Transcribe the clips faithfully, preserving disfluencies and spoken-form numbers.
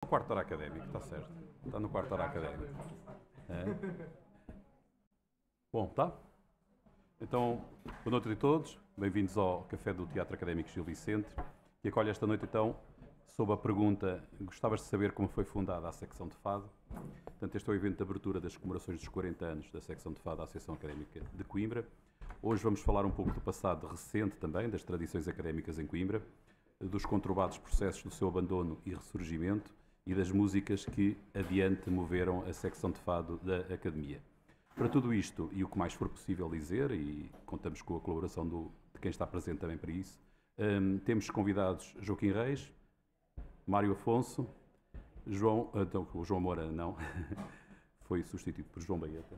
No quarto hora académico, está certo. Está no quarto hora académico. É. Bom, tá? Então, boa noite a todos. Bem-vindos ao Café do Teatro Académico Gil Vicente, que acolhe esta noite, então, sob a pergunta: gostavas de saber como foi fundada a secção de Fado? Portanto, este é o evento de abertura das comemorações dos quarenta anos da secção de Fado da Associação Académica de Coimbra. Hoje vamos falar um pouco do passado recente também, das tradições académicas em Coimbra, dos conturbados processos do seu abandono e ressurgimento e das músicas que adiante moveram a secção de Fado da Academia. Para tudo isto e o que mais for possível dizer, e contamos com a colaboração do, de quem está presente também para isso, um, temos convidados Joaquim Reis, Mário Afonso, João, então, o João Moura não, foi substituído por João Baeta,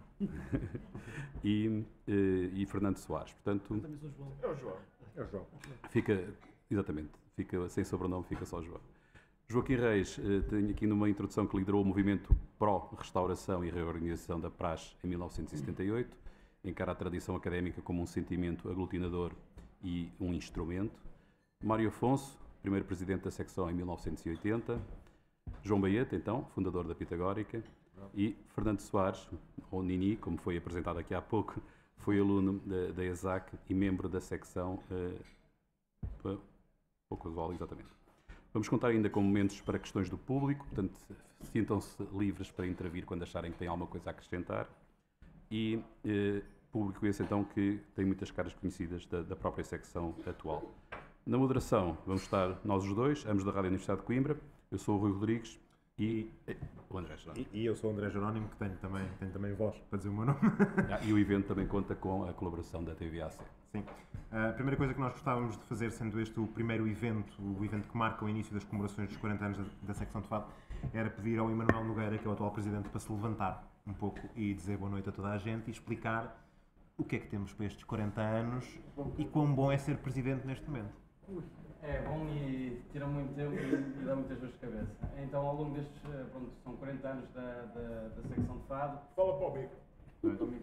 e, e Fernando Soares. Portanto, também sou João. É o João. É o João. Fica, exatamente, fica sem sobrenome, fica só João. Joaquim Reis eh, tem aqui numa introdução que liderou o movimento pró-restauração e reorganização da praxe em mil novecentos e setenta e oito, encara a tradição académica como um sentimento aglutinador e um instrumento. Mário Afonso, primeiro presidente da secção em mil novecentos e oitenta. João Baeta, então, fundador da Pitagórica. E Fernando Soares, ou Nini, como foi apresentado aqui há pouco, foi aluno da, da ESAC e membro da secção uh, pouco usual, exatamente. Vamos contar ainda com momentos para questões do público, portanto, sintam-se livres para intervir quando acharem que têm alguma coisa a acrescentar. E eh, público esse, então, que tem muitas caras conhecidas da, da própria secção atual. Na moderação vamos estar nós os dois, ambos da Rádio Universidade de Coimbra. Eu sou o Rui Rodrigues e o André Jerónimo. E, e eu sou o André Jerónimo, que tenho também, tenho também voz para dizer o meu nome. Ah, e o evento também conta com a colaboração da T V A C. Sim. A primeira coisa que nós gostávamos de fazer, sendo este o primeiro evento, o evento que marca o início das comemorações dos quarenta anos da, da secção de Fado, era pedir ao Emanuel Nogueira, que é o atual presidente, para se levantar um pouco e dizer boa noite a toda a gente e explicar o que é que temos para estes quarenta anos e quão bom é ser presidente neste momento. É bom e tira muito tempo e, e dá muitas dores de cabeça. Então, ao longo destes, pronto, são quarenta anos da, da, da secção de Fado. Fala para o bico.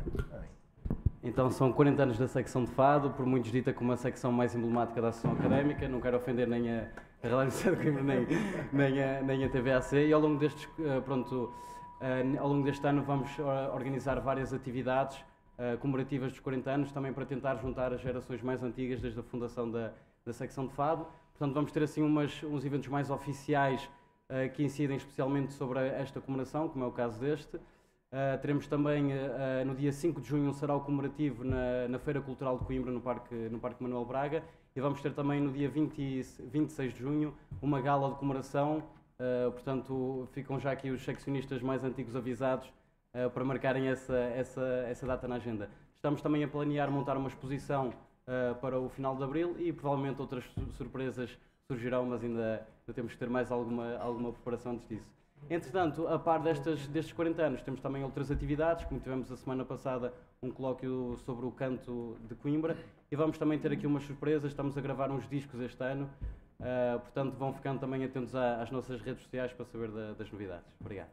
Então, são quarenta anos da secção de Fado, por muitos dita como a secção mais emblemática da Associação Académica. Não quero ofender nem a, a Rádio Universidade de Coimbra, nem, nem, a, nem a T V A C. E ao longo destes, pronto, ao longo deste ano vamos organizar várias atividades comemorativas dos quarenta anos, também para tentar juntar as gerações mais antigas desde a fundação da, da secção de Fado. Portanto, vamos ter assim umas, uns eventos mais oficiais uh, que incidem especialmente sobre esta comemoração, como é o caso deste. Uh, teremos também uh, no dia cinco de junho um sarau comemorativo na, na Feira Cultural de Coimbra, no Parque, no Parque Manuel Braga, e vamos ter também no dia vinte e seis de junho uma gala de comemoração. Uh, portanto, ficam já aqui os seccionistas mais antigos avisados Uh, para marcarem essa, essa, essa data na agenda. Estamos também a planear montar uma exposição uh, para o final de Abril e provavelmente outras surpresas surgirão, mas ainda, ainda temos que ter mais alguma, alguma preparação antes disso. Entretanto, a par destas, destes quarenta anos, temos também outras atividades, como tivemos a semana passada um colóquio sobre o canto de Coimbra, e vamos também ter aqui umas surpresas. Estamos a gravar uns discos este ano, uh, portanto vão ficando também atentos à, às nossas redes sociais para saber da, das novidades. Obrigado.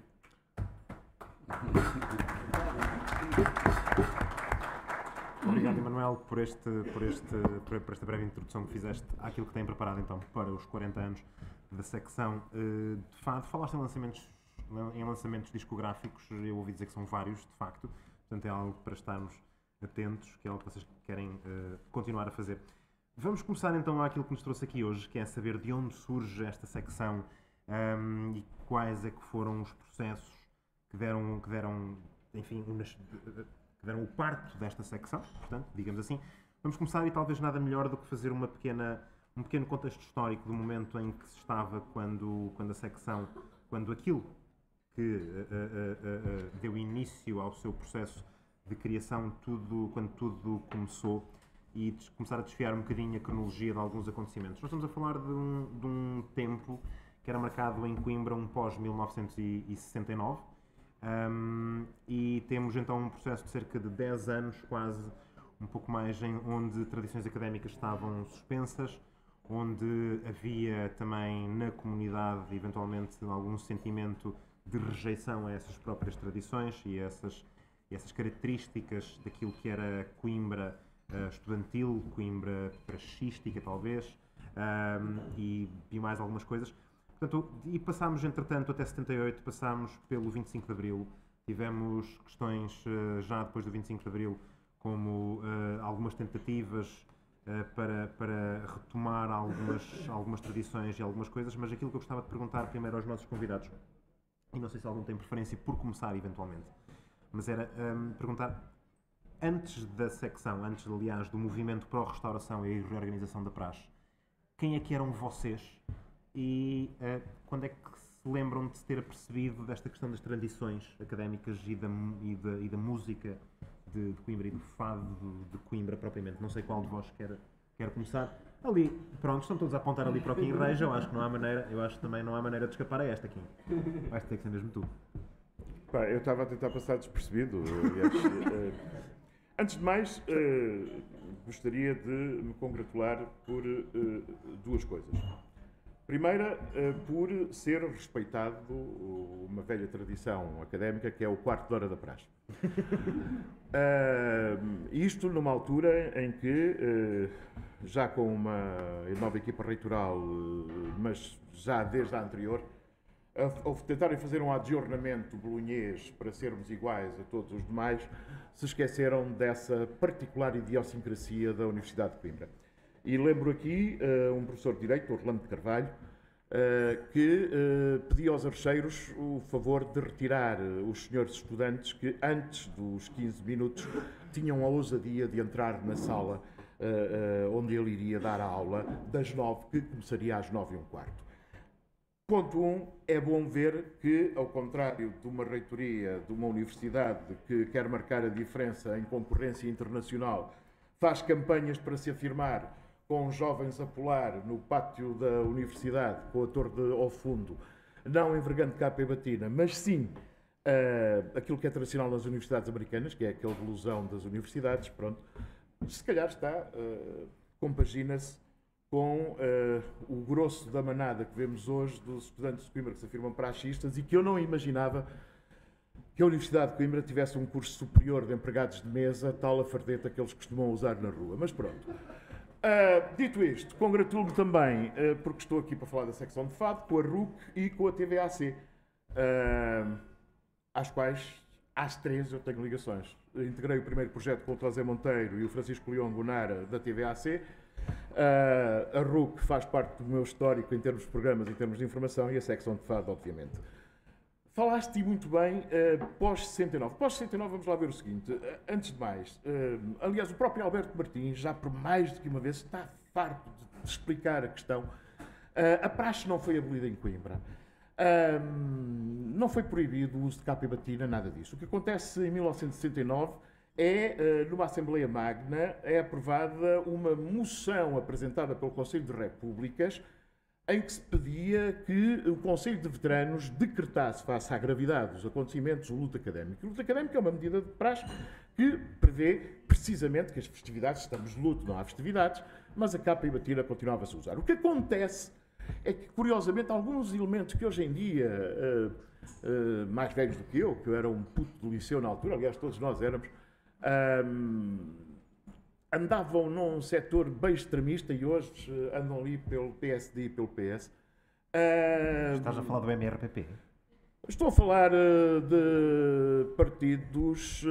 Obrigado, Emanuel, por, este, por, este, por esta breve introdução que fizeste àquilo que têm preparado então para os quarenta anos da secção de Fado. Falaste em lançamentos, em lançamentos discográficos, eu ouvi dizer que são vários, de facto, portanto é algo para estarmos atentos, que é algo que vocês querem uh, continuar a fazer. Vamos começar então àquilo que nos trouxe aqui hoje, que é saber de onde surge esta secção um, e quais é que foram os processos que deram, que deram, enfim, unas, que deram o parto desta secção, portanto, digamos assim. Vamos começar e talvez nada melhor do que fazer uma pequena, um pequeno contexto histórico do momento em que se estava quando, quando a secção, quando aquilo que uh, uh, uh, uh, deu início ao seu processo de criação, tudo, quando tudo começou, e começar a desfiar um bocadinho a cronologia de alguns acontecimentos. Nós estamos a falar de um, de um tempo que era marcado em Coimbra, um pós-mil novecentos e sessenta e nove, Um, e temos então um processo de cerca de dez anos, quase, um pouco mais, em, onde tradições académicas estavam suspensas, onde havia também na comunidade, eventualmente, algum sentimento de rejeição a essas próprias tradições e essas, essas características daquilo que era Coimbra uh, estudantil, Coimbra praxística, talvez, um, e, e mais algumas coisas. Portanto, e passámos, entretanto, até setenta e oito, passámos pelo vinte e cinco de Abril, tivemos questões uh, já depois do vinte e cinco de Abril, como uh, algumas tentativas uh, para, para retomar algumas, algumas tradições e algumas coisas, mas aquilo que eu gostava de perguntar primeiro aos nossos convidados, e não sei se algum tem preferência por começar eventualmente, mas era um, perguntar, antes da secção, antes aliás do movimento pró-restauração e reorganização da praxe, quem é que eram vocês e uh, quando é que se lembram de se ter apercebido desta questão das tradições académicas e da, e da, e da música de, de Coimbra e do fado de, de Coimbra propriamente? Não sei qual de vós quer, quer começar. Ali, pronto, estão todos a apontar ali para o Kim Reja, eu acho que não há maneira, eu acho que também não há maneira de escapar a esta, Kim. Vais ter que ser mesmo tu. Pá, eu estava a tentar passar despercebido. Aliás, uh, antes de mais, uh, gostaria de me congratular por uh, duas coisas. Primeira, uh, por ser respeitado uma velha tradição académica que é o quarto de hora da praxe. Uh, isto numa altura em que, uh, já com uma nova equipa reitoral, uh, mas já desde a anterior, ao tentarem fazer um adjornamento bolonhês para sermos iguais a todos os demais, se esqueceram dessa particular idiosincrasia da Universidade de Coimbra. E lembro aqui uh, um professor de Direito, Orlando de Carvalho, uh, que uh, pedia aos archeiros o favor de retirar uh, os senhores estudantes que, antes dos quinze minutos, tinham a ousadia de entrar na sala uh, uh, onde ele iria dar a aula, das nove, que começaria às nove e um quarto. Ponto um, é bom ver que, ao contrário de uma reitoria de uma universidade que quer marcar a diferença em concorrência internacional, faz campanhas para se afirmar com jovens a pular no pátio da universidade, com a torre de, ao fundo, não envergando capa e batina, mas sim uh, aquilo que é tradicional nas universidades americanas, que é aquela ilusão das universidades, pronto, se calhar está, uh, compagina-se com uh, o grosso da manada que vemos hoje dos estudantes de Coimbra que se afirmam praxistas e que eu não imaginava que a Universidade de Coimbra tivesse um curso superior de empregados de mesa, tal a fardeta que eles costumam usar na rua. Mas pronto. Uh, dito isto, congratulo-me também, uh, porque estou aqui para falar da secção de fado, com a R U C e com a T V A C, uh, às quais, às três, eu tenho ligações. Eu integrei o primeiro projeto com o José Monteiro e o Francisco Leão Gonara, da T V A C. Uh, a R U C faz parte do meu histórico em termos de programas, em termos de informação, e a secção de fado, obviamente. Falaste muito bem uh, pós-sessenta e nove. Pós-sessenta e nove, vamos lá ver o seguinte. Uh, antes de mais, uh, aliás, o próprio Alberto Martins, já por mais do que uma vez, está farto de explicar a questão. Uh, a praxe não foi abolida em Coimbra. Uh, não foi proibido o uso de capa e batina, nada disso. O que acontece em mil novecentos e sessenta e nove é, numa Assembleia Magna, é aprovada uma moção apresentada pelo Conselho de Repúblicas em que se pedia que o Conselho de Veteranos decretasse, face à gravidade dos acontecimentos, o luto académico. O luto académico é uma medida de praxe que prevê precisamente que as festividades, estamos de luto, não há festividades, mas a capa e batina continuava-se a usar. O que acontece é que, curiosamente, alguns elementos que hoje em dia, uh, uh, mais velhos do que eu, que eu era um puto do liceu na altura, aliás, todos nós éramos, Um, andavam num setor bem extremista e hoje uh, andam ali pelo P S D e pelo P S. Uh, Estás a falar do M R P P? Estou a falar uh, de partidos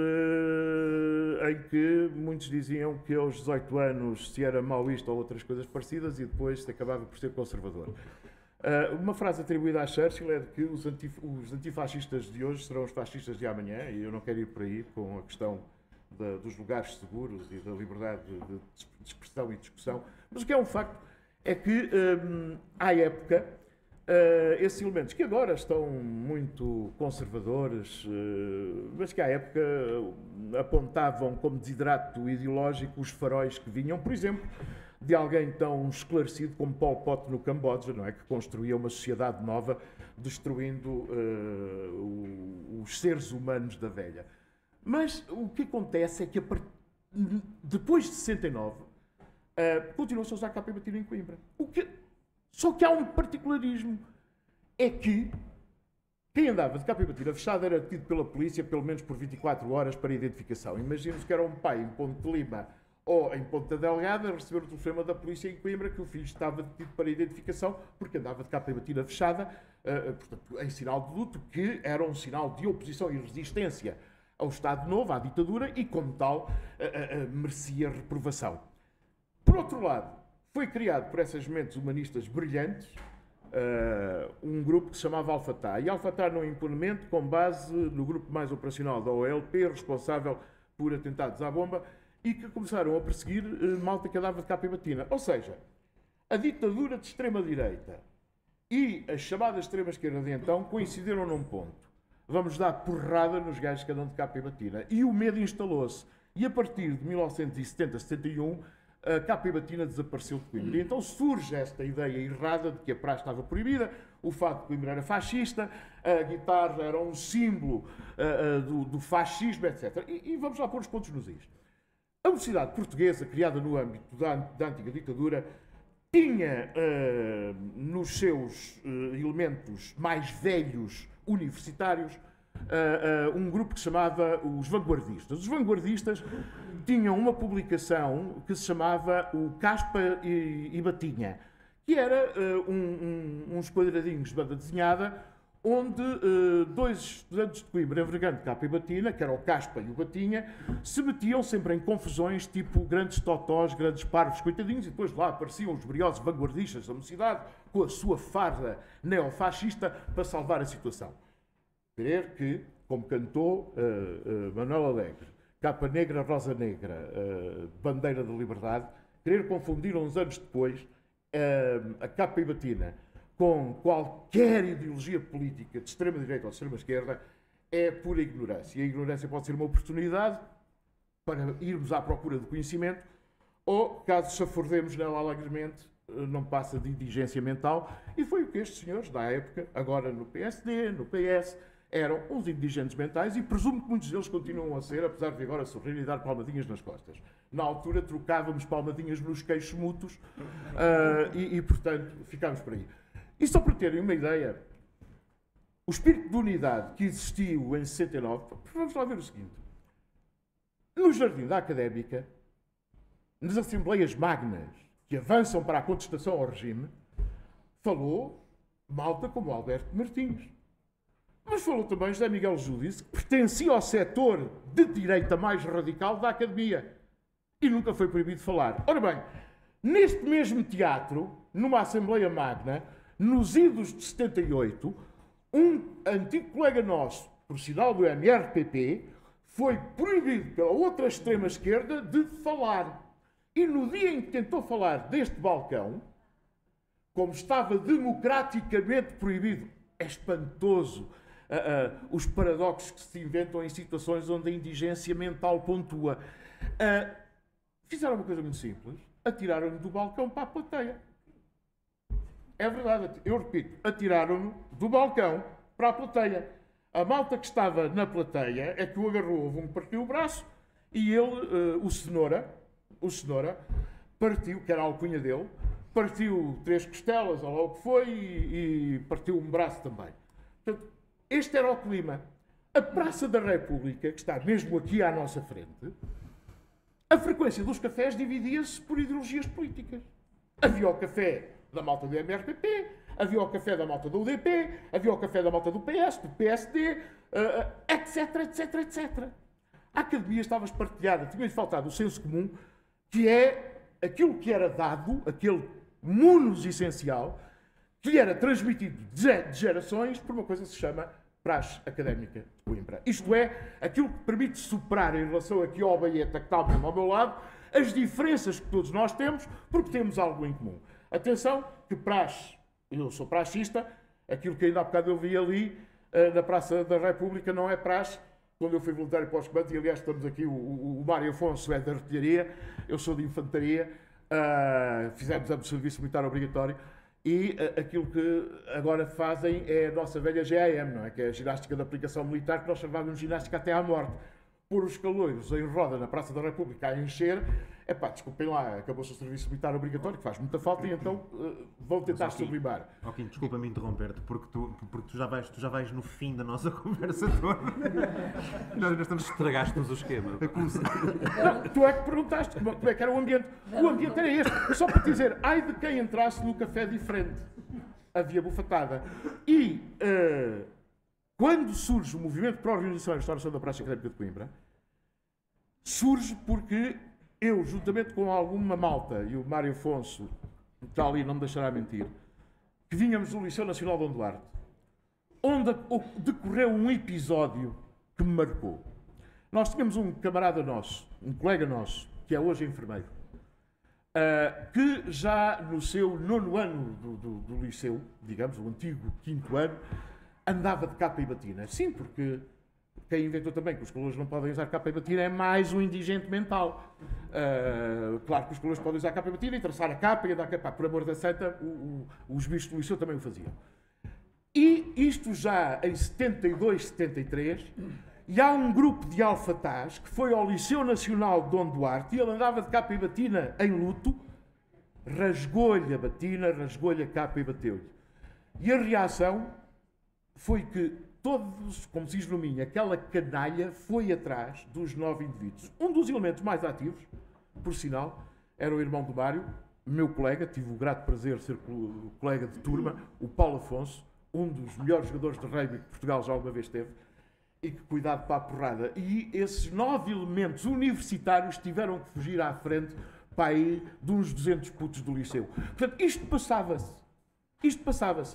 uh, em que muitos diziam que aos dezoito anos se era maoísta ou outras coisas parecidas e depois se acabava por ser conservador. Uh, uma frase atribuída a Churchill é de que os, antif os antifascistas de hoje serão os fascistas de amanhã, e eu não quero ir por aí com a questão Da, dos lugares seguros e da liberdade de, de, de expressão e discussão, mas o que é um facto é que, um, à época, uh, esses elementos que agora estão muito conservadores, uh, mas que à época apontavam como desidrato ideológico os faróis que vinham, por exemplo, de alguém tão esclarecido como Pol Pot no Camboja, não é? Que construía uma sociedade nova, destruindo uh, o, os seres humanos da velha. Mas o que acontece é que, a part... depois de sessenta e nove, uh, continuou-se a usar capa e batina em Coimbra. O que... Só que há um particularismo. É que quem andava de capa e batina fechada era tido pela polícia pelo menos por vinte e quatro horas para identificação. Imagina-se que era um pai em Ponte de Lima ou em Ponta Delgada, receberam o telefonema da polícia em Coimbra que o filho estava detido para identificação porque andava de capa e batina fechada, uh, portanto, em sinal de luto, que era um sinal de oposição e resistência ao Estado Novo, à ditadura, e como tal uh, uh, uh, merecia reprovação. Por outro lado, foi criado por essas mentes humanistas brilhantes uh, um grupo que se chamava Al-Fatah. E Al-Fatah não implemente com base no grupo mais operacional da O L P, responsável por atentados à bomba, e que começaram a perseguir uh, malta que andava de capa e batina. Ou seja, a ditadura de extrema-direita e a chamada extrema-esquerda de então coincidiram num ponto. Vamos dar porrada nos gajos que andam de capa e batina. E o medo instalou-se. E a partir de mil novecentos e setenta, setenta e um, a capa e batina desapareceu de Coimbra. E então surge esta ideia errada de que a praxe estava proibida, o fato de Coimbra era fascista, a guitarra era um símbolo uh, uh, do, do fascismo, etcétera. E, e vamos lá pôr os pontos nos is. A Mocidade Portuguesa, criada no âmbito da, da antiga ditadura, tinha uh, nos seus uh, elementos mais velhos universitários uh, uh, um grupo que se chamava os Vanguardistas. Os Vanguardistas tinham uma publicação que se chamava o Caspa e, e Batinha, que era uh, um, um, uns quadradinhos de banda desenhada onde uh, dois estudantes de Coimbra, envergando capa e batina, que era o Caspa e o Batinha, se metiam sempre em confusões, tipo grandes totós, grandes parvos, coitadinhos, e depois lá apareciam os briosos vanguardistas da mocidade, com a sua farda neofascista, para salvar a situação. Querer que, como cantou uh, uh, Manuel Alegre, capa negra, rosa negra, uh, bandeira da liberdade, querer confundir uns anos depois uh, a capa e batina com qualquer ideologia política de extrema-direita ou de extrema-esquerda é pura ignorância. E a ignorância pode ser uma oportunidade para irmos à procura do conhecimento ou, caso chafurdemos nela alegremente, não passa de indigência mental. E foi o que estes senhores, da época, agora no P S D, no P S, eram uns indigentes mentais e presumo que muitos deles continuam a ser, apesar de agora sorrir e dar palmadinhas nas costas. Na altura trocávamos palmadinhas nos queixos mútuos uh, e, e, portanto, ficámos por aí. E só para terem uma ideia, o espírito de unidade que existiu em sessenta e nove, vamos lá ver o seguinte. No Jardim da Académica, nas Assembleias Magnas que avançam para a contestação ao regime, falou malta como Alberto Martins. Mas falou também José Miguel Júdice, que pertencia ao setor de direita mais radical da Academia. E nunca foi proibido falar. Ora bem, neste mesmo teatro, numa Assembleia Magna, nos idos de setenta e oito, um antigo colega nosso, por sinal do M R P P, foi proibido pela outra extrema-esquerda de falar. E no dia em que tentou falar deste balcão, como estava democraticamente proibido, é espantoso uh, uh, os paradoxos que se inventam em situações onde a indigência mental pontua. Uh, fizeram uma coisa muito simples, atiraram-no do balcão para a plateia. É verdade, eu repito, atiraram-no do balcão para a plateia. A malta que estava na plateia é que o agarrou, houve um que partiu o braço e ele, uh, o Cenoura, o Cenoura, partiu, que era a alcunha dele, partiu três costelas, ou lá o que foi, e, e partiu um braço também. Portanto, este era o clima. A Praça da República, que está mesmo aqui à nossa frente, a frequência dos cafés dividia-se por ideologias políticas. Havia o café da malta do M R P P, havia o café da malta do U D P, havia o café da malta do P S, do P S D, uh, etc, etc, etcétera. A Academia estava espartilhada, tinha-lhe faltado o senso comum, que é aquilo que era dado, aquele munus essencial, que lhe era transmitido de gerações por uma coisa que se chama praxe académica de Coimbra. Isto é, aquilo que permite superar em relação aqui ao Baeta, que está mesmo ao meu lado, as diferenças que todos nós temos, porque temos algo em comum. Atenção, que praxe, eu sou praxista, aquilo que ainda há bocado eu vi ali na Praça da República não é praxe. Quando eu fui voluntário para os comandos, e aliás estamos aqui, o, o, o Mário Afonso é de artilharia, eu sou de infantaria, uh, fizemos o serviço militar obrigatório, e uh, aquilo que agora fazem é a nossa velha G A M, não é? Que é a ginástica de aplicação militar, que nós chamávamos ginástica até à morte. Pôr os caloiros em roda na Praça da República a encher epá, desculpem lá, acabou-se o serviço militar obrigatório, que faz muita falta, e então uh, vão tentar Mas, ok. sublimar. Ok, desculpa-me interromper-te, porque, tu, porque tu, já vais, tu já vais no fim da nossa conversa toda. Nós ainda estamos Estragaste-nos o esquema. a começar. Não, tu é que perguntaste como, como é que era o ambiente. O ambiente era este. Só para te dizer, ai de quem entrasse no café diferente. Havia bufatada. E uh, quando surge o movimento para a organização e restauração da Praça Académica de Coimbra, surge porque eu, juntamente com alguma malta, e o Mário Afonso, que está ali, não me deixará mentir, que vínhamos do Liceu Nacional Dom Duarte, onde decorreu um episódio que me marcou. Nós tínhamos um camarada nosso, um colega nosso, que é hoje enfermeiro, uh, que já no seu nono ano do, do, do liceu, digamos, o antigo quinto ano, andava de capa e batina. Sim, porque quem inventou também que os calores não podem usar capa e batina é mais um indigente mental. Uh, claro que os calores podem usar capa e batina e traçar a capa e andar a capa. Por amor da santa, o, o, os bichos do liceu também o faziam. E isto já em setenta e dois, setenta e três, e há um grupo de alfatás que foi ao Liceu Nacional de Dom Duarte e ele andava de capa e batina em luto, rasgou-lhe a batina, rasgou-lhe a capa e bateu-lhe. E a reação foi que todos, como se diz no Minho, aquela canalha foi atrás dos nove indivíduos. Um dos elementos mais ativos, por sinal, era o irmão do Mário, meu colega, tive o grato prazer de ser colega de turma, o Paulo Afonso, um dos melhores jogadores de rugby que Portugal já alguma vez teve, e que cuidado para a porrada. E esses nove elementos universitários tiveram que fugir à frente para aí de uns duzentos putos do liceu. Portanto, isto passava-se. Isto passava-se.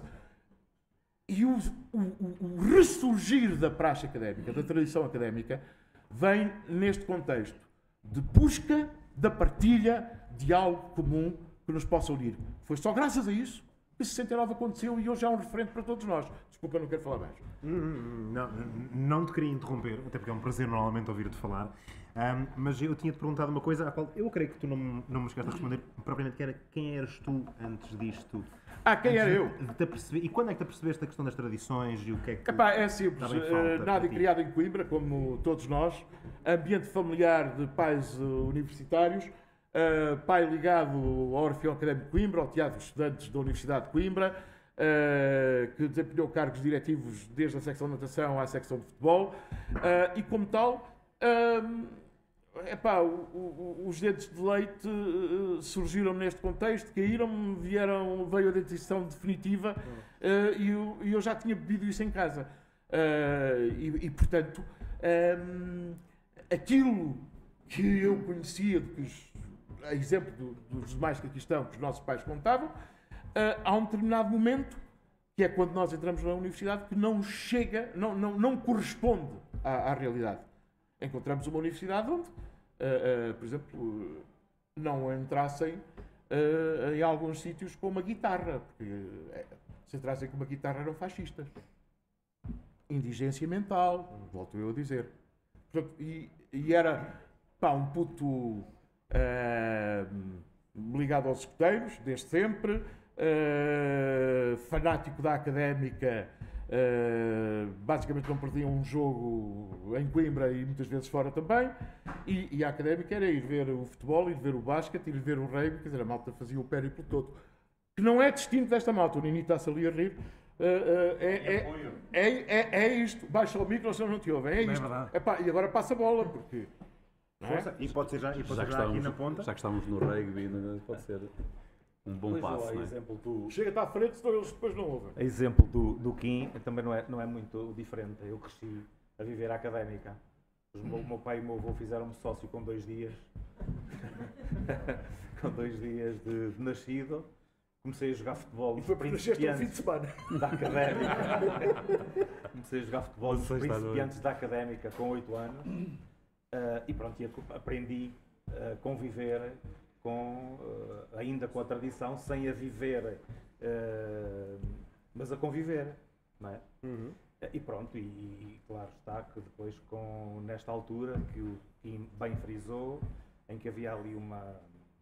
E o, o, o ressurgir da praxe académica, da tradição académica, vem neste contexto de busca da partilha de algo comum que nos possa unir. Foi só graças a isso que sessenta e nove aconteceu e hoje é um referente para todos nós. Desculpa, não quero falar mais. Hum, Não, não te queria interromper, até porque é um prazer normalmente ouvir-te falar, um, mas eu tinha-te perguntado uma coisa à qual eu creio que tu não, não me chegaste a responder propriamente, que era quem eras tu antes disto? Ah, quem era eu? De te aperceber, e quando é que te apercebeste a questão das tradições e o que é que... Epá, é simples. Está bem falta Uh, para nada e ti. criado em Coimbra, como todos nós. Ambiente familiar de pais uh, universitários. Uh, pai ligado ao Orfeão Académico de Coimbra, ao Teatro de Estudantes da Universidade de Coimbra, uh, que desempenhou cargos diretivos desde a secção de natação à secção de futebol. Uh, e como tal... Uh, Epá, o, o, os dentes de leite uh, surgiram neste contexto, caíram, vieram, veio a dentição definitiva uh, e, eu, e eu já tinha bebido isso em casa. Uh, e, e, portanto, um, aquilo que eu conhecia, de que os, a exemplo do, dos demais que aqui estão, que os nossos pais contavam, uh, há um determinado momento, que é quando nós entramos na universidade, que não chega, não, não, não corresponde à, à realidade. Encontramos uma universidade onde, uh, uh, por exemplo, não entrassem uh, em alguns sítios com uma guitarra, porque uh, se entrassem com uma guitarra eram fascistas. Indigência mental, volto eu a dizer. Portanto, e, e era pá, um puto uh, ligado aos escuteiros, desde sempre, uh, fanático da académica. Uh, basicamente não perdiam um jogo em Coimbra e muitas vezes fora também, e, e a académica era ir ver o futebol, ir ver o basquete, ir ver o rugby, quer dizer, a malta fazia o périplo todo, que não é distinto desta malta. O Nini está-se ali a rir. Uh, uh, é, é, é, é, é isto, baixa o micro, senão não te ouvem, é isto. É Epá, e agora passa a bola, porque não é? Força, e pode ser já, e pode Já ser que, já aqui estamos, na ponta. já que estamos no rugby, né, pode ser um bom Pois, passo. ó, Não é? exemplo do, Chega-te à frente, senão eles depois não ouvem. exemplo do, do Kim também não é, não é muito diferente. Eu cresci a viver a académica. Os meu- O meu pai e o meu avô fizeram-me sócio com dois dias. com dois dias de, de nascido. Comecei a jogar futebol E foi porque nasceste um fim de principiantes semana. da académica. Comecei a jogar futebol nos Sexta à noite. principiantes da académica com oito anos. Ah, e pronto, e aprendi a conviver com, ah, ainda com a tradição, sem a viver, ah, mas a conviver, não é? E pronto, e, e claro está que depois, com, nesta altura, que o Kim bem frisou, em que havia ali uma,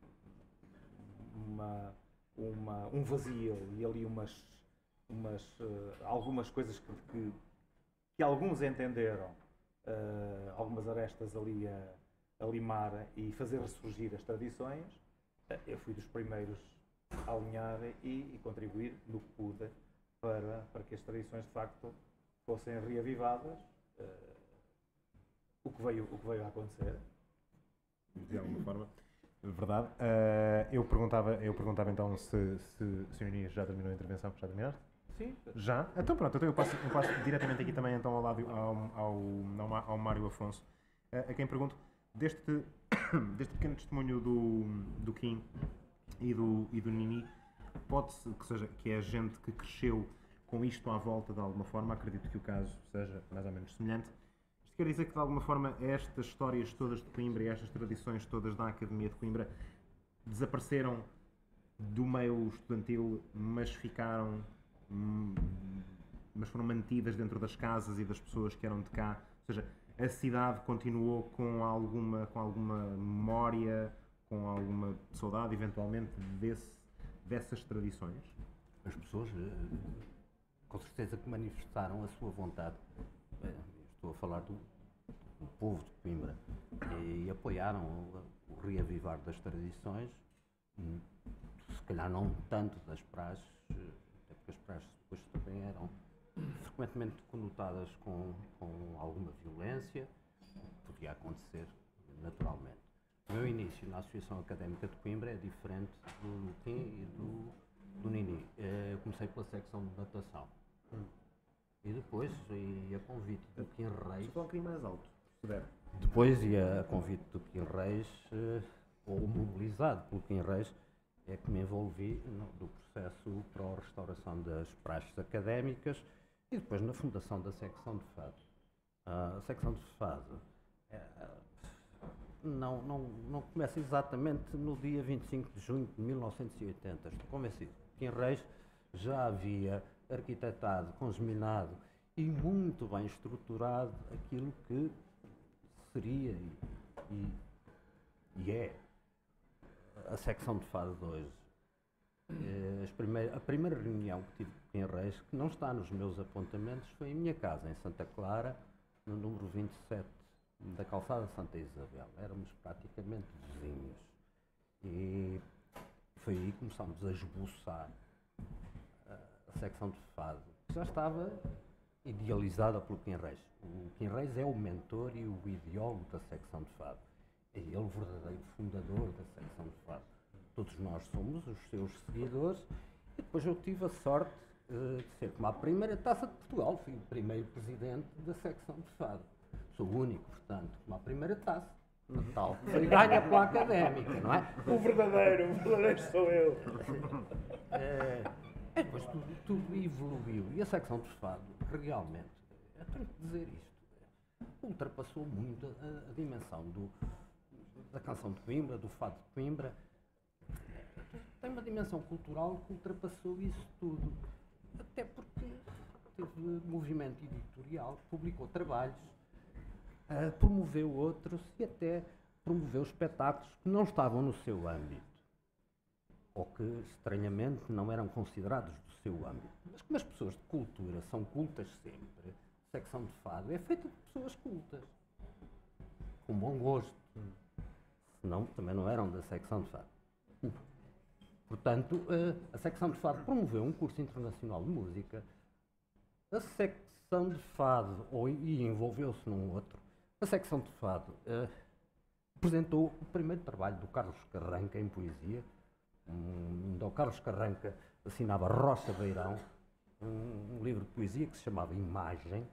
uma, uma, um vazio e ali umas, umas, ah, algumas coisas que, que, que alguns entenderam, ah, algumas arestas ali a, a limar e fazer ressurgir as tradições, uh, eu fui dos primeiros a alinhar e, e contribuir no que pude para, para que as tradições de facto fossem reavivadas, uh, o, que veio, o que veio a acontecer. De alguma forma. Verdade. Uh, eu, perguntava, eu perguntava então se, se, se o Inês já terminou a intervenção. Já terminaste? Sim. Já? Então pronto, então eu passo, eu passo diretamente aqui também então ao lado ao, ao, ao, ao Mário Afonso, uh, a quem pergunto, deste, deste pequeno testemunho do, do Kim e do, e do Nini, pode-se, que, seja, que é gente que cresceu com isto à volta de alguma forma, acredito que o caso seja mais ou menos semelhante. Isto quer dizer que de alguma forma estas histórias todas de Coimbra e estas tradições todas da Academia de Coimbra desapareceram do meio estudantil, mas ficaram, mas foram mantidas dentro das casas e das pessoas que eram de cá. Ou seja, a cidade continuou com alguma, com alguma memória, com alguma saudade, eventualmente, desse, dessas tradições. As pessoas, com certeza, que manifestaram a sua vontade. Estou a falar do, do povo de Coimbra, e apoiaram o, o reavivar das tradições, se calhar não tanto das praxes, até porque as praxes depois também eram frequentemente conotadas com, com alguma violência, podia acontecer naturalmente. O meu início na Associação Académica de Coimbra é diferente do Kim e do, do Nini. Eu comecei pela secção de natação. Hum. E depois, e a convite do Kim Reis... Só um bocadinho mais alto, se puder. Depois, e a convite do Kim Reis, ou mobilizado pelo Kim Reis, é que me envolvi no, no processo para a restauração das praxes académicas e depois na fundação da secção de fado. A secção de fado é, não, não, não começa exatamente no dia vinte e cinco de junho de mil novecentos e oitenta, estou convencido. Kim Reis já havia arquitetado, congeminado e muito bem estruturado aquilo que seria e, e, e é a secção de fado de hoje. As primeiras, a primeira reunião que tive com Kim Reis, que não está nos meus apontamentos, foi em minha casa, em Santa Clara, no número vinte e sete da calçada Santa Isabel. Éramos praticamente vizinhos. E foi aí que começámos a esboçar a secção de fado, que já estava idealizada pelo Kim Reis. O Kim Reis é o mentor e o ideólogo da secção de fado. É ele o verdadeiro fundador da secção de fado. Todos nós somos os seus seguidores e depois eu tive a sorte uh, de ser como a primeira taça de Portugal. Fui o primeiro presidente da secção de fado. Sou o único, portanto, como a primeira taça. Natal foi ganha pela Académica, não é? O verdadeiro, o verdadeiro sou eu. É, é, depois tudo, tudo evoluiu e a secção de fado realmente, eu tenho que dizer isto, ultrapassou muito a, a dimensão do, da canção de Coimbra, do fado de Coimbra. Tem uma dimensão cultural que ultrapassou isso tudo, até porque teve movimento editorial, publicou trabalhos, uh, promoveu outros e até promoveu espetáculos que não estavam no seu âmbito, ou que, estranhamente, não eram considerados do seu âmbito. Mas como as pessoas de cultura são cultas sempre, a secção de fado é feita de pessoas cultas, com bom gosto, senão também não eram da secção de fado. Portanto, a secção de fado promoveu um curso internacional de música, a secção de fado, ou, e envolveu-se num outro, a secção de fado uh, apresentou o primeiro trabalho do Carlos Carranca em poesia. Um, o Carlos Carranca assinava Rocha Beirão, um, um livro de poesia que se chamava Imagem.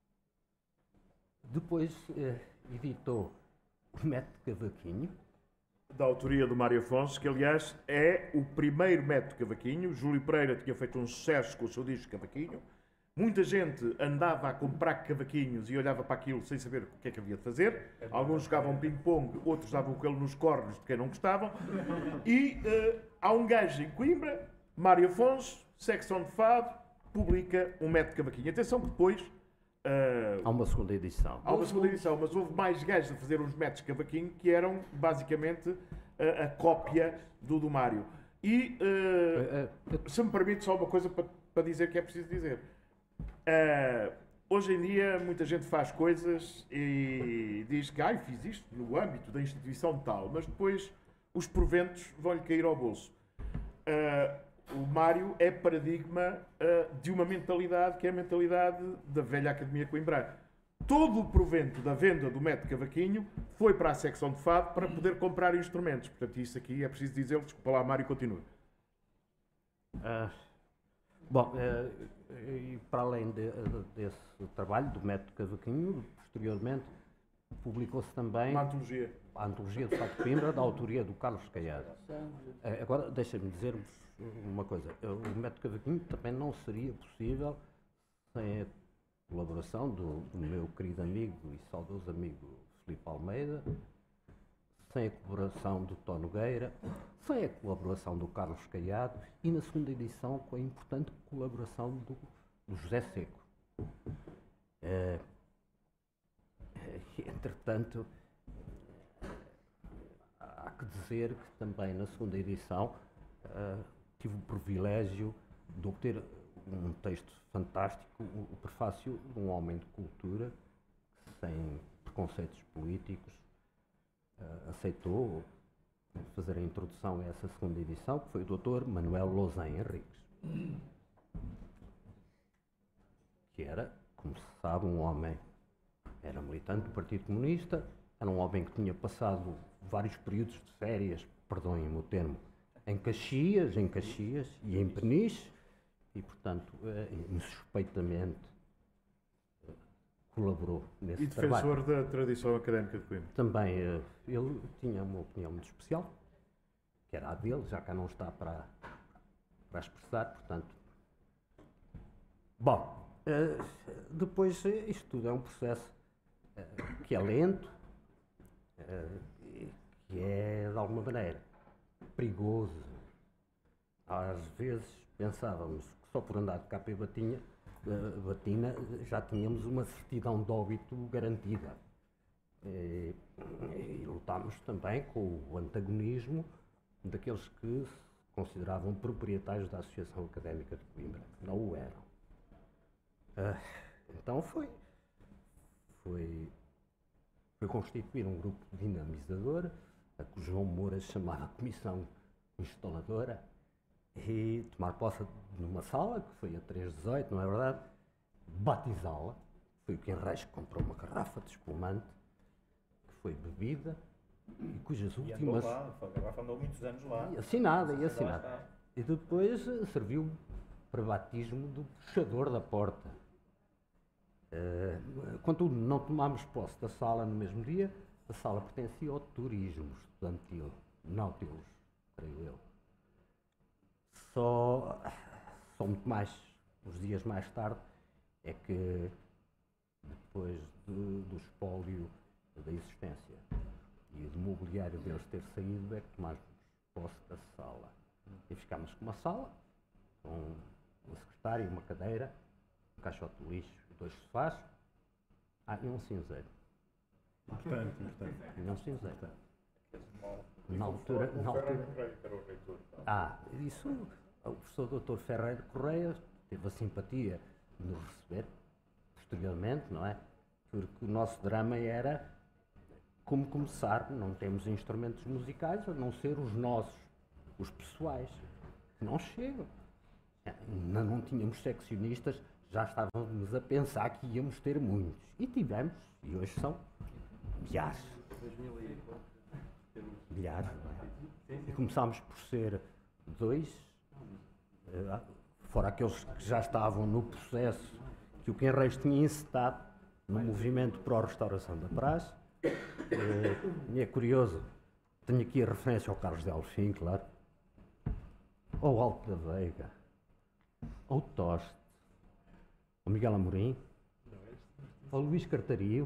Depois uh, editou o Método Cavaquinho, da autoria do Mário Afonso, que aliás é o primeiro método Cavaquinho. Júlio Pereira tinha feito um sucesso com o seu disco Cavaquinho. Muita gente andava a comprar cavaquinhos e olhava para aquilo sem saber o que é que havia de fazer. Alguns jogavam ping-pong, outros davam com ele nos cornos de quem não gostavam. E uh, há um gajo em Coimbra, Mário Afonso, secção de fado, publica um método Cavaquinho. Atenção que depois... Uh, há uma segunda edição. Há uma segunda edição, mas houve mais gajos a fazer uns métodos Cavaquinho que eram basicamente a, a cópia do do Mário. E, uh, se me permite só uma coisa para, para dizer que é preciso dizer. Uh, hoje em dia muita gente faz coisas e diz que ai, fiz isto no âmbito da instituição tal, mas depois os proventos vão-lhe cair ao bolso. Uh, o Mário é paradigma uh, de uma mentalidade que é a mentalidade da velha Academia Coimbra. Todo o provento da venda do método Cavaquinho foi para a secção de fado para poder comprar instrumentos. Portanto, isso aqui é preciso dizer-lhe. Desculpa lá, Mário, continua. Ah, bom, eh, e para além de- de- desse trabalho do método Cavaquinho, posteriormente publicou-se também Uma antologia. a Antologia de Fado de Coimbra, da autoria do Carlos Caiado. Eh, Agora, deixem-me dizer-vos uma coisa. Eh, O método Cavaquinho também não seria possível sem a colaboração do, do meu querido amigo e saudoso amigo Filipe Almeida, sem a colaboração do Tó Nogueira, sem a colaboração do Carlos Caiado e, na segunda edição, com a importante colaboração do, do José Seco. Eh, Entretanto, há que dizer que também na segunda edição eh, tive o privilégio de obter um texto fantástico, o, o prefácio de um homem de cultura que, sem preconceitos políticos, eh, aceitou fazer a introdução a essa segunda edição, que foi o doutor Manuel Lousã Henriques, que era, como se sabe, um homem, era militante do Partido Comunista, era um homem que tinha passado vários períodos de férias, perdoem-me o termo, em Caxias, em Caxias e em Peniche, e, portanto, eh, insuspeitamente eh, colaborou nesse E trabalho. defensor da tradição académica de Coimbra. Também eh, ele tinha uma opinião muito especial, que era a dele, já cá não está para, para expressar, portanto. Bom, eh, depois eh, isto tudo é um processo eh, que é lento, eh, e que é, de alguma maneira, perigoso. Às vezes pensávamos que só por andar de capa e batinha, eh, batina já tínhamos uma certidão de óbito garantida. E, e lutámos também com o antagonismo daqueles que se consideravam proprietários da Associação Académica de Coimbra. Não o eram. Ah, então foi, foi, foi constituir um grupo dinamizador, a que o João Moura chamava Comissão Instaladora, e tomar posse numa sala, que foi a três dezoito, não é verdade? Batizá-la. Foi o que Enreis que comprou uma garrafa de espumante, que foi bebida, e cujas E andou últimas... lá, a garrafa andou muitos anos lá. E assinada, e Lá assinada. está. E depois eh, serviu para batismo do puxador da porta. Eh, contudo, não tomámos posse da sala no mesmo dia. A sala pertencia ao turismo estudantil, Nautilus, creio eu. Só, só muito mais, uns dias mais tarde, é que, depois de- do espólio da existência e do mobiliário deles ter saído, é que tomámos posse da sala. E ficámos com uma sala, com uma secretária, uma cadeira, um caixote de lixo, dois sofás, ah, e um cinzeiro. Importante, importante. E um cinzeiro. Na altura, na altura, ah, isso, o professor doutor Ferreira Correia teve a simpatia de nos receber, posteriormente, não é? Porque o nosso drama era como começar, não temos instrumentos musicais, a não ser os nossos, os pessoais, que não chegam. Ainda não tínhamos seccionistas, já estávamos a pensar que íamos ter muitos. E tivemos, e hoje são milhares. Milhares. E começámos por ser dois, eh, fora aqueles que já estavam no processo que o Quenreis tinha encetado no movimento pró-restauração da praxe. Eh, E é curioso, tenho aqui a referência ao Carlos Delfim, claro, ao Alto da Veiga, ao Toste, ao Miguel Amorim, ao Luís Cartario,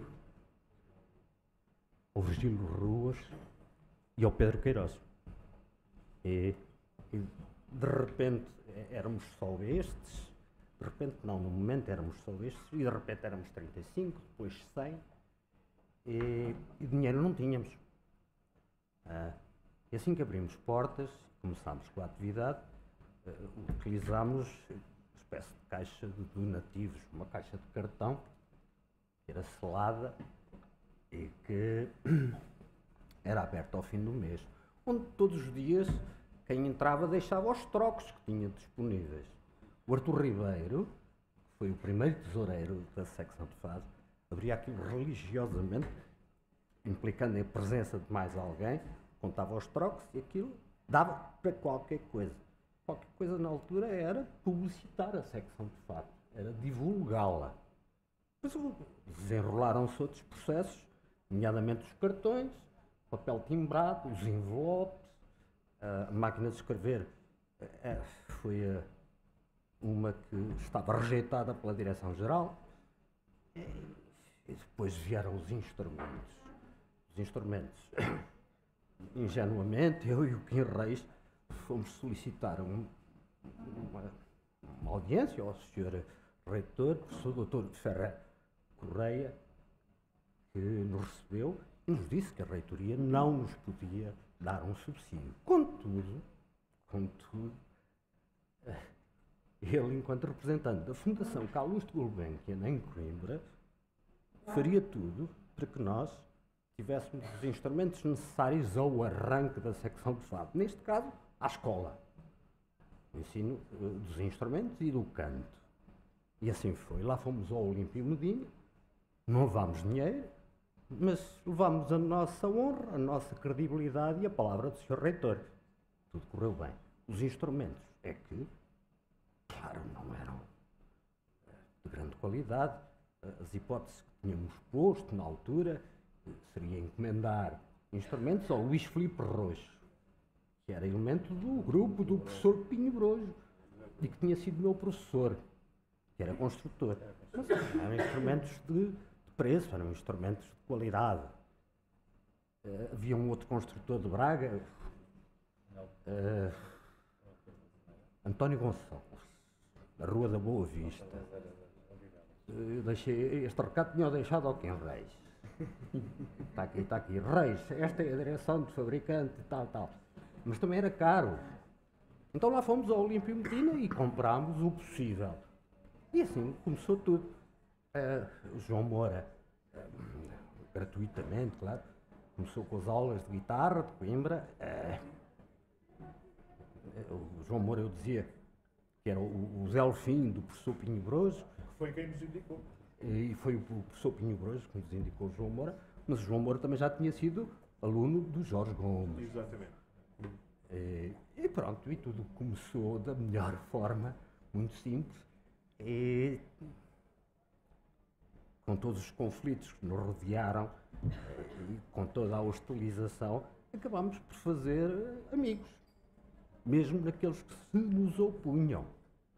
ao Virgílio Ruas e ao Pedro Queiroz. E, e de repente é- éramos só estes, de repente não, no momento éramos só estes, e de repente éramos trinta e cinco, depois cem, e, e dinheiro não tínhamos. Ah, e assim que abrimos portas, começámos com a atividade, ah, utilizámos, espécie de caixa de donativos, uma caixa de cartão, que era selada e que era aberta ao fim do mês, onde todos os dias quem entrava deixava os trocos que tinha disponíveis. O Artur Ribeiro, que foi o primeiro tesoureiro da secção de fado, abria aquilo religiosamente, implicando a presença de mais alguém, contava os trocos e aquilo dava para qualquer coisa. Qualquer coisa na altura era publicitar a secção de fado, era divulgá-la. Depois desenrolaram-se outros processos, nomeadamente os cartões, papel timbrado, os envelopes, a máquina de escrever foi uma que estava rejeitada pela Direção-Geral. E depois vieram os instrumentos. Os instrumentos, ingenuamente, eu e o Kim Reis fomos solicitar um, uma, uma audiência ao senhor Reitor, professor doutor Ferreira Correia, que nos recebeu e nos disse que a Reitoria não nos podia dar um subsídio. Contudo, contudo, ele, enquanto representante da Fundação Carlos de Gulbenkian em Coimbra, faria tudo para que nós tivéssemos os instrumentos necessários ao arranque da secção de fado. Neste caso, à escola. O ensino uh, dos instrumentos e do canto. E assim foi. Lá fomos ao Olímpio Medina, não levámos dinheiro, mas levámos a nossa honra, a nossa credibilidade e a palavra do senhor Reitor. Tudo correu bem. Os instrumentos é que, claro, não eram de grande qualidade. As hipóteses que tínhamos posto na altura seria encomendar instrumentos ao Luís Filipe Roxo, que era elemento do grupo do professor Pinho Brojo e que tinha sido meu professor, que era construtor. Mas eram instrumentos de, de preço, eram instrumentos de qualidade. Uh, havia um outro construtor de Braga, uh, António Gonçalves, da Rua da Boa Vista. Uh, deixei, este recado tinha deixado ao Kim Reis. Está aqui, está aqui. Reis, esta é a direção do fabricante e tal, tal. Mas também era caro. Então lá fomos ao Olímpio Medina e comprámos o possível. E assim começou tudo. Uh, o João Moura, uh, gratuitamente, claro, começou com as aulas de guitarra de Coimbra. Uh, o João Moura, eu dizia que era o, o Zé Alfim do professor Pinho Brojo. Que foi quem nos indicou. E foi o professor Pinho Brojo que nos indicou o João Moura, mas o João Moura também já tinha sido aluno do Jorge Gomes. Exatamente. E, e pronto, e tudo começou da melhor forma, muito simples, e com todos os conflitos que nos rodearam e com toda a hostilização, acabámos por fazer amigos, mesmo naqueles que se nos opunham.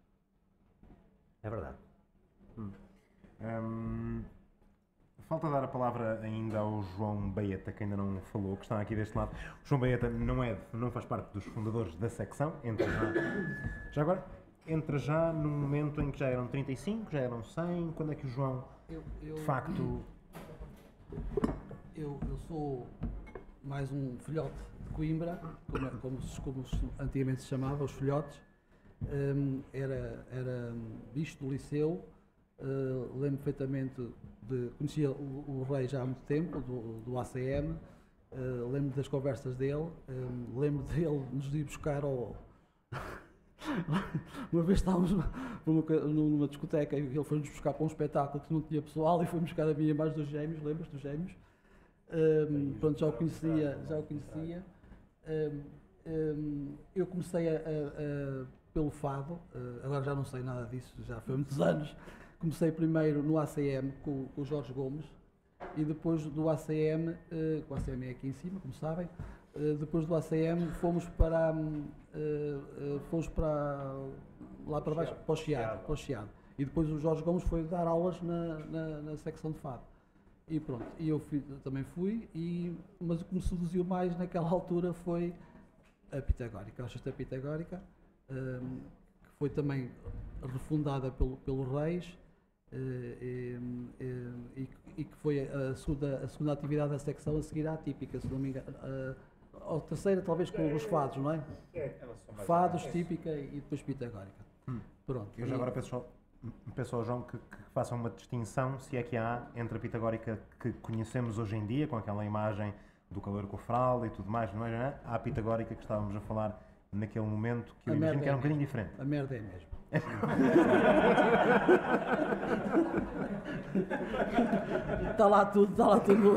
É verdade. Hum. Hum, falta dar a palavra ainda ao João Baeta, que ainda não falou, que está aqui deste lado. O João Baeta não, é, não faz parte dos fundadores da secção, entra já, já agora, entra já no momento em que já eram trinta e cinco, já eram cem, quando é que o João, eu, eu, de facto... Eu, eu sou mais um filhote de Coimbra, como, como, como antigamente se chamava, os filhotes. Um, era, era bicho do liceu. Uh, lembro perfeitamente de conhecia o, o Rei já há muito tempo, do, do A C M, uh, lembro das conversas dele, um, lembro dele nos ir buscar ao... Uma vez estávamos numa, numa discoteca e ele foi-nos buscar para um espetáculo que não tinha pessoal e foi buscar a minha mais dos Gêmeos, lembras dos Gêmeos? Um, pronto, já o conhecia, já o conhecia. Um, um, eu comecei a, a, a, pelo fado, uh, agora já não sei nada disso, já foi há muitos anos. Comecei primeiro no A C M com, com o Jorge Gomes e depois do A C M, uh, o A C M é aqui em cima, como sabem, uh, depois do A C M fomos para, uh, uh, fomos para lá para baixo, para o Chiado, para o Chiado. E depois o Jorge Gomes foi dar aulas na, na, na secção de fado. E pronto, e eu fui, também fui, e, mas o que me seduziu mais naquela altura foi a Pitagórica, a Orquestra Pitagórica, um, que foi também refundada pelo, pelo Reis, uh, e, e, e que foi a segunda, a segunda atividade da secção a seguir à típica, se não me engano. Uh, a terceira talvez com os fados, não é? Fados, típica e depois Pitagórica. Hum. Pronto. Eu já agora peço, só- peço ao João que, que faça uma distinção, se é que há, entre a pitagórica que conhecemos hoje em dia, com aquela imagem do calor com a fralda e tudo mais, não é? Não é? Há a pitagórica que estávamos a falar naquele momento, que eu A imagino merda que era um é bocadinho diferente. A merda é mesmo. Está lá tudo, está lá tudo.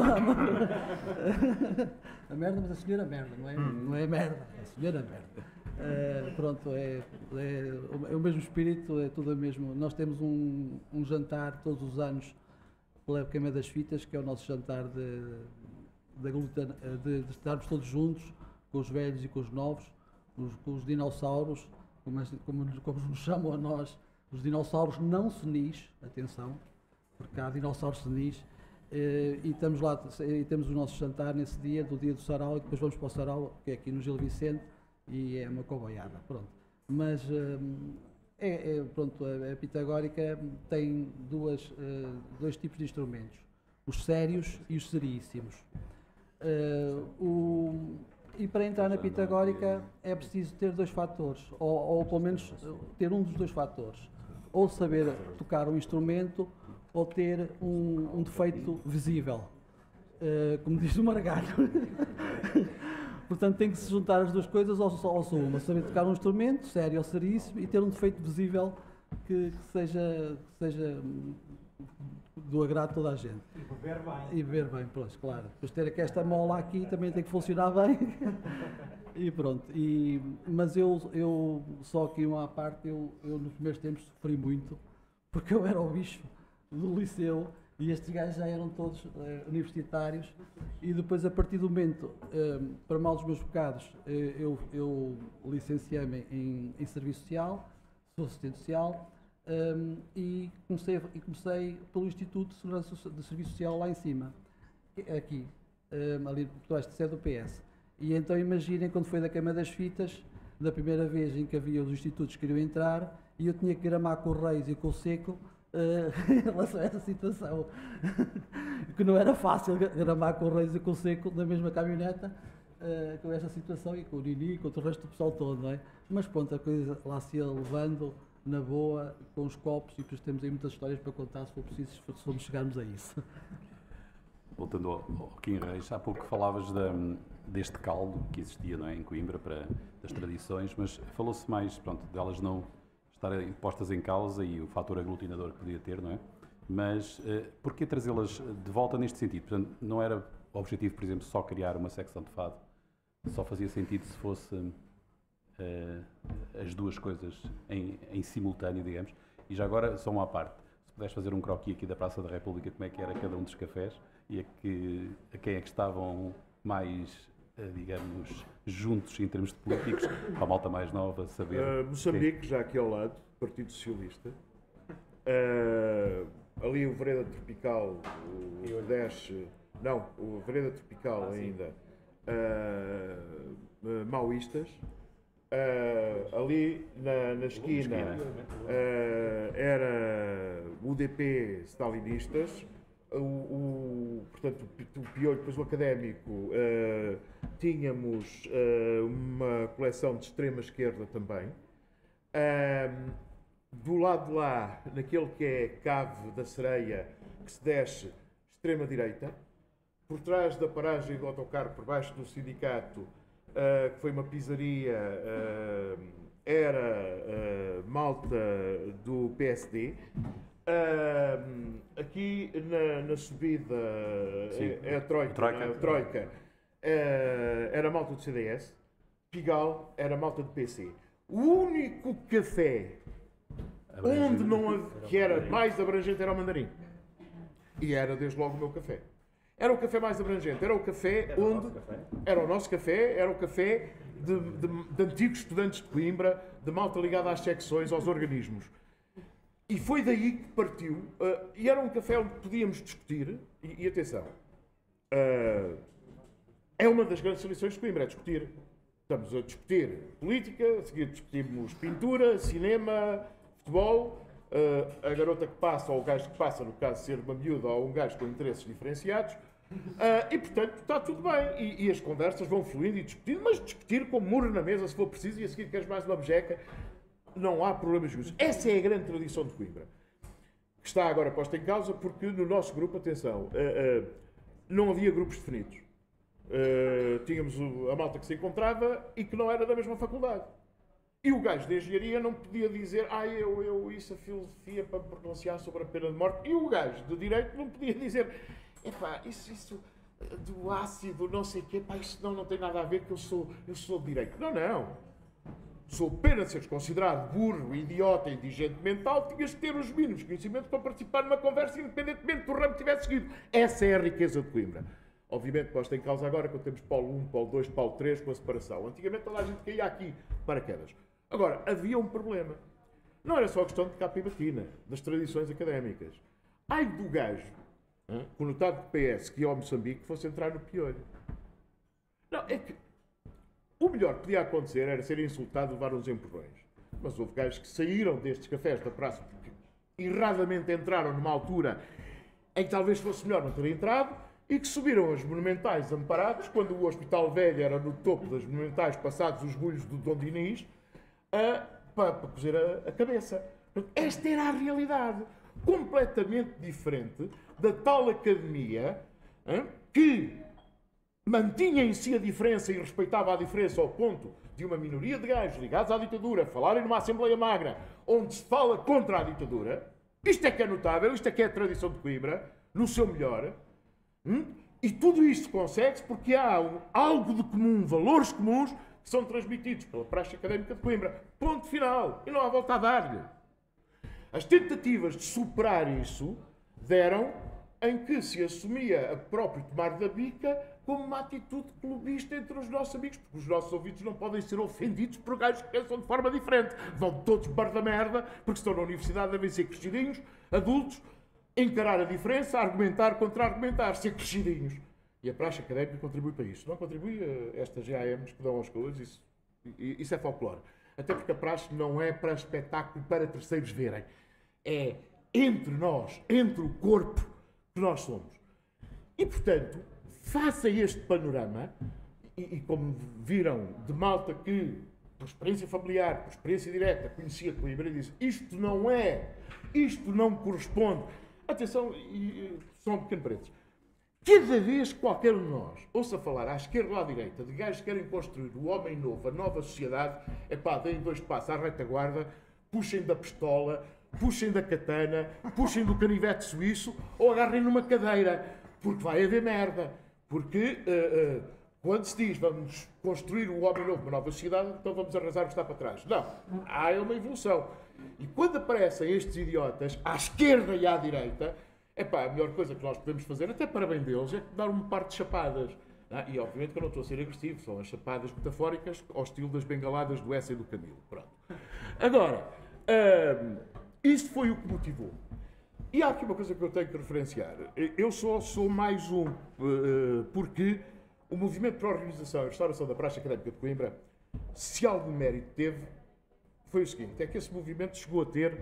A merda, mas a senhora merda, não é, não é merda, é a senhora merda. Eh, pronto, é, é, o- é o mesmo espírito, é tudo o mesmo. Nós temos um, um jantar todos os anos pela Queima das Fitas, que é o nosso jantar de, de, gluten- de, de estarmos todos juntos, com os velhos e com os novos, os, com os dinossauros, como, as- como, como nos chamam a nós, os dinossauros não senis, atenção, porque há dinossauros senis, eh, e estamos lá, e temos o nosso jantar nesse dia, do dia do sarau, e depois vamos para o sarau, que é aqui no Gil Vicente, e é uma coboiada, pronto. Mas hum, é, é, pronto, a, a pitagórica tem duas, eh, dois tipos de instrumentos, os sérios e os seríssimos. Eh, o- e para entrar na pitagórica é preciso ter dois fatores, ou, ou pelo menos eh, ter um dos dois fatores, ou saber tocar um instrumento ou ter um, um defeito visível, eh, como diz o Margalho. Portanto, tem que se juntar as duas coisas ou só, ou só uma, saber tocar um instrumento, sério ou seríssimo, e ter um defeito visível que, que seja, que seja hum, do agrado de toda a gente. E beber bem. E beber bem, pois, claro. Depois ter aqui esta mola aqui também tem que funcionar bem. E pronto. E, mas eu, eu, só aqui uma à parte, eu, eu nos primeiros tempos sofri muito, porque eu era o bicho do liceu e estes gajos já eram todos eh, universitários, e depois, a partir do momento, eh, para mal dos meus pecados, eh, eu, eu licenciei-me em, em Serviço Social, sou assistente social, um, e, comecei, e comecei pelo Instituto de Segurança So- de Serviço Social lá em cima, que- aqui, um, ali por trás de sede do P S. E então imaginem quando foi da Queima das Fitas, da primeira vez em que havia os institutos que queriam entrar, e eu tinha que gramar com o Reis e com o Seco uh, em relação a essa situação. Que não era fácil gra- gramar com o Reis e com o Seco na mesma caminhoneta, uh, com esta situação, e com o Nini e com o resto do pessoal todo, não é? Mas pronto, a coisa lá se ia levando na boa, com os copos, e depois temos aí muitas histórias para contar, se for preciso, se for- se formos chegarmos a isso. Voltando ao, ao Kim Reis, há pouco falavas da, deste caldo que existia, não é, em Coimbra, para, das tradições, mas falou-se mais, pronto, delas não estarem postas em causa e o fator aglutinador que podia ter, não é? Mas eh, porquê trazê-las de volta neste sentido? Portanto, não era o objetivo, por exemplo, só criar uma secção de fado, só fazia sentido se fosse eh, as duas coisas em, em simultâneo, digamos. E já agora, só uma à parte, se puderes fazer um croquis aqui da Praça da República, como é que era cada um dos cafés e a, que, a quem é que estavam mais, eh, digamos, juntos em termos de políticos, para a malta mais nova saber. Uh, Moçambique, já aqui ao lado, Partido Socialista. Uh, ali o Vereda Tropical, o Nordeste, não, o Vereda Tropical ainda, uh, uh, maoístas. Uh, ali na, na esquina uh, era U D P stalinistas. O, o, portanto, o Piolho, depois o académico, uh, tínhamos uh, uma coleção de extrema esquerda também. Uh, do lado de lá, naquele que é Cave da Sereia, que se desce, extrema direita. Por trás da paragem do autocarro, por baixo do sindicato, uh, que foi uma pizzaria, uh, era uh, malta do P S D. Uh, aqui na, na subida é, é a Troika, Troika. não é? A Troika uh, era malta do C D S, Pigal era malta do P C. O único café onde não havia, que era mais abrangente era o Mandarim. E era desde logo o meu café. Era o café mais abrangente, era o café Era o onde. nosso café? Era o nosso café, era o café de, de, de antigos estudantes de Coimbra, de malta ligada às secções, aos organismos. E foi daí que partiu, uh, e era um café onde podíamos discutir, e, e atenção, uh, é uma das grandes lições de Coimbra, é discutir. Estamos a discutir política, a seguir discutimos pintura, cinema, futebol, uh, a garota que passa, ou o gajo que passa, no caso de ser uma miúda, ou um gajo com interesses diferenciados, uh, e portanto está tudo bem, e, e as conversas vão fluindo e discutindo, mas discutir com muro na mesa se for preciso, e a seguir queres mais uma bejeca. não há problemas justos. Essa é a grande tradição de Coimbra, que está agora posta em causa porque no nosso grupo, atenção, uh, uh, não havia grupos definidos. Uh, tínhamos o, a malta que se encontrava e que não era da mesma faculdade. E o gajo de engenharia não podia dizer, ah, eu, eu isso a filosofia para pronunciar sobre a pena de morte. E o gajo de direito não podia dizer, epá, isso, isso do ácido, não sei o quê, pá, isso não, não tem nada a ver que eu sou, eu sou de direito. Não, não. Sou pena de seres considerado burro, idiota, indigente mental, tinhas de ter os mínimos conhecimentos para participar numa conversa independentemente do ramo que tivesse seguido. Essa é a riqueza de Coimbra. Obviamente, posta em causa agora quando temos Polo um, Polo dois, Polo três com a separação. Antigamente toda a gente caía aqui, paraquedas. Agora, havia um problema. Não era só a questão de capibatina, das tradições académicas. Ai do gajo, hein, conotado de P S, que ia ao Moçambique, fosse entrar no piolho. Não, é que o melhor que podia acontecer era ser insultado e levar uns empurrões. Mas houve gajos que saíram destes cafés da praça porque erradamente entraram numa altura em que talvez fosse melhor não ter entrado e que subiram as monumentais amparados, quando o Hospital Velho era no topo das monumentais, passados os bulhos do Dom Dinis, a, para, para cozer a, a cabeça. Esta era a realidade. Completamente diferente da tal academia, hein, que mantinha em si a diferença e respeitava a diferença ao ponto de uma minoria de gajos ligados à ditadura falarem numa Assembleia Magra onde se fala contra a ditadura. Isto é que é notável, isto é que é a tradição de Coimbra, no seu melhor. Hum? E tudo isto consegue-se porque há um, algo de comum, valores comuns, que são transmitidos pela praxe académica de Coimbra. Ponto final. E não há volta a dar-lhe. As tentativas de superar isso deram em que se assumia a próprio tomar da bica como uma atitude clubista entre os nossos amigos, porque os nossos ouvidos não podem ser ofendidos por gajos que pensam de forma diferente. Vão todos bar da merda, porque estão na universidade, devem ser crescidinhos, adultos, encarar a diferença, argumentar, contra-argumentar, ser crescidinhos. E a praxe académica contribui para isso. Não contribui a estas G A Ms que dão aos coisas, isso, isso é folclore. Até porque a praxe não é para espetáculo para terceiros verem. É entre nós, entre o corpo que nós somos. E, portanto, face a este panorama, e, e como viram de malta que, por experiência familiar, por experiência direta, conhecia Coimbra e disse, isto não é, isto não corresponde. Atenção, e, e, só um pequeno parênteses. Cada vez que qualquer um de nós ouça falar à esquerda ou à direita de gajos que querem construir o homem novo, a nova sociedade, é pá, deem dois passos à retaguarda, puxem da pistola, puxem da katana, puxem do canivete suíço ou agarrem numa cadeira, porque vai haver merda. Porque uh, uh, quando se diz vamos construir o homem novo, uma nova sociedade, então vamos arrasar o que está para trás. Não, há uma evolução. E quando aparecem estes idiotas, à esquerda e à direita, epá, a melhor coisa que nós podemos fazer, até para bem deles, é dar um par de chapadas. Ah, e obviamente que eu não estou a ser agressivo, são as chapadas metafóricas ao estilo das bengaladas do Essa e do Camilo. Pronto. Agora, hum, isto foi o que motivou. E há aqui uma coisa que eu tenho que referenciar. Eu só sou mais um, uh, porque o movimento para a organização e restauração da praxe académica de Coimbra, se algum mérito teve, foi o seguinte, é que esse movimento chegou a ter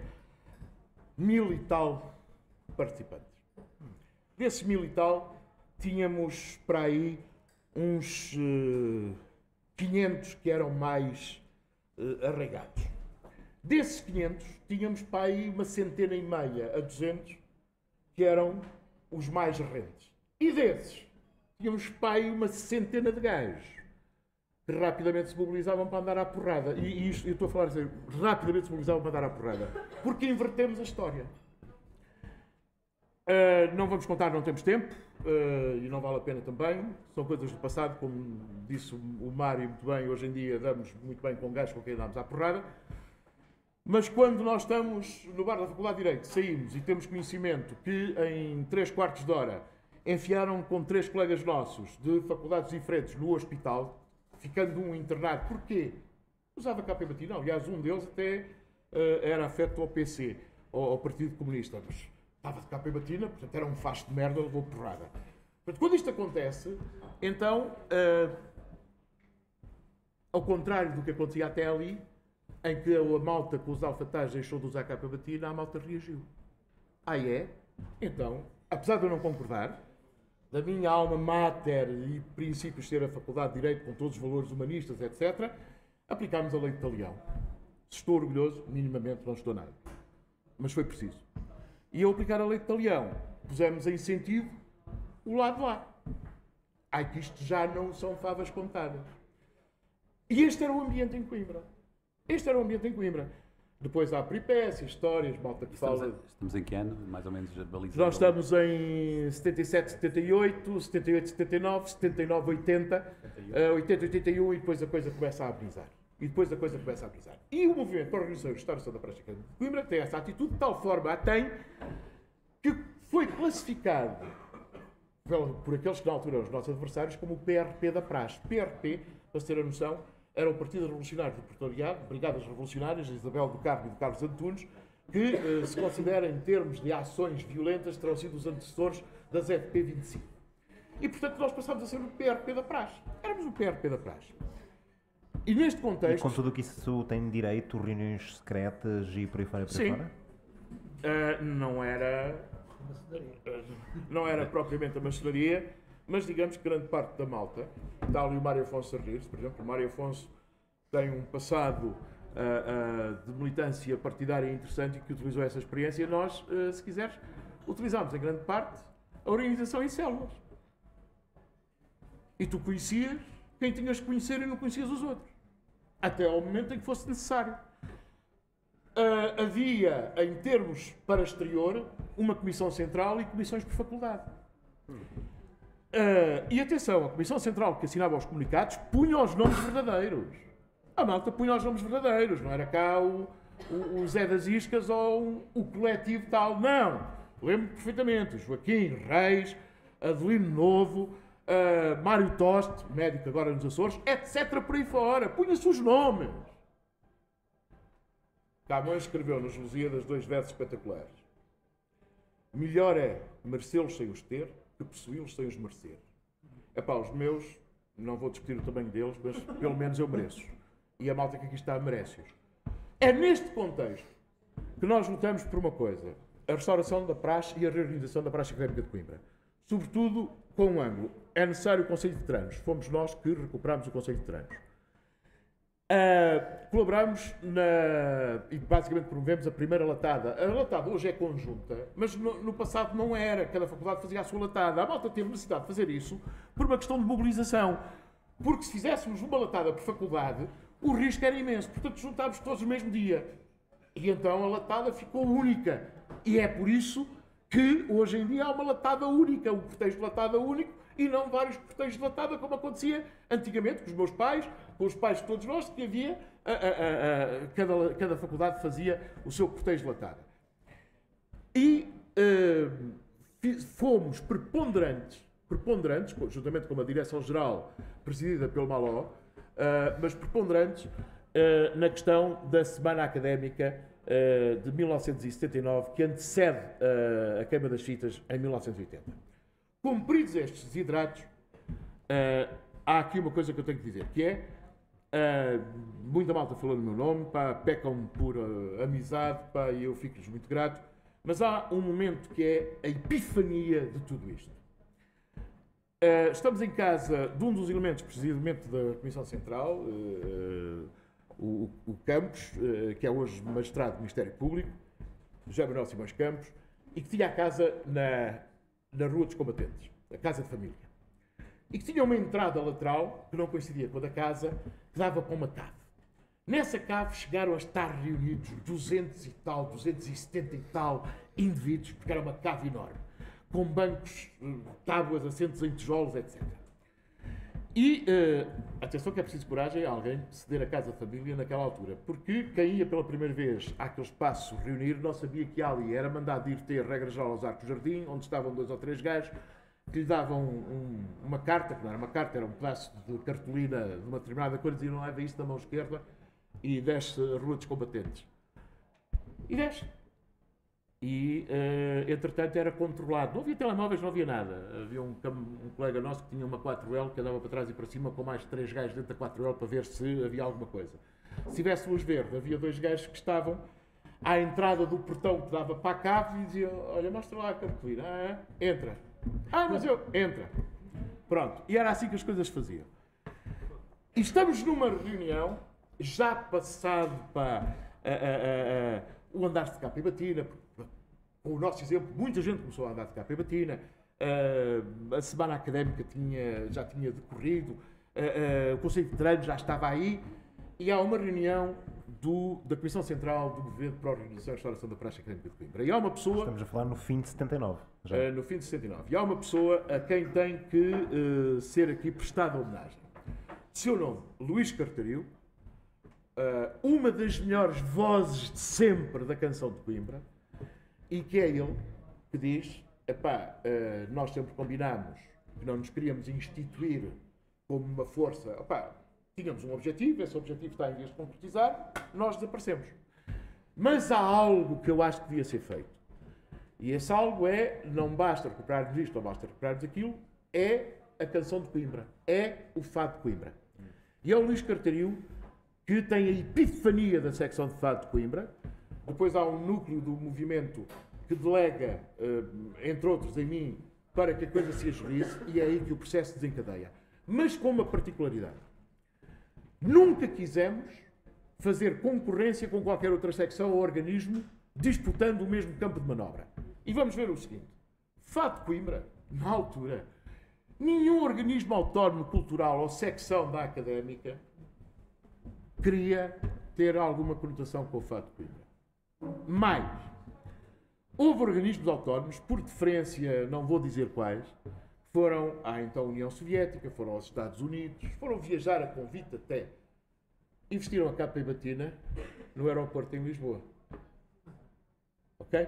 mil e tal participantes. Desses mil e tal, tínhamos para aí uns uh, quinhentos que eram mais uh, arraigados. Desses quinhentos, tínhamos para aí uma centena e meia a duzentos que eram os mais rentes. E desses, tínhamos para aí uma centena de gajos que rapidamente se mobilizavam para andar à porrada. E, e isto, eu estou a falar assim, rapidamente se mobilizavam para andar à porrada. Porque invertemos a história. Uh, não vamos contar, não temos tempo, uh, e não vale a pena também. São coisas do passado, como disse o Mário muito bem, hoje em dia damos muito bem com gajos com quem andamos à porrada. Mas quando nós estamos no bar da Faculdade de Direito, saímos e temos conhecimento que em três quartos de hora enfiaram com três colegas nossos de faculdades diferentes no hospital, ficando um internado. Porquê? Usava capibatina. Aliás, um deles até uh, era afeto ao P C, ao, ao Partido Comunista. Mas estava de capibatina, portanto era um facho de merda, levou porrada. Portanto, quando isto acontece, então, uh, ao contrário do que acontecia até ali, em que a malta com os alfatagens deixou de usar capibatina, a malta reagiu. Ah, é? Então, apesar de eu não concordar, da minha alma mater e princípios ser a Faculdade de Direito com todos os valores humanistas, etcétera, aplicámos a lei de talião. Se estou orgulhoso, minimamente não estou nada. Mas foi preciso. E ao aplicar a lei de Talião, pusemos em sentido o lado lá. Ai, que isto já não são favas contadas. E este era o ambiente em Coimbra. Este era o ambiente em Coimbra. Depois há peripécias, histórias, malta que Estamos, fala... a- estamos em que ano? Mais ou menos balizado? Nós estamos em setenta e sete, setenta e oito, setenta e oito, setenta e nove, setenta e nove, oitenta, eh, oitenta, oitenta e um e depois a coisa começa a brisar. E depois a coisa começa a brisar. E o movimento para a Organização e Restauração da Praça Académica de Coimbra tem essa atitude de tal forma a tem que foi classificado pela- por aqueles que na altura eram os nossos adversários como o P R P da Praxe. P R P, para se ter a noção, era o Partido Revolucionário do Proletariado, Brigadas Revolucionárias, de Isabel do Carmo e do Carlos Antunes, que eh, se considera em termos de ações violentas terão sido os antecessores das F P vinte e cinco. E portanto nós passámos a ser o P R P da Praxe. Éramos o P R P da Praxe. E neste E contexto... com tudo o que isso tem direito, reuniões secretas e por aí fora, por aí Sim. fora? Uh, não era uh, não era propriamente a maçonaria, mas digamos que grande parte da malta, está ali o Mário Afonso a rir-se, por exemplo. O Mário Afonso tem um passado uh, uh, de militância partidária interessante e que utilizou essa experiência. Nós, uh, se quiseres, utilizámos em grande parte a organização em células. E tu conhecias quem tinhas que conhecer e não conhecias os outros. Até ao momento em que fosse necessário. Uh, havia, em termos para exterior, uma comissão central e comissões por faculdade. Uh, e atenção, a comissão central que assinava os comunicados punha os nomes verdadeiros. A malta punha os nomes verdadeiros, não era cá o, o, o Zé das Iscas ou um, o coletivo tal, não. Lembro perfeitamente, Joaquim Reis, Adelino Novo, uh, Mário Toste, médico agora nos Açores, etcétera por aí fora, punha-se os nomes. Camões escreveu nos Lusíadas dois versos espetaculares. Melhor é merecê-los sem os ter que possuí-los sem os merecer. Epá, os meus, não vou discutir o tamanho deles, mas pelo menos eu mereço. E a malta que aqui está merece-os. É neste contexto que nós lutamos por uma coisa. A restauração da praxe e a reorganização da praxe académica de Coimbra. Sobretudo com um ângulo. É necessário o Conselho de Tranos. Fomos nós que recuperámos o Conselho de Tranos. Uh, colaboramos na, e basicamente promovemos a primeira latada. A latada hoje é conjunta, mas no, no passado não era. Cada faculdade fazia a sua latada. A malta teve necessidade de fazer isso por uma questão de mobilização. Porque se fizéssemos uma latada por faculdade, o risco era imenso. Portanto, juntámos todos no mesmo dia. E então a latada ficou única. E é por isso que hoje em dia há uma latada única, um cortejo de latada único, e não vários cortejos de latada, como acontecia antigamente com os meus pais, com os pais de todos nós, que havia, a, a, a, a, cada, cada faculdade fazia o seu cortejo de latada. E uh, fomos preponderantes, preponderantes, juntamente com a Direção-Geral presidida pelo Maló, uh, mas preponderantes uh, na questão da Semana Académica uh, de mil novecentos e setenta e nove, que antecede uh, a queima das fitas em mil novecentos e oitenta. Cumpridos estes desidratos, uh, há aqui uma coisa que eu tenho que dizer, que é, uh, muita malta falou no meu nome, pá, pecam por uh, amizade, pá, e eu fico-lhes muito grato, mas há um momento que é a epifania de tudo isto. Uh, estamos em casa de um dos elementos, precisamente da Comissão Central, uh, o, o Campos, uh, que é hoje magistrado do Ministério Público, José Manuel Simões Campos, e que tinha a casa na... na Rua dos Combatentes, a casa de família. E que tinha uma entrada lateral, que não coincidia com a da casa, que dava para uma cave. Nessa cave chegaram a estar reunidos duzentos e tal, duzentos e setenta e tal indivíduos, porque era uma cave enorme, com bancos, tábuas, assentos em tijolos, etcétera. E, uh, atenção que é preciso coragem a alguém ceder a casa de família naquela altura, porque quem ia pela primeira vez àquele espaço reunir não sabia que ali era mandado ir ter, regra geral, aos Arcos do Jardim, onde estavam dois ou três gajos que lhe davam um, uma carta, que não era uma carta, era um pedaço de cartolina de uma determinada cor, e diziam, leva isto na mão esquerda e desce a Rua dos Combatentes. E desce. E, uh, entretanto, era controlado. Não havia telemóveis, não havia nada. Havia um, um colega nosso que tinha uma quatro L que andava para trás e para cima com mais três gajos dentro da quatro L para ver se havia alguma coisa. Se tivesse luz verde, havia dois gajos que estavam à entrada do portão que dava para a cave e diziam, olha, mostra lá a cartolina. Ah, entra. Ah, mas eu... Entra. Pronto. E era assim que as coisas faziam. E estamos numa reunião já passado para a, a, a, a, o andar-se de capa e batina, com o nosso exemplo, muita gente começou a andar de capa e batina, uh, a semana académica tinha, já tinha decorrido, uh, uh, o Conselho de Treinos já estava aí, e há uma reunião do, da Comissão Central do Movimento para a Organização e Restauração da Praxe Académica de Coimbra. E há uma pessoa... Estamos a falar no fim de setenta e nove. Já. Uh, no fim de setenta e nove. E há uma pessoa a quem tem que uh, ser aqui prestada homenagem. Seu nome, Luís Cartario, uh, uma das melhores vozes de sempre da canção de Coimbra, e que é ele que diz, epá, uh, nós sempre combinámos que não nos queríamos instituir como uma força, epá, tínhamos um objetivo, esse objetivo está em vez de concretizar, nós desaparecemos. Mas há algo que eu acho que devia ser feito. E esse algo é, não basta recuperarmos isto, não basta recuperarmos aquilo, é a canção de Coimbra, é o fado de Coimbra. E é o Luís Cartario que tem a epifania da secção de fado de Coimbra. Depois há um núcleo do movimento que delega, entre outros, em mim, para que a coisa se agilize, e é aí que o processo desencadeia. Mas com uma particularidade. Nunca quisemos fazer concorrência com qualquer outra secção ou organismo disputando o mesmo campo de manobra. E vamos ver o seguinte. Fado de Coimbra, na altura, nenhum organismo autónomo cultural ou secção da académica queria ter alguma conotação com o Fado de Coimbra. Mais, houve organismos autónomos, por deferência, não vou dizer quais, foram à então União Soviética, foram aos Estados Unidos, foram viajar a convite até, investiram a capa e batina no aeroporto em Lisboa. Ok?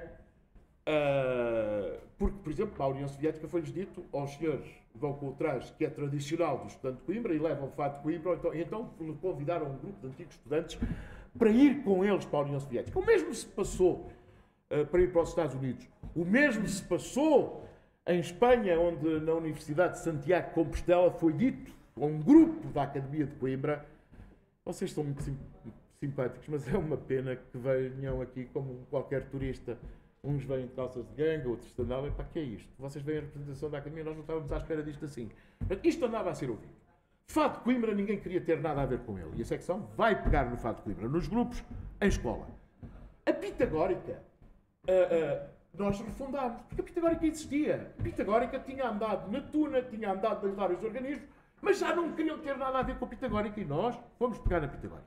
Uh, porque, por exemplo, à União Soviética foi-lhes dito, aos senhores vão com o traje que é tradicional do estudante de Coimbra e levam o fado de Coimbra, então, então convidaram um grupo de antigos estudantes para ir com eles para a União Soviética. O mesmo se passou uh, para ir para os Estados Unidos. O mesmo se passou em Espanha, onde na Universidade de Santiago de Compostela foi dito a um grupo da Academia de Coimbra: vocês são muito sim, simpáticos, mas é uma pena que venham aqui como qualquer turista. Uns vêm de calças de ganga, outros de sandália. Para que é isto? Vocês veem a representação da Academia, nós não estávamos à espera disto assim. Mas isto andava a ser ouvido. Fado de Coimbra, ninguém queria ter nada a ver com ele. E a secção vai pegar no Fado de Coimbra, nos grupos, em escola. A Pitagórica, uh, uh, nós refundámos, porque a Pitagórica existia. A Pitagórica tinha andado na Tuna, tinha andado em vários organismos, mas já não queriam ter nada a ver com a Pitagórica e nós fomos pegar na Pitagórica.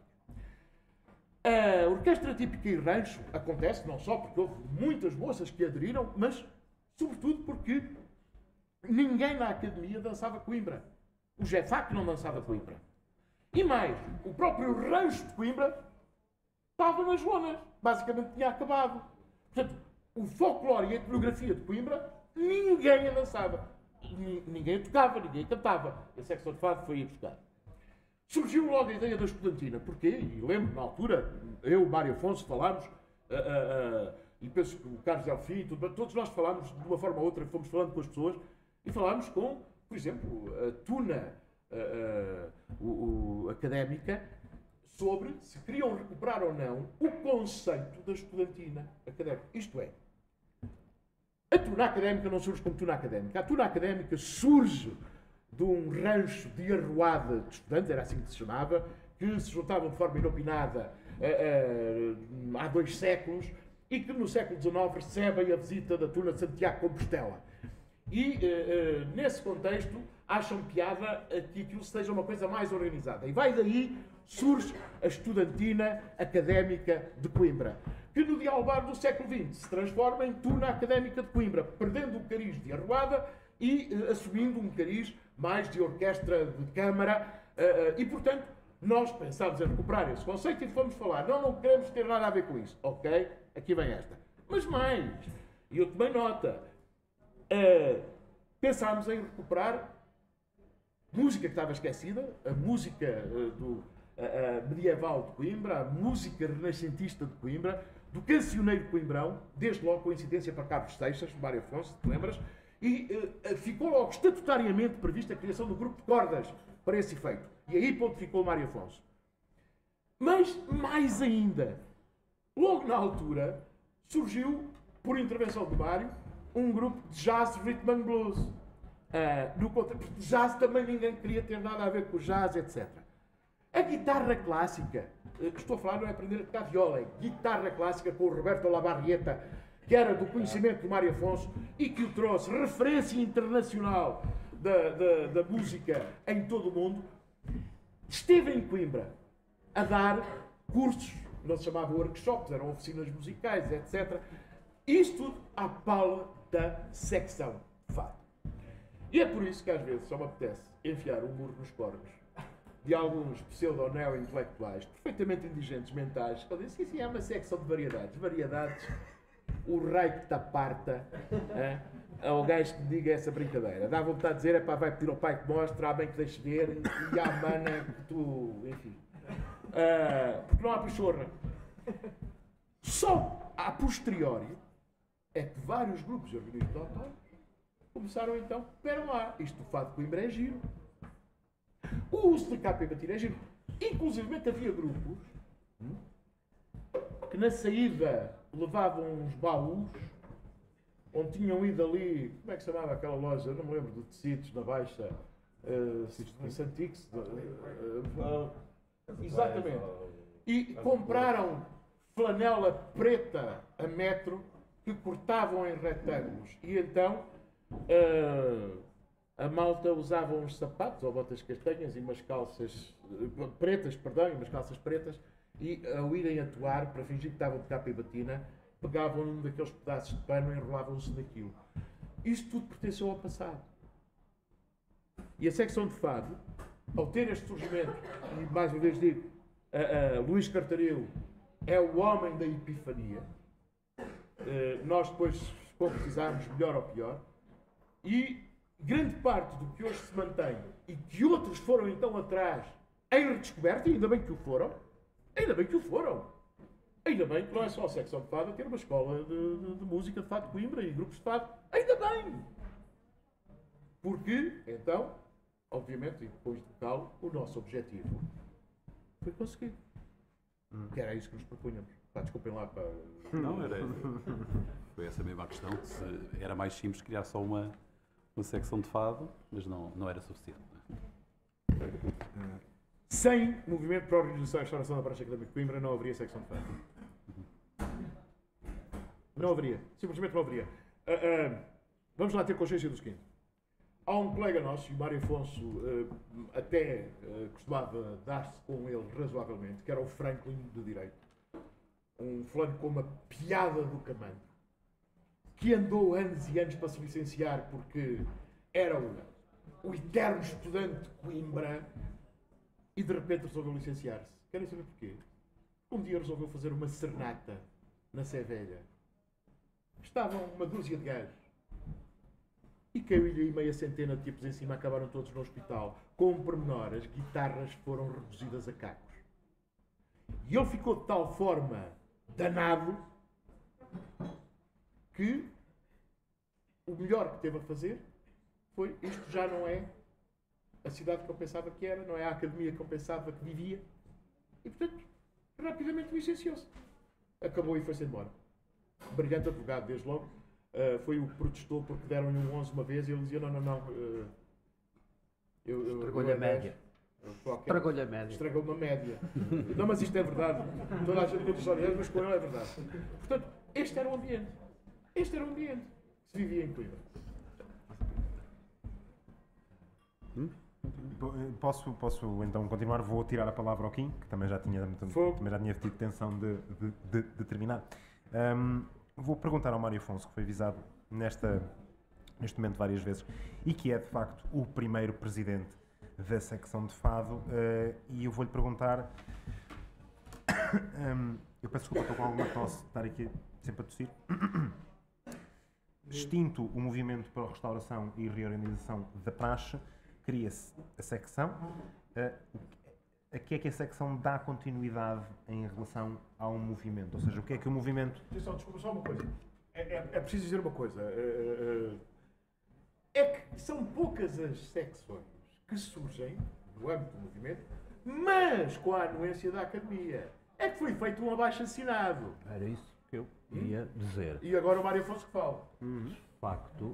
A Orquestra Típica e Rancho acontece não só porque houve muitas moças que aderiram, mas sobretudo porque ninguém na Academia dançava Coimbra. O Jefac não dançava Coimbra. E mais, o próprio Rancho de Coimbra estava nas lonas. Basicamente tinha acabado. Portanto, o folclore e a etnografia de Coimbra, ninguém a dançava. Ninguém a tocava, ninguém a cantava. A secção de fado foi a buscar. Surgiu logo a ideia da estudantina. Porquê? E lembro, na altura, eu, o Mário Afonso, falámos, uh, uh, uh, e penso que o Carlos Delfim, tudo, todos nós falámos, de uma forma ou outra, fomos falando com as pessoas, e falámos com, por exemplo, a Tuna uh, uh, o, o, académica, sobre se queriam recuperar ou não o conceito da estudantina académica. Isto é, a Tuna académica não surge como Tuna académica. A Tuna académica surge de um rancho de arruada de estudantes, era assim que se chamava, que se juntavam de forma inopinada uh, uh, há dois séculos e que no século dezenove recebem a visita da Tuna de Santiago de Compostela. E, uh, uh, nesse contexto, acham piada que aquilo seja uma coisa mais organizada. E vai daí, surge a estudantina académica de Coimbra, que no dialbar do século vinte se transforma em Tuna académica de Coimbra, perdendo o cariz de arruada e uh, assumindo um cariz mais de orquestra de câmara, uh, uh, e portanto nós pensámos em recuperar esse conceito e fomos falar, não, não queremos ter nada a ver com isso. Ok, aqui vem esta. Mas mais, e eu tomei nota, uh, pensámos em recuperar música que estava esquecida, a música uh, do uh, uh, medieval de Coimbra, a música renascentista de Coimbra, do cancioneiro Coimbrão, desde logo coincidência para Carlos Seixas, Mário Afonso, te lembras? E uh, ficou logo estatutariamente prevista a criação do grupo de cordas para esse efeito. E aí pontificou o Mário Afonso. Mas, mais ainda, logo na altura, surgiu, por intervenção do Mário, um grupo de jazz, rhythm and blues. Uh, no contexto de jazz também ninguém queria ter nada a ver com jazz, etcétera. A guitarra clássica, estou a falar, não é aprender a tocar viola, é guitarra clássica com o Roberto Labarrieta, que era do conhecimento do Mário Afonso e que o trouxe referência internacional da, da, da música em todo o mundo, esteve em Coimbra a dar cursos, não se chamavam workshops, eram oficinas musicais, etcétera. Isto tudo à pala da secção de fado. E é por isso que às vezes só me apetece enfiar um murro nos cornos de alguns pseudo-neo-intelectuais perfeitamente indigentes mentais que dizem, sim, sim, é uma secção de variedades. Variedades, o raio que te aparta, é, ao gajo que me diga essa brincadeira. Dá vontade de dizer, é pá, vai pedir ao pai que mostre, há bem que deixe ver, e há mana que tu, enfim. Uh, porque não há pichorra. Só a posteriori é que vários grupos de organismos autónomos começaram então, esperam lá, isto do fado de Coimbra é giro. O uso de capa e batina é giro. Inclusive havia grupos que na saída levavam uns baús onde tinham ido ali, como é que se chamava aquela loja? Eu não me lembro, de tecidos na Baixa, uh, Santix. Uh, uh, exatamente. E compraram flanela preta a metro que cortavam em retângulos. E então uh, a malta usava uns sapatos ou botas castanhas e umas calças uh, pretas, perdão, e umas calças pretas, e ao irem atuar, para fingir que estavam de capa e batina, pegavam num daqueles pedaços de pano e enrolavam-se naquilo. Isto tudo pertenceu ao passado. E a secção de fado, ao ter este surgimento, e mais uma vez digo, a, a Luís Cartareu é o homem da epifania. Uh, nós depois concretizarmos melhor ou pior. E grande parte do que hoje se mantém e que outros foram então atrás em redescoberta, e ainda bem que o foram, ainda bem que o foram. Ainda bem que não é só a secção de fado a ter uma escola de, de, de música de fado de Coimbra e grupos de fado. Ainda bem! Porque, então, obviamente, e depois de calo, o nosso objetivo foi conseguido. Hum. Que era isso que nos propunhamos. Pá, desculpem lá para... Não, era... Foi essa mesma a questão, que se era mais simples criar só uma, uma secção de fado, mas não, não era suficiente. Não é? Sem movimento para a organização e restauração da Praça Académica de Coimbra não haveria secção de fado. Não haveria. Simplesmente não haveria. Uh, uh, vamos lá ter consciência do seguinte. Há um colega nosso, o Mário Afonso, uh, até uh, costumava dar-se com ele razoavelmente, que era o Franklin de Direito. Um fulano com uma piada do camando, que andou anos e anos para se licenciar porque era o, o eterno estudante de Coimbra e de repente resolveu licenciar-se. Querem saber porquê? Um dia resolveu fazer uma serenata na Sé Velha. Estavam uma dúzia de gajos. E caiu-lhe aí meia centena de tipos em cima, acabaram todos no hospital. Com um pormenor, as guitarras foram reduzidas a cacos. E ele ficou de tal forma danado que o melhor que teve a fazer foi, isto já não é a cidade que eu pensava que era, não é a academia que eu pensava que vivia. E, portanto, rapidamente licenciou-se. Acabou e foi-se embora. Brilhante advogado, desde logo. Uh, foi o que protestou porque deram-lhe um onze uma vez e ele dizia, não, não, não. Uh, Estragou-lhe a média. Estragou-lhe a média. Estragou uma média. Não, mas isto é verdade. Toda a gente conta histórias, mas com ele é verdade. Portanto, este era o ambiente. Este era o ambiente que se vivia em Coimbra. Hum? Posso, posso então continuar? Vou tirar a palavra ao Kim, que também já tinha, também já tinha tido intenção de, de, de, de terminar. Um, vou perguntar ao Mário Afonso, que foi visado nesta, neste momento várias vezes, e que é de facto o primeiro presidente da secção de fado, uh, e eu vou-lhe perguntar, um, eu peço desculpa, estou com alguma tosse, estar aqui sempre a tossir. Extinto o movimento para a restauração e reorganização da praxe, cria-se a secção. Uh, a que é que a secção dá continuidade em relação ao movimento? Ou seja, o que é que o movimento... Atenção, desculpa, só uma coisa. É, é, é preciso dizer uma coisa. É, é, é que são poucas as secções que surgem no âmbito do movimento, mas com a anuência da academia. É que foi feito um abaixo-assinado. Era isso que eu ia dizer. E agora o Mário Afonso que fala. De facto,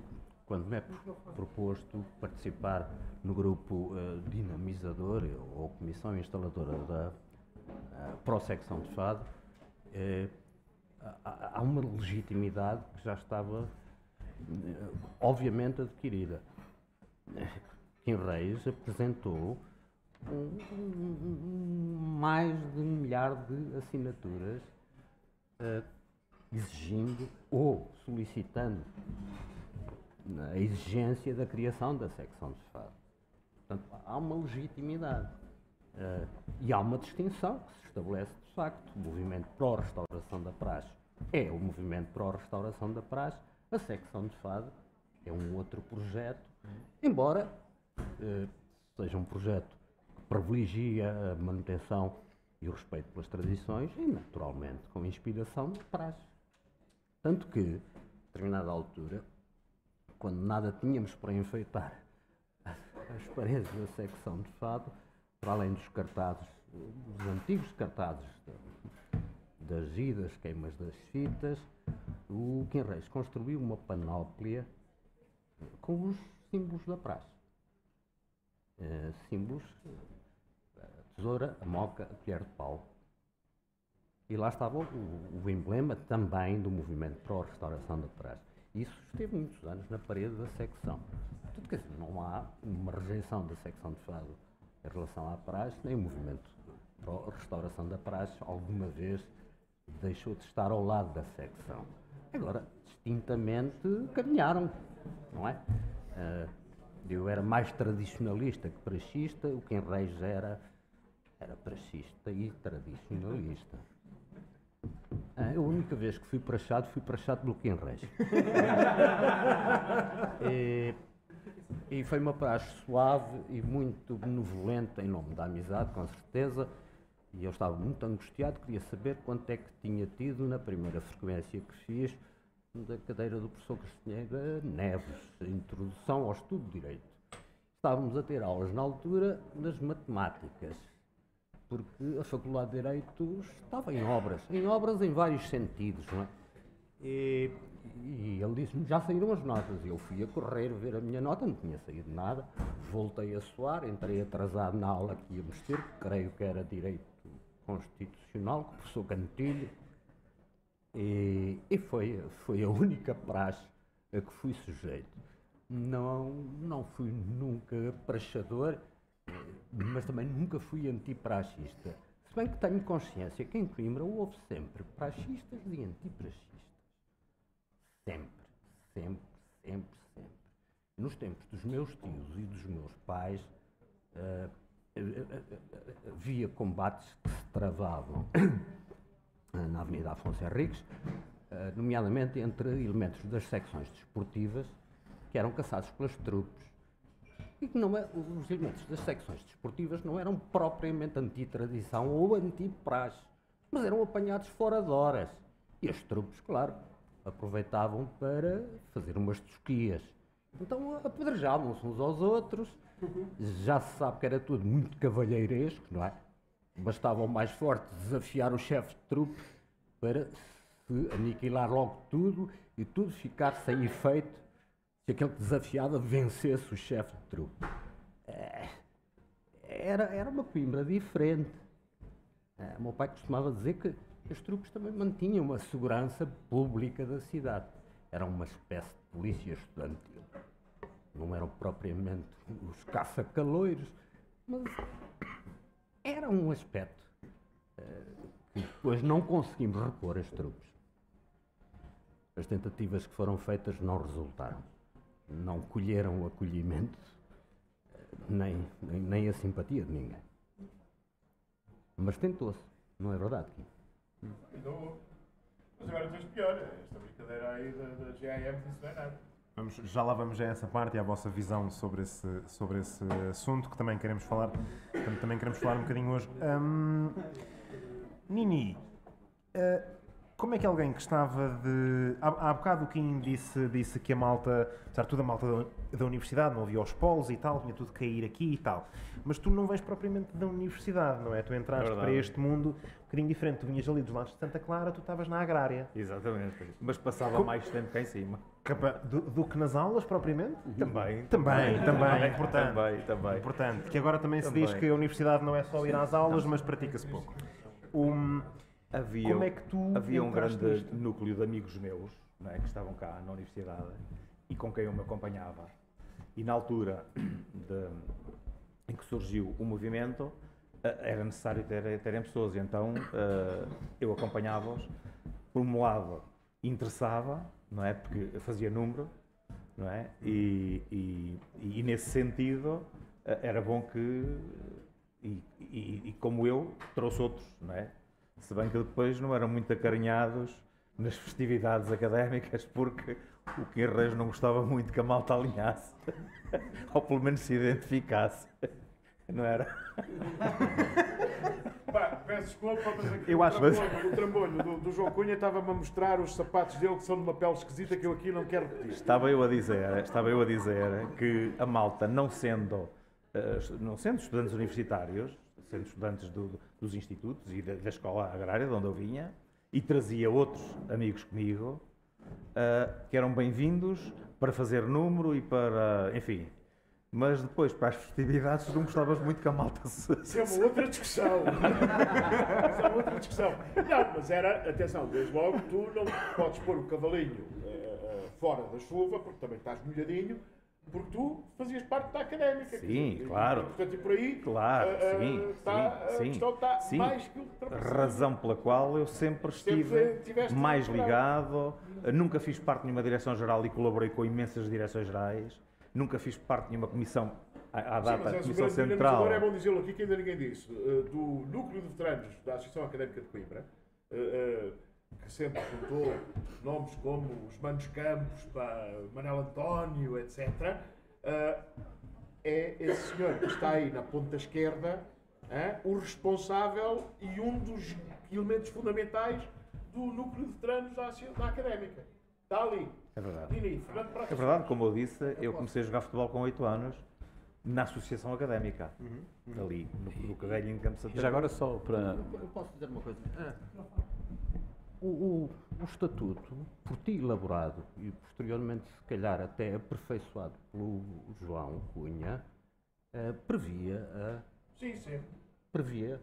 quando me é pro- proposto participar no grupo eh, dinamizador ou comissão instaladora da eh, Pro-Secção de Fado, eh, há há uma legitimidade que já estava eh, obviamente adquirida. Kim Reis apresentou um- um- um- mais de um milhar de assinaturas eh, exigindo ou solicitando a exigência da criação da secção de Fado. Portanto, há uma legitimidade. Eh, e há uma distinção que se estabelece de facto. O movimento pró-restauração da praxe é o movimento pró-restauração da praxe, a secção de Fado é um outro projeto, embora eh, seja um projeto que privilegia a manutenção e o respeito pelas tradições e, naturalmente, com inspiração de praxe. Tanto que, a determinada altura, quando nada tínhamos para enfeitar as paredes da secção de Fado, para além dos cartazes, dos antigos cartazes de- das idas, queimas das fitas, o Kim Reis construiu uma panóplia com os símbolos da praxe. Eh, símbolos, a tesoura, a moca, a colher de pau. E lá estava o, o emblema também do movimento pró-restauração da praxe. Isso esteve muitos anos na parede da secção. Portanto, quer dizer, não há uma rejeição da secção de Fado em relação à praxe, nem o movimento pró-restauração da praxe alguma vez deixou de estar ao lado da secção. Agora, distintamente, caminharam, não é? Eh, eu era mais tradicionalista que praxista, o Kim Reis era, era praxista e tradicionalista. Ah, a única vez que fui praxado, fui praxado pelo Kim Reis. e, e foi uma praxe suave e muito benevolente, em nome da amizade, com certeza. E eu estava muito angustiado, queria saber quanto é que tinha tido na primeira frequência que fiz da cadeira do professor Castanheira Neves, a introdução ao estudo de Direito. Estávamos a ter aulas na altura das matemáticas, porque a Faculdade de Direito estava em obras, em obras em vários sentidos, não é? E, e ele disse-me, já saíram as notas, e eu fui a correr ver a minha nota, não tinha saído nada, voltei a suar, entrei atrasado na aula que íamos ter, creio que era Direito Constitucional, com o professor Cantilho, e, e foi, foi a única praxe a que fui sujeito. Não, não fui nunca praxador, mas também nunca fui antipraxista. Se bem que tenho consciência que em Coimbra houve sempre praxistas e antipraxistas. Sempre, sempre, sempre, sempre. Nos tempos dos meus tios e dos meus pais, uh, uh, uh, uh, havia combates que se travavam na Avenida Afonso Henriques, uh, nomeadamente entre elementos das secções desportivas que eram caçados pelas trupes. E que não é, os elementos das secções desportivas não eram propriamente anti-tradição ou anti-praxe, mas eram apanhados fora de horas. E as trupes, claro, aproveitavam para fazer umas tosquias. Então apedrejavam-se uns aos outros, já se sabe que era tudo muito cavalheiresco, não é? Bastava o mais forte desafiar o chefe de trupe para se aniquilar logo tudo e tudo ficar sem efeito se aquele que desafiava vencesse o chefe de trupe. Era, era uma Coimbra diferente. O meu pai costumava dizer que as trupes também mantinham uma segurança pública da cidade. Era uma espécie de polícia estudantil. Não eram propriamente os caça-caloiros, mas era um aspecto que depois não conseguimos repor as trupes. As tentativas que foram feitas não resultaram. Não colheram o acolhimento, nem, nem, nem a simpatia de ninguém. Mas tentou-se, não é verdade, Kim? Então, mas agora tens pior. Esta brincadeira aí da, da G A M, isso não é nada. Vamos, já lá vamos a essa parte e à vossa visão sobre esse, sobre esse assunto, que também queremos falar, também queremos falar um bocadinho hoje. Um, Nini, uh, como é que alguém que estava de... Há, há bocado o Kim disse, disse que a malta, apesar de tudo a malta da, da universidade, não havia os polos e tal, tinha tudo que cair aqui e tal. Mas tu não vens propriamente da universidade, não é? Tu entraste É para este mundo um bocadinho diferente. Tu vinhas ali dos lados de Santa Clara, tu estavas na agrária. Exatamente. Mas passava Como- mais tempo cá em cima. Capa- Do, do que nas aulas, propriamente? Também. Também, também, importante. Também, também. Importante, que agora também, se Também. diz que a universidade não é só ir às aulas, mas pratica-se pouco. Um, Havia, Como é que tu havia um entraste grande nisto? núcleo de amigos meus, não é, que estavam cá na universidade e com quem eu me acompanhava. E na altura de, em que surgiu o movimento, eh, era necessário ter, terem pessoas. E então eh, eu acompanhava-os. Por um lado, interessava, não é, porque fazia número, não é? E, e, e nesse sentido eh, era bom que, e, e, e como eu, trouxe outros, não é? Se bem que depois não eram muito acarinhados nas festividades académicas, porque o Kim Reis não gostava muito que a malta alinhasse, ou pelo menos se identificasse, não era? Pá, peço desculpa, mas aqui Eu o, acho- trambolho, o trambolho do, do João Cunha estava-me a mostrar os sapatos dele que são de uma pele esquisita que eu aqui não quero repetir. Estava eu a dizer, estava eu a dizer que a malta, não sendo, eh, não sendo estudantes universitários, sendo estudantes do- dos institutos e da, da escola agrária de onde eu vinha, e trazia outros amigos comigo, eh, que eram bem-vindos para fazer número e para, enfim. Mas depois, para as festividades, tu não gostavas muito que a malta se... Isso é uma outra discussão. Isso é uma outra discussão. Não, mas era, atenção, desde logo tu não podes pôr o cavalinho eh, eh, fora da chuva, porque também estás molhadinho, porque tu fazias parte da académica. Sim, quer dizer, claro. E, portanto, e por aí, Claro, eh, eh, sim, está, sim, a sim, questão está sim. mais que ultrapassada. Razão pela qual eu sempre Sempre estive tiveste mais ligado. ligado, nunca fiz parte de nenhuma direção-geral e colaborei com imensas direções-gerais, nunca fiz parte de nenhuma comissão, à, à Sim, data, mas és o comissão grande central. dinamizador, é bom dizê-lo aqui que ainda ninguém disse, eh, do núcleo de veteranos da Associação Académica de Coimbra, eh, eh, que sempre juntou nomes como os Manos Campos, pá, Manel António, etcétera, eh, é esse senhor que está aí na ponta esquerda, eh, o responsável e um dos elementos fundamentais do núcleo de veteranos da, Associa- da Académica. Está ali. É verdade. Nini, Fernando Prata É verdade, como eu disse, eu comecei a jogar futebol com oito anos na Associação Académica, ali, no, no Cagalho em Campo E Santana. já agora só para... Eu posso dizer uma coisa? O, o, o estatuto, por ti elaborado e posteriormente, se calhar, até aperfeiçoado pelo João Cunha, eh, previa, a- Sim, sim. previa,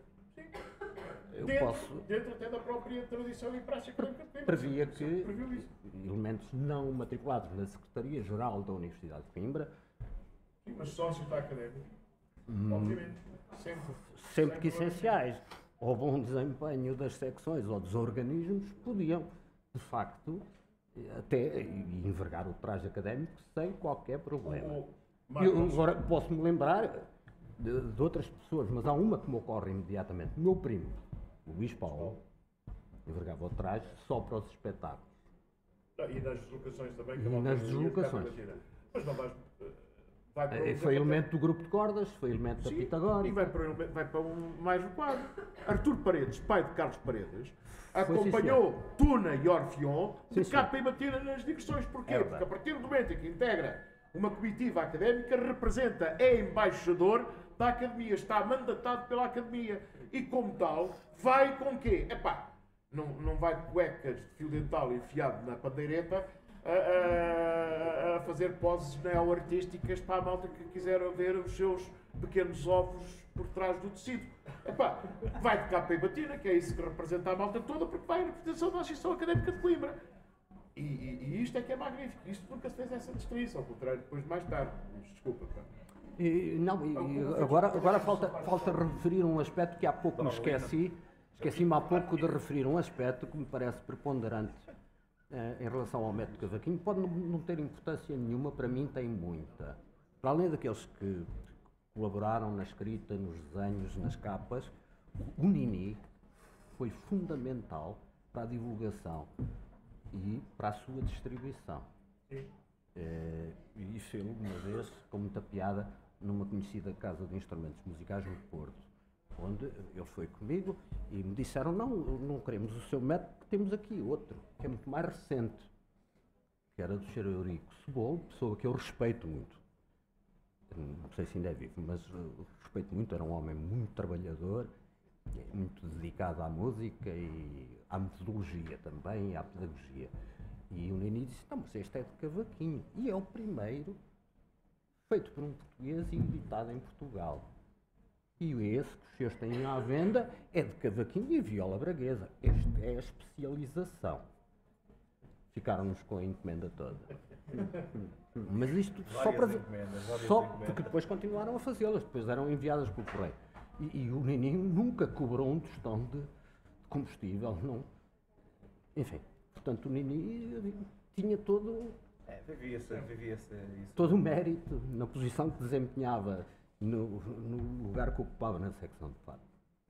eu Dentro, posso, dentro até da própria tradição e prática académica de Coimbra. previa Sempre que previu isso. elementos não matriculados na Secretaria-Geral da Universidade de Coimbra, Sim, mas sócio da académica. Hum. Obviamente. Sempre. sempre que essenciais ao bom desempenho das secções ou dos organismos, podiam, de facto, até envergar o traje académico sem qualquer problema. O Eu Marcos, agora posso-me lembrar de, de outras pessoas, mas há uma que me ocorre imediatamente. O meu primo, o Luís Paulo, envergava o traje só para os espetáculos. e nas deslocações também. E que a malta nas ia deslocações. ficar batida. Mas não vais. eh, Vai para Eh, um- Foi elemento do grupo de cordas, foi elemento da Sim, e Pitagórica. vai para, um, vai para um mais no quadro. Artur Paredes, pai de Carlos Paredes, sim, acompanhou Tuna e Orfeon de Sim, capa e batina nas digressões. Porquê? É Porque verdade. a partir do momento em que integra uma comitiva académica, representa, é embaixador da academia, está mandatado pela academia. E como tal, vai com quê? Epá, não, não vai de cuecas de fio dental enfiado na pandeireta a, a- a fazer poses neo-artísticas para a malta que quiser ver os seus pequenos ovos por trás do tecido. Epá, vai de capa e batina, que é isso que representa a malta toda, porque vai em representação da Associação Académica de Coimbra. E, e- e isto é que é magnífico. Isto nunca se fez essa distinção, ao contrário, depois de mais tarde. Mas, desculpa, pá. E, não, e- e agora, agora falta, falta referir um aspecto que há pouco me esqueci. Esqueci-me há pouco de referir um aspecto que me parece preponderante eh, em relação ao método Cavaquinho. Pode não, não ter importância nenhuma, para mim tem muita. Para além daqueles que colaboraram na escrita, nos desenhos, nas capas, o Nini foi fundamental para a divulgação e para a sua distribuição. Eh, e isso ele uma vez, com muita piada, numa conhecida casa de instrumentos musicais no Porto, onde ele foi comigo e me disseram, não, não queremos o seu método, que temos aqui outro, que é muito mais recente, que era do senhor Eurico Cebolo, pessoa que eu respeito muito. Não sei se ainda é vivo, mas uh, respeito muito, era um homem muito trabalhador, muito dedicado à música e à metodologia também, à pedagogia. E o Nini disse, não, mas este é de cavaquinho. E é o primeiro feito por um português e editado em Portugal. E esse que os seus têm à venda é de cavaquinho e viola braguesa. Esta é a especialização. Ficaram-nos com a encomenda toda. Mas isto só para ver. Só porque depois continuaram a fazê-las, depois eram enviadas pelo correio. E, e o Nininho nunca cobrou um tostão de combustível, não. Enfim, portanto o Nini tinha todo, É, vivia-se, vivia-se isso. todo o mérito na posição que desempenhava, no, no lugar que ocupava na secção de fado.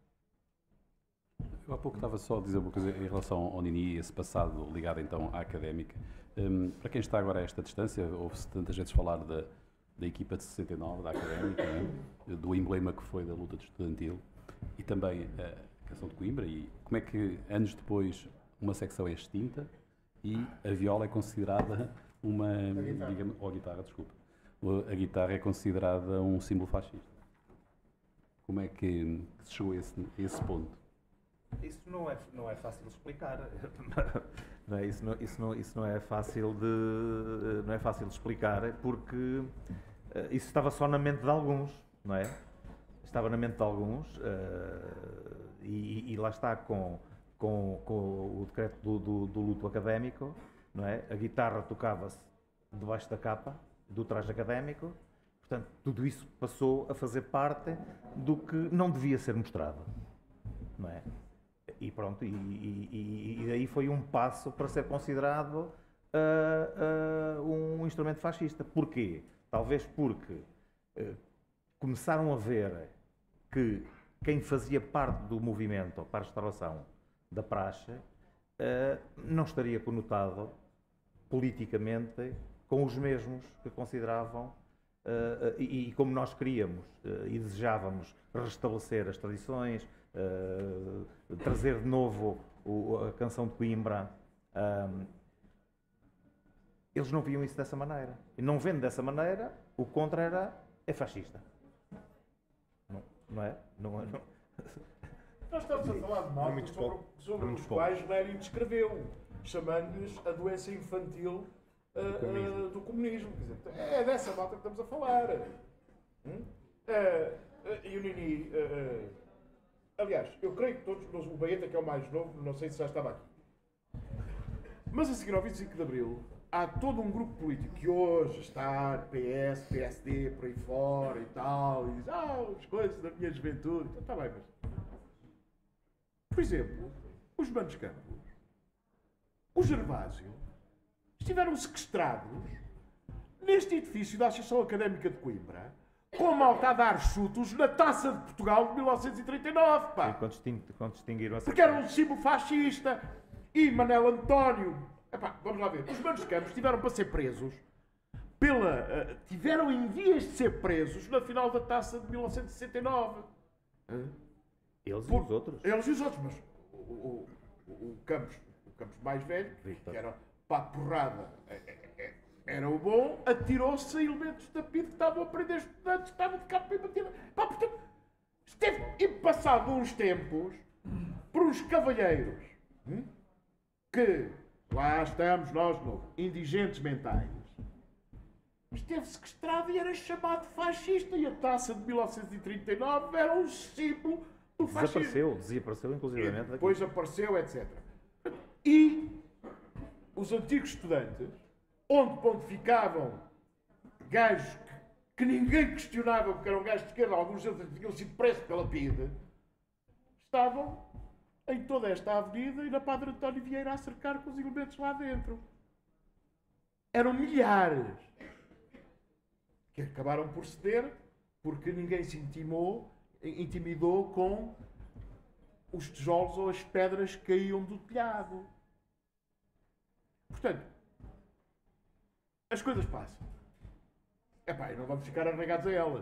Eu há pouco estava só a dizer uma coisa em relação ao Nini e esse passado ligado então à académica. Hum, para quem está agora a esta distância, ouve-se tantas vezes falar da, da equipa de sessenta e nove, da académica, né? Do emblema que foi da luta estudantil e também a canção de Coimbra e como é que anos depois uma secção é extinta e a viola é considerada uma, digamos, ou a guitarra, desculpa, a guitarra é considerada um símbolo fascista. Como é que se chegou a esse, a esse ponto? Isso não é, não é fácil de explicar. Não é, isso, não, isso, não, isso não é fácil de não é fácil de explicar porque uh, isso estava só na mente de alguns, não é? Estava na mente de alguns uh, e, e lá está com, com, com o decreto do, do, do luto académico, não é? A guitarra tocava-se debaixo da capa do traje académico, portanto tudo isso passou a fazer parte do que não devia ser mostrado, não é? E pronto, e, e, e daí foi um passo para ser considerado uh, uh, um instrumento fascista. Porquê? Talvez porque uh, começaram a ver que quem fazia parte do movimento para a restauração da praxe uh, não estaria conotado politicamente com os mesmos que consideravam uh, e, e como nós queríamos uh, e desejávamos restabelecer as tradições, Uh, trazer de novo o, a canção de Coimbra. Um, eles não viam isso dessa maneira. E não vendo dessa maneira, o contra era é fascista. Não, não é? Não é não. Nós estamos a falar de marcos sobre, sobre os quais Lenin descreveu, chamando-lhes a doença infantil uh, do, comunismo. Uh, do comunismo. Quer dizer, é dessa malta que estamos a falar. Hum? Uh, uh, e o Nini... Uh, uh, Aliás, eu creio que todos, o Baeta, que é o mais novo, não sei se já estava aqui. Mas a seguir ao vinte e cinco de Abril, há todo um grupo político que hoje está P S, P S D, por aí fora e tal, e diz, ah, as coisas da minha juventude. Então, está bem, mas... Por exemplo, os Manos Campos, o Gervásio, estiveram sequestrados neste edifício da Associação Académica de Coimbra, com a malta a dar chutos na Taça de Portugal de mil novecentos e trinta e nove, pá. Quando distinguiram essa... Porque era um símbolo fascista. E Manel António... Epá, vamos lá ver. Os Manos Campos tiveram para ser presos pela... Uh, tiveram em vias de ser presos na final da Taça de mil novecentos e sessenta e nove. Uh, eles Por, e os outros? Eles e os outros, mas o, o, o, o Campos, o Campos mais velho, Victor, que era para a porrada... É, é, era o bom, atirou-se a elementos da P I D que estavam a prender estudantes, estavam de capa e batida. Pá, portanto, esteve, e passado uns tempos, por uns cavalheiros, hum, que, lá estamos nós de novo, indigentes mentais, esteve sequestrado e era chamado fascista, e a Taça de mil novecentos e trinta e nove era um símbolo do fascismo. Desapareceu, desapareceu inclusivamente. Depois aqui. Apareceu, etcétera. E os antigos estudantes, onde pontificavam gajos que, que ninguém questionava porque eram gajos de esquerda, alguns deles tinham sido presos pela P I D, estavam em toda esta avenida e na Padre António Vieira a cercar com os elementos lá dentro. Eram milhares que acabaram por ceder porque ninguém se intimou, intimidou com os tijolos ou as pedras que caíam do telhado. Portanto, as coisas passam. Epá, e não vamos ficar arregados a elas.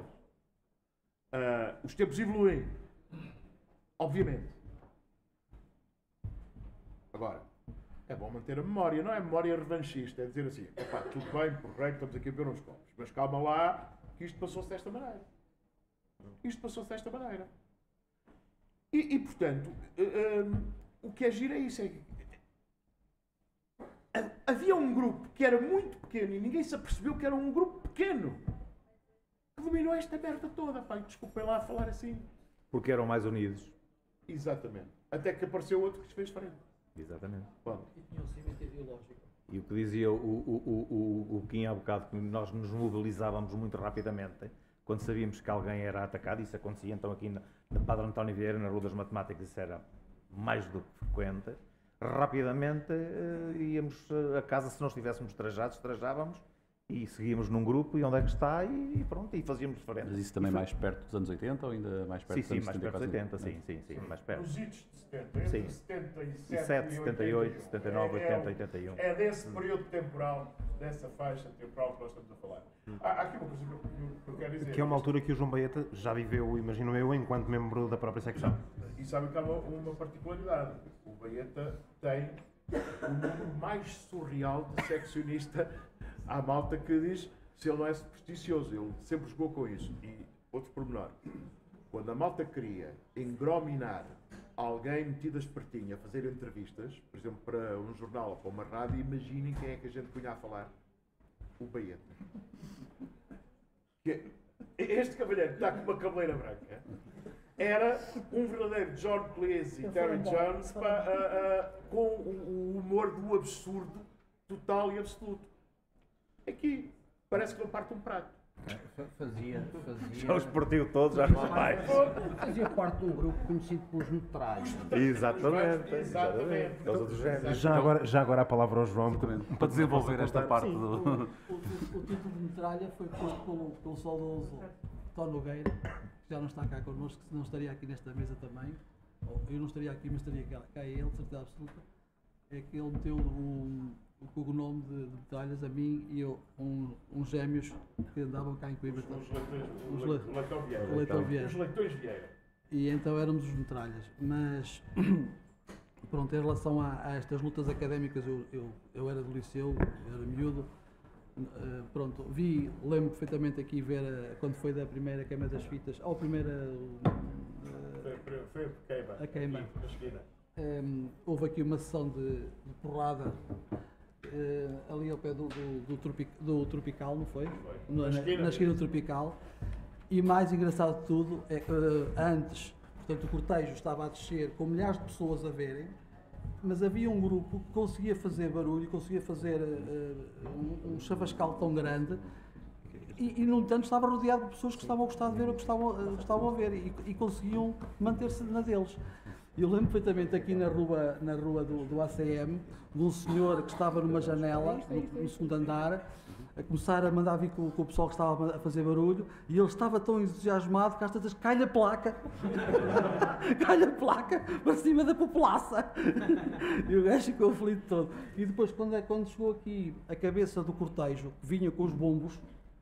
Uh, os tempos evoluem. Obviamente. Agora, é bom manter a memória. Não é memória revanchista. É dizer assim, epá, tudo bem, correto, estamos aqui a ver uns copos. Mas calma lá, que isto passou-se desta maneira. Isto passou-se desta maneira. E, e portanto, uh, uh, o que é giro é isso. É, havia um grupo que era muito pequeno e ninguém se apercebeu que era um grupo pequeno que dominou esta merda toda. Pá, desculpem lá falar assim. Porque eram mais unidos. Exatamente. Até que apareceu outro que se fez frente. Exatamente. Bom. E tinha um cimento ideológico. E o que dizia o, o, o, o, o Kim há bocado, que nós nos mobilizávamos muito rapidamente quando sabíamos que alguém era atacado, isso acontecia então aqui na, na Padre António Vieira, na Rua das Matemáticas, isso era mais do que frequente. Rapidamente uh, íamos a casa, se não estivéssemos trajados, trajávamos e seguíamos num grupo e onde é que está e, e pronto, e fazíamos frente. Mas isso também mais perto dos anos oitenta ou ainda mais perto Sim, dos sim, anos mais setenta e perto dos quatro? oitenta, sim, sim, sim, mais perto. Os idos de setenta, entre Sim. setenta e E sete, setenta e oito, setenta e nove, oitenta, oitenta e um. É desse período temporal, dessa faixa temporal que nós estamos a falar. Há, há aqui uma coisa que eu, que eu quero dizer. Que é uma altura que o João Baeta já viveu, imagino eu, enquanto membro da própria secção. E sabe que há uma, uma particularidade. O Baeta tem o número mais surreal de seccionista. Há malta que diz se ele não é supersticioso. Ele sempre jogou com isso. E outro pormenor. Quando a malta queria engrominar alguém metido a espertinho a fazer entrevistas, por exemplo, para um jornal ou para uma rádio, imaginem quem é que a gente punha a falar. O Baeta. Este cavalheiro que está com uma cabeleira branca era um verdadeiro John Cleese e Terry Jones pa, uh, uh, com o, o humor do absurdo total e absoluto. Aqui parece que não parte um prato. Fazia, fazia, Já os partiu todos, já não mais. fazia parte de um grupo conhecido pelos metralhas. Exatamente, Exatamente. exatamente. Por causa do género. Já agora, já agora a palavra ao João. Exatamente. Para desenvolver esta parte Sim, do... o, o, o título de metralha foi posto pelo, pelo saudoso Tó Nogueira, que já não está cá connosco, que não estaria aqui nesta mesa também. Ou eu não estaria aqui, mas estaria cá, cá ele, de certeza absoluta. É que ele meteu um, o cognome de, de metralhas a mim e eu, um, uns gêmeos que andavam cá em Coimbra. Os leitões, Os o le- Leitão Vieira. o Leitão Vieira. Os leitões Vieira. E então éramos os metralhas. Mas, pronto, em relação a, a estas lutas académicas, eu, eu, eu era do liceu, eu era miúdo. Uh, pronto, vi, lembro perfeitamente aqui ver uh, quando foi da primeira queima das fitas, ou a primeira. Uh, Foi, foi a queima. A queima. Aqui, na esquina. um, houve aqui uma sessão de, de porrada uh, ali ao pé do, do, do, tropic, do Tropical, não foi? Foi. Na, Na esquina. na esquina do Tropical. E mais engraçado de tudo é que uh, antes, portanto, o cortejo estava a descer com milhares de pessoas a verem, mas havia um grupo que conseguia fazer barulho, conseguia fazer uh, um, um chavascal tão grande e, e, no entanto, estava rodeado de pessoas que estavam a gostar de ver o que estavam, uh, estavam a ver e, e conseguiam manter-se na deles. Eu lembro perfeitamente aqui na rua, na rua do, do A C M, de um senhor que estava numa janela, no, no segundo andar, a começar a mandar vir com, com o pessoal que estava a fazer barulho, e ele estava tão entusiasmado que às tantas cai-lhe a placa, cai-lhe a placa para cima da população. E o gajo ficou aflito todo. E depois, quando, é, quando chegou aqui a cabeça do cortejo, que vinha com os bombos,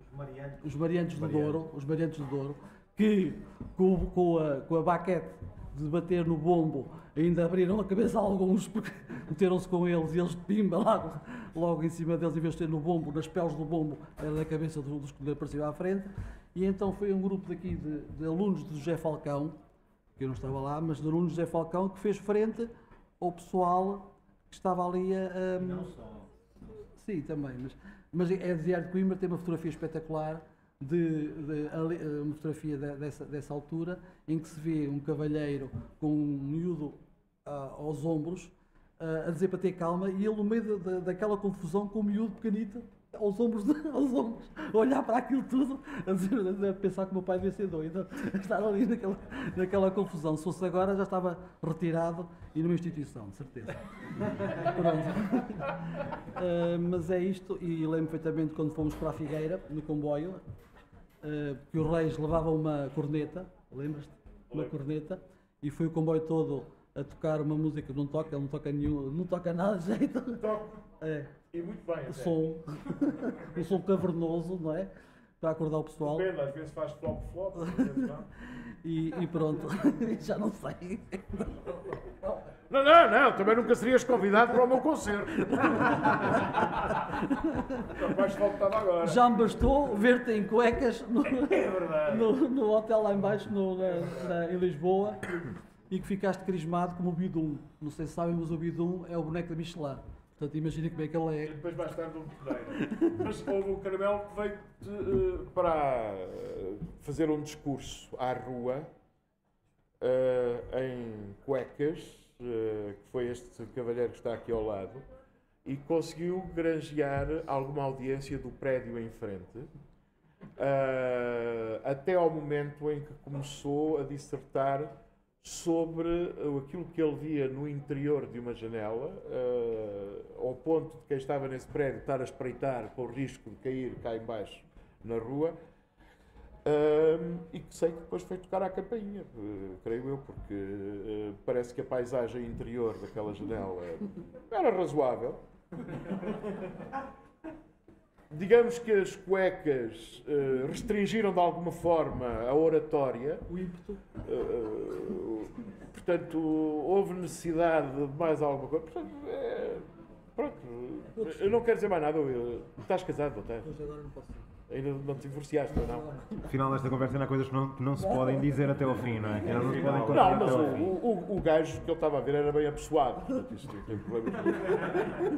os variantes do Douro, os variantes do Douro, que com, com, a, com a baquete de bater no bombo, ainda abriram a cabeça a alguns porque meteram-se com eles e eles pimba logo, logo em cima deles, em vez de ter no bombo, nas peles do bombo, era na cabeça dos, dos que lhe apareciam à frente. E então foi um grupo daqui de, de alunos de José Falcão, que eu não estava lá, mas de alunos de José Falcão, que fez frente ao pessoal que estava ali a... Um, não só. Sim, também, mas, mas é de Diário de Coimbra, tem uma fotografia espetacular, De, de, ali, uma fotografia de, dessa, dessa altura, em que se vê um cavalheiro com um miúdo uh, aos ombros, uh, a dizer para ter calma, e ele no meio de, de, daquela confusão com o miúdo pequenito aos ombros, de, aos ombros, a olhar para aquilo tudo, a, dizer, a pensar que o meu pai devia ser doido, a estar ali naquela, naquela confusão. Se fosse agora, já estava retirado e numa instituição, de certeza. Pronto. Uh, mas é isto, e lembro perfeitamente quando fomos para a Figueira, no comboio, Uh, que os reis levavam uma corneta, lembras-te? Uma corneta, e foi o comboio todo a tocar uma música que não toca, ele não toca nenhum, não toca nada de jeito. Toco. É. E muito bem. O som, o som cavernoso, não é? Para acordar o pessoal. Depende, às vezes faz flop-flop, às vezes não. E, e pronto, já não sei. Não, não, não, também nunca serias convidado para o meu concerto. Rapaz, faltava agora. Já me bastou ver-te em cuecas no, É verdade. no, no hotel lá embaixo, no, na, na, em Lisboa, e que ficaste crismado como o Bidum. Não sei se sabem, mas o Bidum é o boneco da Michelin. Portanto, imagina como é que ele E é. depois mais tarde um torneio. Mas houve um caramelo que veio de, eh, para eh, fazer um discurso à rua eh, em cuecas, eh, que foi este cavalheiro que está aqui ao lado, e conseguiu granjear alguma audiência do prédio em frente, eh, até ao momento em que começou a dissertar sobre aquilo que ele via no interior de uma janela, uh, ao ponto de quem estava nesse prédio estar a espreitar com o risco de cair cá em baixo na rua, uh, e que sei que depois foi tocar à campainha, uh, creio eu, porque uh, parece que a paisagem interior daquela janela era razoável. Digamos que as cuecas uh, restringiram de alguma forma a oratória. O ímpeto. Uh, portanto, houve necessidade de mais alguma coisa. Portanto, é, pronto, eu não quero dizer mais nada. Eu, estás casado, não estás? Mas agora não posso. Ainda não te divorciaste, ou não? No final desta conversa ainda há coisas que não, que não se podem dizer até ao fim, não é? Que não se podem contar Não, até mas ao o, fim. o, o gajo que ele estava a ver era bem apessoado. Portanto, isto não tem problema.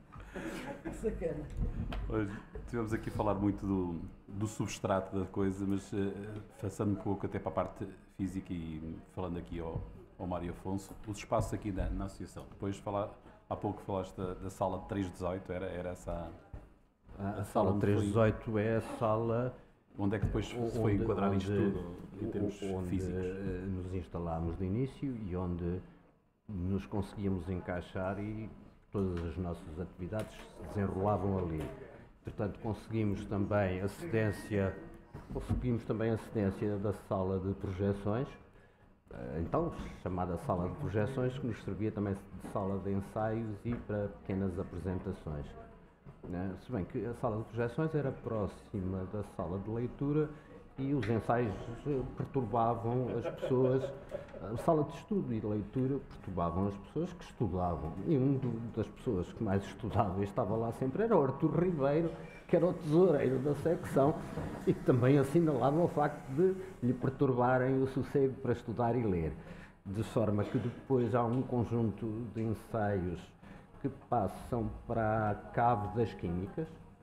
Sacana. Hoje tivemos aqui a falar muito do, do substrato da coisa, mas uh, passando um pouco até para a parte física e falando aqui ao, ao Mário Afonso, os espaços aqui na, na associação. Depois falar, há pouco falaste da, da sala de trezentos e dezoito, era, era essa a, A, a sala onde trezentos e foi- dezoito é a sala onde é que depois se foi onde- enquadrar isto onde- tudo em termos onde físicos. eh, nos instalámos de início e onde nos conseguíamos encaixar e todas as nossas atividades se desenrolavam ali. Portanto, conseguimos também assistência, conseguimos também assistência da sala de projeções, eh, então chamada sala de projeções, que nos servia também de sala de ensaios e para pequenas apresentações. Né? Se bem que a sala de projeções era próxima da sala de leitura e os ensaios eh, perturbavam as pessoas, a sala de estudo e de leitura perturbavam as pessoas que estudavam. E uma das pessoas que mais estudava e estava lá sempre era o Artur Ribeiro, que era o tesoureiro da secção e que também assinalava o facto de lhe perturbarem o sossego para estudar e ler. De forma que depois há um conjunto de ensaios que passam para a cave das químicas,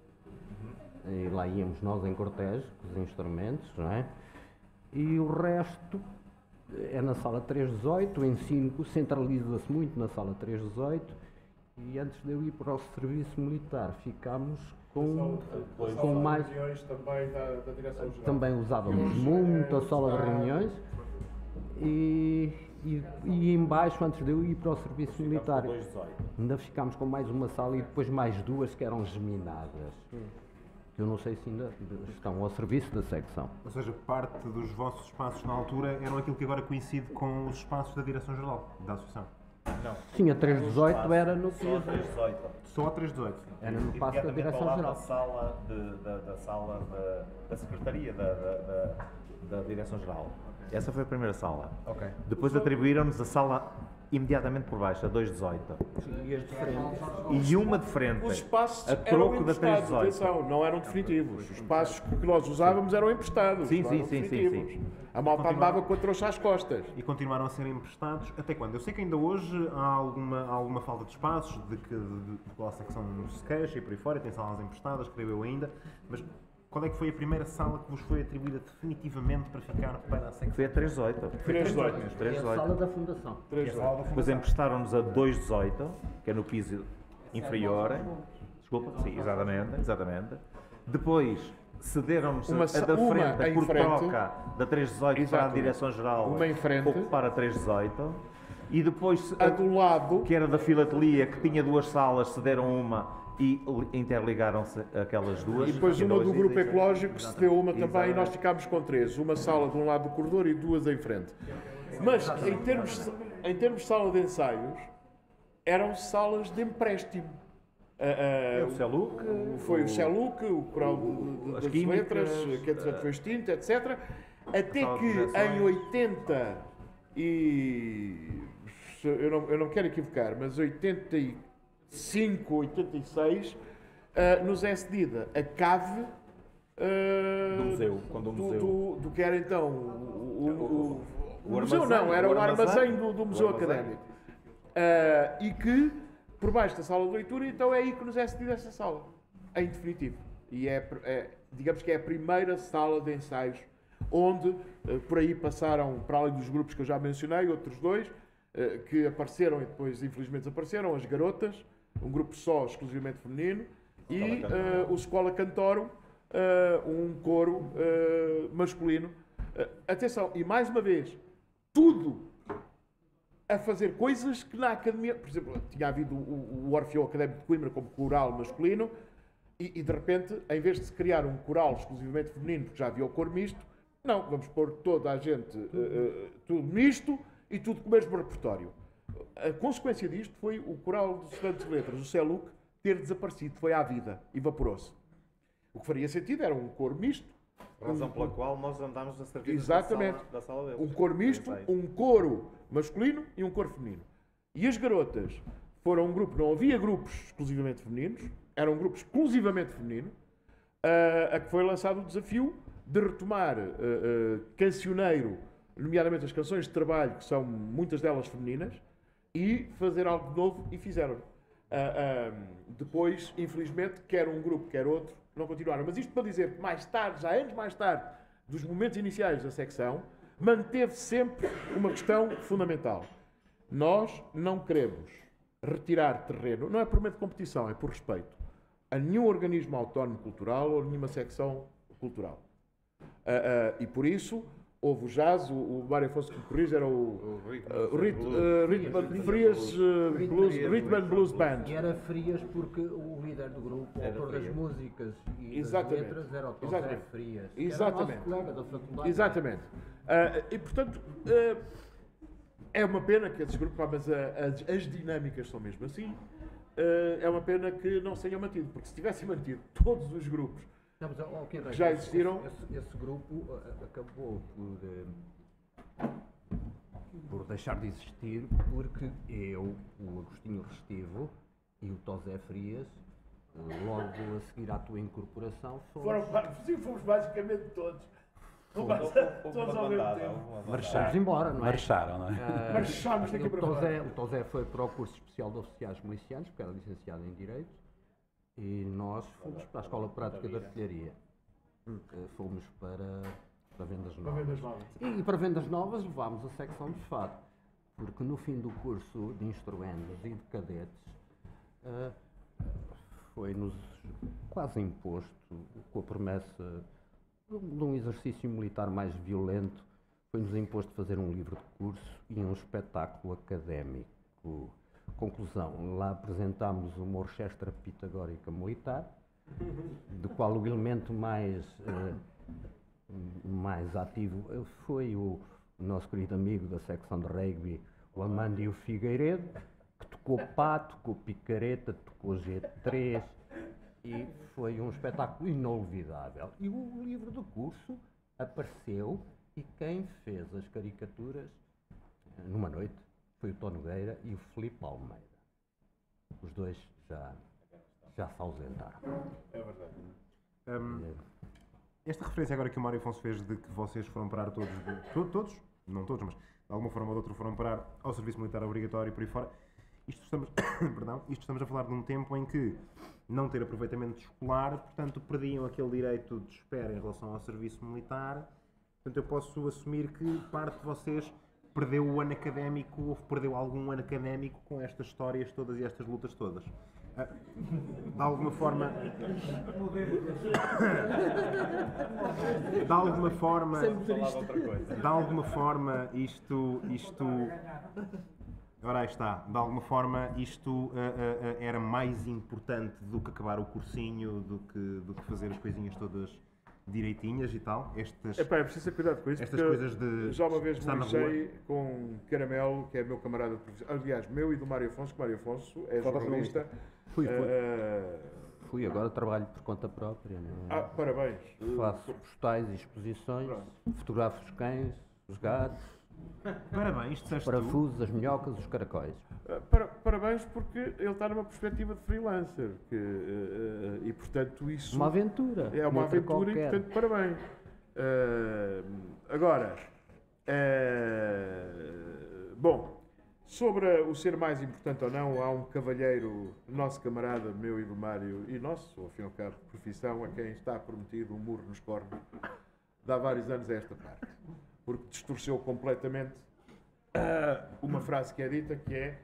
e lá íamos nós em cortejo, com os instrumentos, não é? E o resto é na sala trezentos e dezoito, o ensino centraliza-se muito na sala trezentos e dezoito, e antes de eu ir para o serviço militar ficámos com, com mais... reuniões também da, da Direção-Geral. Também usávamos muito a sala de reuniões, e, e, e em baixo, antes de eu ir para o serviço militar, ainda ficámos com mais uma sala e depois mais duas que eram geminadas. Eu não sei se ainda estão ao serviço da secção. Ou seja, parte dos vossos espaços na altura eram aquilo que agora coincide com os espaços da Direção-Geral da Associação. Sim, a trezentos e dezoito era no Só piso. trezentos e dezoito. Só a trezentos e dezoito. Era no E passo da imediatamente ao lado Direção-Geral. da sala, de, da, da, sala da, da Secretaria da, da, da, da Direção-Geral. Essa foi a primeira sala. Ok. Depois atribuíram-nos a sala imediatamente por baixo, a duzentos e dezoito. E as diferentes. E uma de frente. Os espaços a eram troco da emprestados, trezentos e dezoito. atenção, não eram definitivos. Os espaços que nós usávamos eram emprestados, Sim, não sim, eram sim, sim, definitivos. sim. A malta andava com a trouxa às costas. E continuaram a ser emprestados até quando? Eu sei que ainda hoje há alguma, há alguma falta de espaços, de que de, de qual a secção se queixa e por aí fora, tem salas emprestadas, creio eu ainda, mas qual é que foi a primeira sala que vos foi atribuída definitivamente para ficar para a secção? Foi a trezentos e dezoito. trezentos e dezoito. E trezentos e a sala dezoito. da Fundação. Depois emprestaram-nos a duzentos e dezoito, que é no piso inferior. Desculpa, sim, exatamente, exatamente. Depois cederam-nos Uma a sa- da uma frente em por frente. troca da trezentos e dezoito para a Exato. Direção-Geral, Uma em frente. ocupar a trezentos e dezoito. E depois, A do lado, que era da filatelia, que tinha duas salas, cederam uma e li- interligaram-se aquelas duas. e depois que ainda uma do hoje grupo existem. ecológico que se deu uma também e nós Exatamente. ficámos com três. Uma sala de um lado do corredor e duas em frente. Mas em termos, em termos de sala de ensaios, eram salas de empréstimo. Ah, ah, O Celuc, Foi o Celuc, o Coral de, de, as das químicas, Letras, que entretanto foi extinto, etcétera. Até sala de que projeções. em oitenta e... Eu não, eu não quero equivocar, mas oitenta e cinco, oitenta e seis, ah, nos é cedida a cave ah, Do museu, quando o do, museu- do, do que era então o, o, o, o O museu armazém, não, era o o armazém armazém do, do o Museu armazém. Académico. Ah, e que por baixo da sala de leitura, e então é aí que nos é cedida essa sala, em definitivo. E é, é, digamos que é a primeira sala de ensaios, onde uh, por aí passaram, para além dos grupos que eu já mencionei, outros dois, uh, que apareceram e depois infelizmente desapareceram, as Garotas, um grupo só, exclusivamente feminino, e uh, o Escola Cantorum, uh, um coro uh, masculino. Uh, atenção, e mais uma vez, tudo a fazer coisas que na academia... Por exemplo, tinha havido o, o Orfeu Académico de Coimbra como coral masculino, e, e de repente, em vez de se criar um coral exclusivamente feminino, porque já havia o coro misto, não, vamos pôr toda a gente, uh, uh, tudo misto e tudo com o mesmo repertório. A consequência disto foi o coral dos estudantes de letras, o CELUC, ter desaparecido, foi à vida, evaporou-se. O que faria sentido era um coro misto. Razão um, pela qual nós andámos a servir exatamente, da sala, da sala deles. Um coro misto, um coro masculino e um coro feminino. E as Garotas foram um grupo, não havia grupos exclusivamente femininos, era um grupo exclusivamente feminino, uh, a que foi lançado o desafio de retomar uh, uh, cancioneiro, nomeadamente as canções de trabalho, que são muitas delas femininas, e fazer algo de novo, e fizeram. Uh, uh, depois, infelizmente, quer um grupo, quer outro, não continuaram. Mas isto para dizer que mais tarde, já anos mais tarde, dos momentos iniciais da secção, manteve sempre uma questão fundamental. Nós não queremos retirar terreno, não é por meio de competição, é por respeito, a nenhum organismo autónomo cultural ou nenhuma secção cultural. Uh, uh, e por isso, houve o jazz, o, o Mário Afonso que me corrige, era o, o Rit, uh, Rit, uh, Rit, Frias uh, Blues, Rhythm and Blues Band. E era Frias porque o líder do grupo, o autor das músicas e Exatamente. das letras, era o José Exatamente. Frias, que Exatamente. era o nosso colega da faculdade. Exatamente. Uh, e, portanto, uh, é uma pena que esses grupos, mas uh, as, as dinâmicas são mesmo assim, uh, é uma pena que não se tenham mantido, porque se tivessem mantido todos os grupos Não, mas, oh, okay, que já esse, existiram... Esse, esse grupo uh, acabou por, uh, por deixar de existir porque eu, o Agostinho Restivo e o Tosé Frias, uh, logo a seguir à tua incorporação, fomos... Foram, sim, fomos basicamente todos. Todos, todos ao mesmo tempo. Marcharam. Vamos embora, não é? Marcharam, não é? Uh, Marchámos daqui o para Tosé, fora. o Tosé foi para o curso especial de oficiais milicianos, porque era licenciado em Direito, e nós fomos para a Escola Prática de Artilharia. Uh, fomos para, para Vendas Novas. Para Vendas Novas. E, e para Vendas Novas levámos a secção de fado, porque no fim do curso de instruendos e de cadetes uh, foi-nos quase imposto, com a promessa de um exercício militar mais violento, foi-nos imposto fazer um livro de curso e um espetáculo académico. Conclusão, lá apresentámos uma orquestra pitagórica militar, do qual o elemento mais, eh, mais ativo foi o nosso querido amigo da secção de rugby, o Amândio Figueiredo, que tocou pá, tocou picareta, tocou G três, e foi um espetáculo inolvidável. E o livro do curso apareceu, e quem fez as caricaturas numa noite foi o Tó Nogueira e o Filipe Almeida. Os dois já, já se ausentaram. É verdade. Um, esta referência agora que o Mário Afonso fez de que vocês foram parar todos, de, to, todos, não todos, mas de alguma forma ou de outra foram parar ao serviço militar obrigatório e por aí fora, isto estamos, perdão, isto estamos a falar de um tempo em que não ter aproveitamento escolar, portanto perdiam aquele direito de espera em relação ao serviço militar. Portanto, eu posso assumir que parte de vocês perdeu o ano académico ou perdeu algum ano académico com estas histórias todas e estas lutas todas. Uh, de alguma forma... de alguma forma... De alguma forma, isto... isto Ora, aí está. De alguma forma, isto uh, uh, uh, era mais importante do que acabar o cursinho, do que, do que fazer as coisinhas todas direitinhas e tal. Estas, Epá, é preciso ter cuidado com isso, estas porque coisas de já uma vez estar me na lixei com Caramelo, que é meu camarada de profissão, aliás, meu e do Mário Afonso, que Mário Afonso é jornalista. Fui, fui. Uh, Fui, agora trabalho por conta própria. Não é? ah, parabéns. Faço postais e exposições, fotografo os cães, os gatos, Parabéns, os disseste tu. parafusos, as minhocas, os caracóis. Uh, para, parabéns, porque ele está numa perspectiva de freelancer. Que, uh, uh, e, portanto, isso... Uma aventura. É uma outra aventura qualquer. e, portanto, parabéns. Uh, agora, uh, bom, Sobre o ser mais importante ou não, há um cavalheiro, nosso camarada, meu e do Mário, e nosso, ao fim e ao cabo, de profissão, a quem está prometido um murro nos cornos, de há vários anos a esta parte. Porque distorceu completamente uh, uma frase que é dita, que é: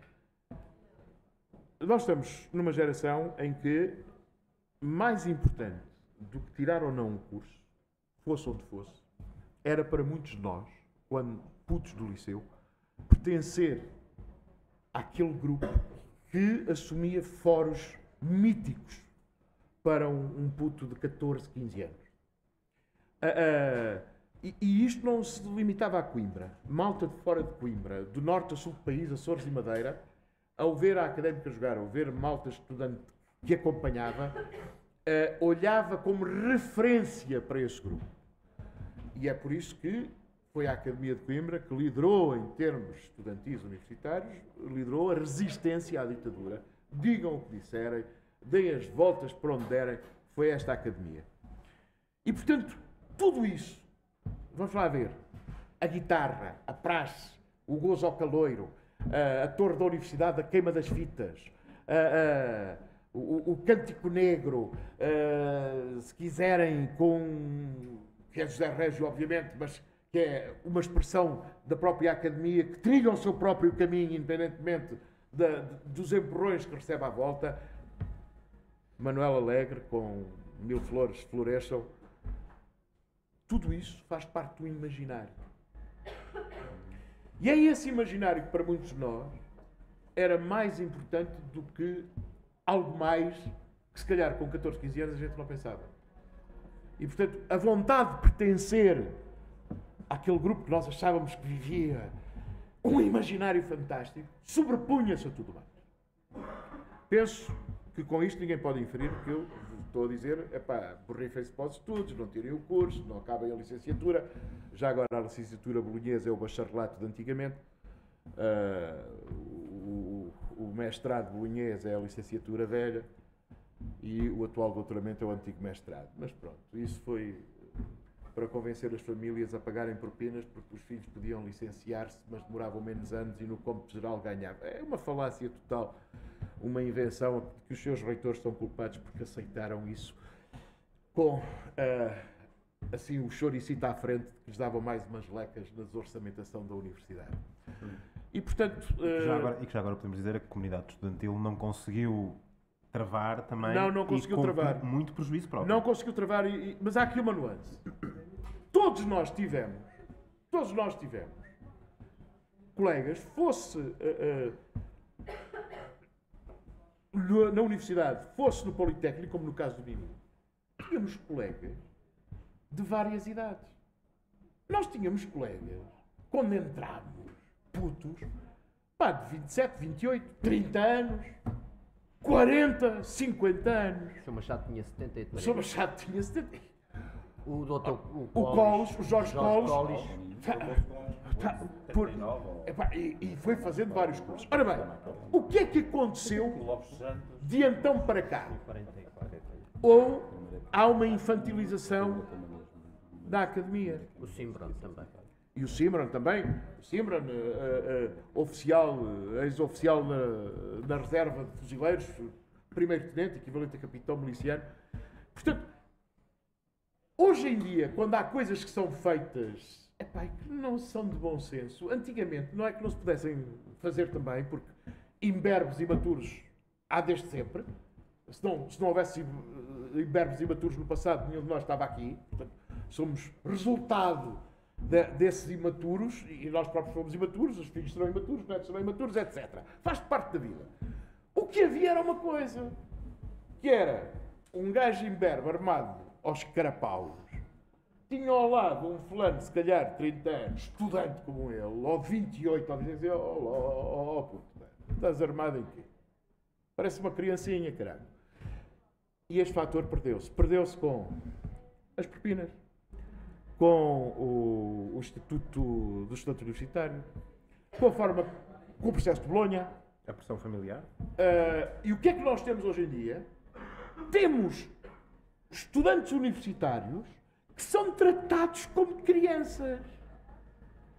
nós estamos numa geração em que mais importante do que tirar ou não um curso, fosse onde fosse, era para muitos de nós, quando putos do liceu, pertencer àquele grupo que assumia foros míticos para um, um puto de catorze, quinze anos. Uh, uh, e, e isto não se limitava a Coimbra. Malta de fora de Coimbra, do norte a sul do país, Açores e Madeira, ao ver a Académica jogar, ao ver malta estudante que acompanhava, uh, olhava como referência para esse grupo. E é por isso que foi a Academia de Coimbra que liderou, em termos estudantis universitários, liderou a resistência à ditadura. Digam o que disserem, deem as voltas por onde derem, foi esta Academia. E, portanto, tudo isso, vamos lá ver, a guitarra, a praxe, o gozo ao caloiro, a, a torre da universidade, a queima das fitas, a, a, o, o cântico negro, a, se quiserem, com... que é José Régio, obviamente, mas que é uma expressão da própria Academia, que trilha o seu próprio caminho, independentemente de, de, dos empurrões que recebe à volta. Manuel Alegre, com Mil Flores Floresçam. Tudo isso faz parte do imaginário. E é esse imaginário que, para muitos de nós, era mais importante do que algo mais que, se calhar, com catorze, quinze anos, a gente não pensava. E, portanto, a vontade de pertencer àquele grupo que nós achávamos que vivia um imaginário fantástico sobrepunha-se a tudo mais. Penso que com isto ninguém pode inferir que eu estou a dizer, epá, borrifem-se para os estudos, não tirem o curso, não acabem a licenciatura. Já agora a licenciatura bolonhesa é o bacharelato de antigamente. Uh, o, o mestrado bolonhês é a licenciatura velha. E o atual doutoramento é o antigo mestrado. Mas pronto, isso foi para convencer as famílias a pagarem propinas, porque os filhos podiam licenciar-se, mas demoravam menos anos e no cômputo geral ganhavam. É uma falácia total, uma invenção que os seus reitores são culpados porque aceitaram isso com uh, assim o choricito à frente, que lhes dava mais umas lecas na desorçamentação da universidade. E portanto... Uh, e, que já agora, e que já agora podemos dizer que a comunidade estudantil não conseguiu travar também. Não, não conseguiu e com travar. Muito prejuízo próprio. Não conseguiu travar, e, e, mas há aqui uma nuance. Todos nós tivemos, todos nós tivemos colegas, fosse uh, uh, na universidade, fosse no Politécnico, como no caso do Mimi, tínhamos colegas de várias idades. Nós tínhamos colegas, quando entrámos, putos, pá, de vinte e sete, vinte e oito, trinta anos. quarenta, cinquenta anos. O Sr. Machado tinha setenta e três. O Sr. Machado tinha setenta. O doutor O, o Colles, o Jorge, Jorge Colles. Tá, tá, por, epá, e, e foi fazendo vários cursos. Ora bem, o que é que aconteceu de então para cá? Ou há uma infantilização da academia? O Simbron também. E o Simbron também. O Simbron, uh, uh, uh, oficial, uh, ex-oficial na, na reserva de fuzileiros, primeiro-tenente, equivalente a capitão miliciano. Portanto, hoje em dia, quando há coisas que são feitas, epá, que não são de bom senso, antigamente não é que não se pudessem fazer também, porque imberbes e maturos há desde sempre. Se não, se não houvesse imberbes e maturos no passado, nenhum de nós estava aqui. Portanto, somos resultado de, desses imaturos, e nós próprios fomos imaturos, os filhos serão imaturos, os netos serão imaturos, etcétera. Faz parte da vida. O que havia era uma coisa, que era um gajo imberbe armado aos carapaus, tinha ao lado um fulano, se calhar de trinta anos, estudante como ele, ou de vinte e oito, ou de dizer, oh, oh, oh, oh puto, estás armado em quê? Parece uma criancinha, caralho. E este fator perdeu-se. Perdeu-se com as propinas, com o, o Estatuto do Estudante Universitário, com a forma, com o processo de Bolonha. A pressão familiar. Uh, e o que é que nós temos hoje em dia? Temos estudantes universitários que são tratados como crianças.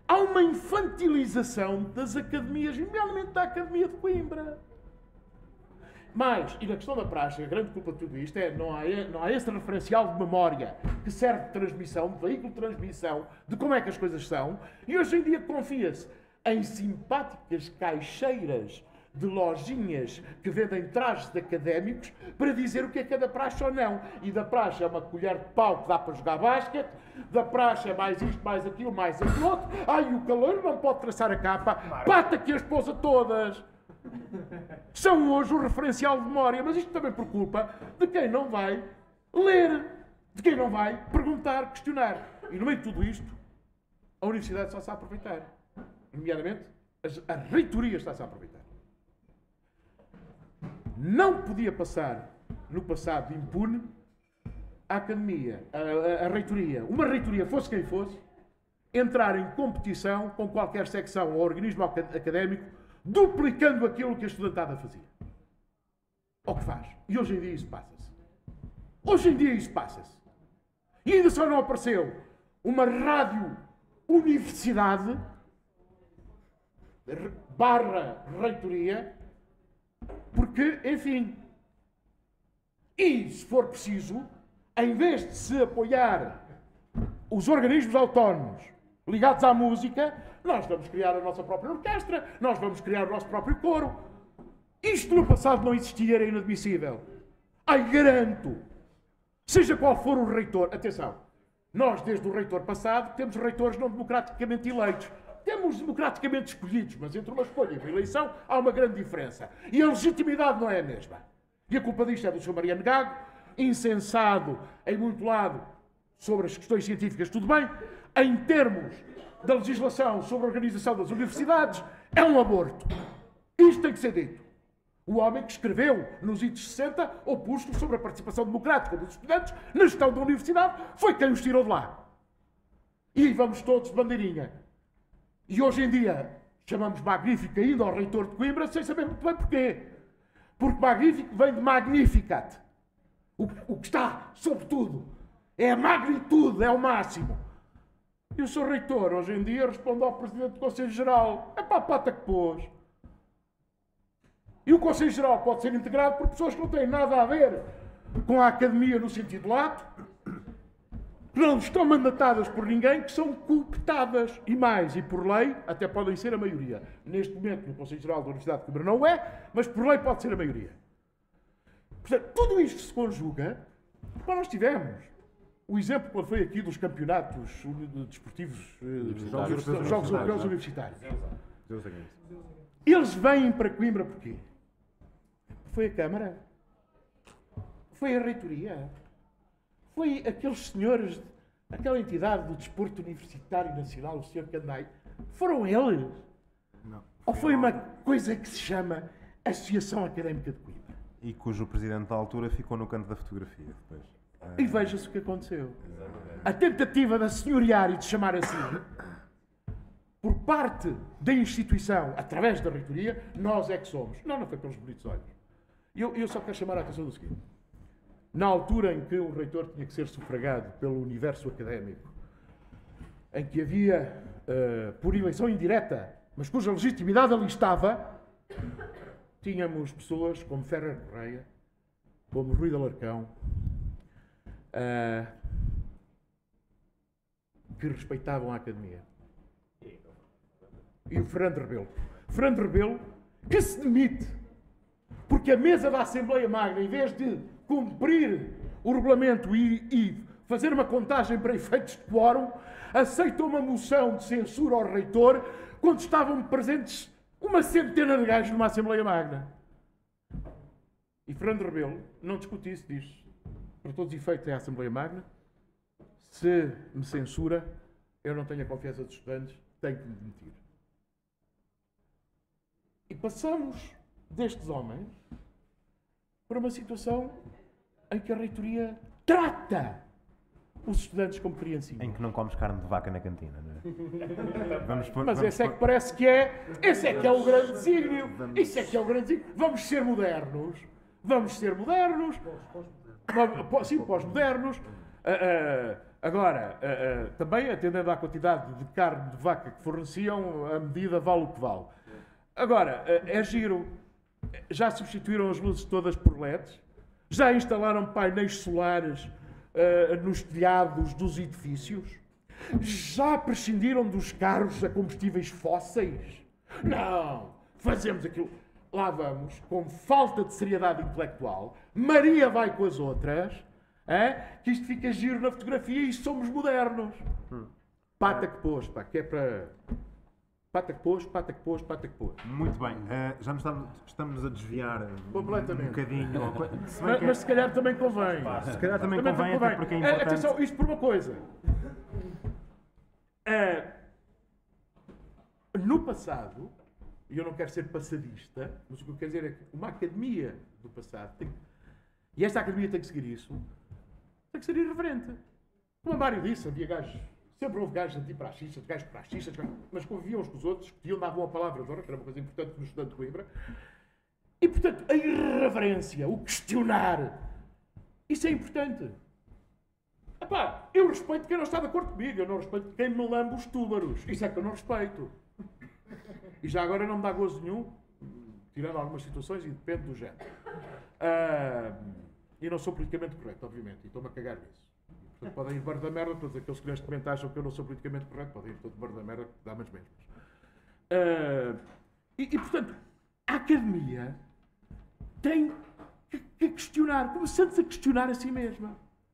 há uma infantilização das academias, nomeadamente da Academia de Coimbra. Mas, e na questão da praxe, a grande culpa de tudo isto é não há, não há esse referencial de memória que serve de transmissão, de veículo de transmissão, de como é que as coisas são, e hoje em dia confia-se em simpáticas caixeiras de lojinhas que vendem trajes de académicos para dizer o que é cada praxe ou não. E da praxe é uma colher de pau que dá para jogar basquete, da praxe é mais isto, mais aquilo, mais aquilo outro. Ai, o calor não pode traçar a capa, bata aqui a esposa todas. São hoje o referencial de memória, mas isto também por culpa de quem não vai ler, de quem não vai perguntar, questionar. E no meio de tudo isto, a universidade está-se a aproveitar. Nomeadamente, a reitoria está-se a aproveitar. Não podia passar, no passado, impune, a academia, a, a, a reitoria, uma reitoria, fosse quem fosse, entrar em competição com qualquer secção ou organismo académico, duplicando aquilo que a estudantada fazia. Ou que faz. E hoje em dia isso passa-se. Hoje em dia isso passa-se. E ainda só não apareceu uma rádio universidade barra reitoria, porque, enfim, e se for preciso, em vez de se apoiar os organismos autónomos ligados à música, nós vamos criar a nossa própria orquestra, nós vamos criar o nosso próprio coro. Isto no passado não existia, era inadmissível. Ai, garanto, seja qual for o reitor, atenção, nós desde o reitor passado temos reitores não democraticamente eleitos. Temos democraticamente escolhidos, mas entre uma escolha e uma eleição há uma grande diferença. E a legitimidade não é a mesma. E a culpa disto é do senhor Mariano Gago, insensado em muito lado sobre as questões científicas, tudo bem. Em termos da legislação sobre a organização das universidades, é um aborto. Isto tem que ser dito. O homem que escreveu, nos idos sessenta, oposto sobre a participação democrática dos estudantes na gestão da universidade, foi quem os tirou de lá. E vamos todos de bandeirinha. E hoje em dia chamamos magnífico ainda ao reitor de Coimbra, sem saber muito bem porquê. Porque magnífico vem de Magnificat. O, o que está sobre tudo. É a magnitude, é o máximo. E o senhor reitor, hoje em dia, responde ao presidente do Conselho Geral. É para a pata que pôs. E o Conselho Geral pode ser integrado por pessoas que não têm nada a ver com a academia no sentido lato, que não estão mandatadas por ninguém, que são cooptadas. E mais, e por lei, até podem ser a maioria. Neste momento, no Conselho Geral da Universidade de Coimbra não é, mas por lei pode ser a maioria. Portanto, tudo isto se conjuga. Mas nós tivemos o exemplo, quando foi aqui, dos campeonatos desportivos, Jogos, Jogos Europeus Universitários. Eles vêm para Coimbra porquê? Foi a Câmara? Foi a Reitoria? Foi aqueles senhores, aquela entidade do desporto universitário nacional, o senhor Candai? Foram eles? Não. Ou foi uma coisa que se chama Associação Académica de Coimbra? E cujo presidente da altura ficou no canto da fotografia depois. E veja-se o que aconteceu. A tentativa de assenhorear e de chamar assim, por parte da instituição, através da reitoria, nós é que somos. Não, não foi pelos bonitos olhos. Eu, eu só quero chamar a atenção do seguinte. Na altura em que o reitor tinha que ser sufragado pelo universo académico, em que havia, uh, por eleição indireta, mas cuja legitimidade ali estava, tínhamos pessoas como Ferrer Correia, como Rui de Alarcão, uh, que respeitavam a academia. E o Fernando Rebelo. Fernando Rebelo, que se demite, porque a mesa da Assembleia Magna, em vez de cumprir o regulamento e, e fazer uma contagem para efeitos de quórum, aceitou uma moção de censura ao reitor quando estavam presentes uma centena de gajos numa Assembleia Magna. E Fernando Rebelo não discute isso, diz, para todos os efeitos é a Assembleia Magna, se me censura, eu não tenho a confiança dos estudantes, tenho que me demitir. E passamos destes homens para uma situação em que a reitoria trata os estudantes como criancinhas. Em que não comes carne de vaca na cantina, não é? Vamos pôr, Mas vamos esse é pôr... que parece que é, esse é que é o grande desígnio. Isso é que é o grande desígnio. Vamos ser modernos. Vamos ser modernos. Vamos, sim, pós-modernos. Uh, uh, Agora, uh, uh, também atendendo à quantidade de carne de vaca que forneciam, a medida vale o que vale. Agora, uh, é giro. Já substituíram as luzes todas por L E Ds? Já instalaram painéis solares uh, nos telhados dos edifícios? Já prescindiram dos carros a combustíveis fósseis? Não! Fazemos aquilo. Lá vamos, com falta de seriedade intelectual, Maria vai com as outras, é? Que isto fica giro na fotografia e somos modernos. Hum. Pata que pôs, pá, que é para... Pata que pôs, pata que pôs, pata que pôs. Muito bem, uh, já nos estamos, estamos a desviar completamente um bocadinho. Se mas, que... mas se calhar também convém. Se calhar também, também convém, convém, até porque é importante. Atenção, isto por uma coisa. Uh, no passado, e eu não quero ser passadista, mas o que eu quero dizer é que uma academia do passado, tem, e esta academia tem que seguir isso, tem que ser irreverente. Como a Mário disse, havia gajos. Sempre houve gajos antipraxistas, gajos praxistas, mas conviviam uns com os outros, discutiam, davam a palavra de honra, que era uma coisa importante no estudante de Coimbra. E, portanto, a irreverência, o questionar, isso é importante. Epá, eu respeito quem não está de acordo comigo, eu não respeito quem me lambe os túbaros. Isso é que eu não respeito. E já agora não me dá gozo nenhum, tirando algumas situações, e depende do género. Uh, e não sou politicamente correto, obviamente, e estou-me a cagar nisso. Portanto, podem ir barra da merda, todos aqueles que neste momento acham que eu não sou politicamente correto, podem ir todo barra da merda, que dá-me as mesmas. Uh, e, e, portanto, a academia tem que, que questionar, começando-se a questionar a si mesma.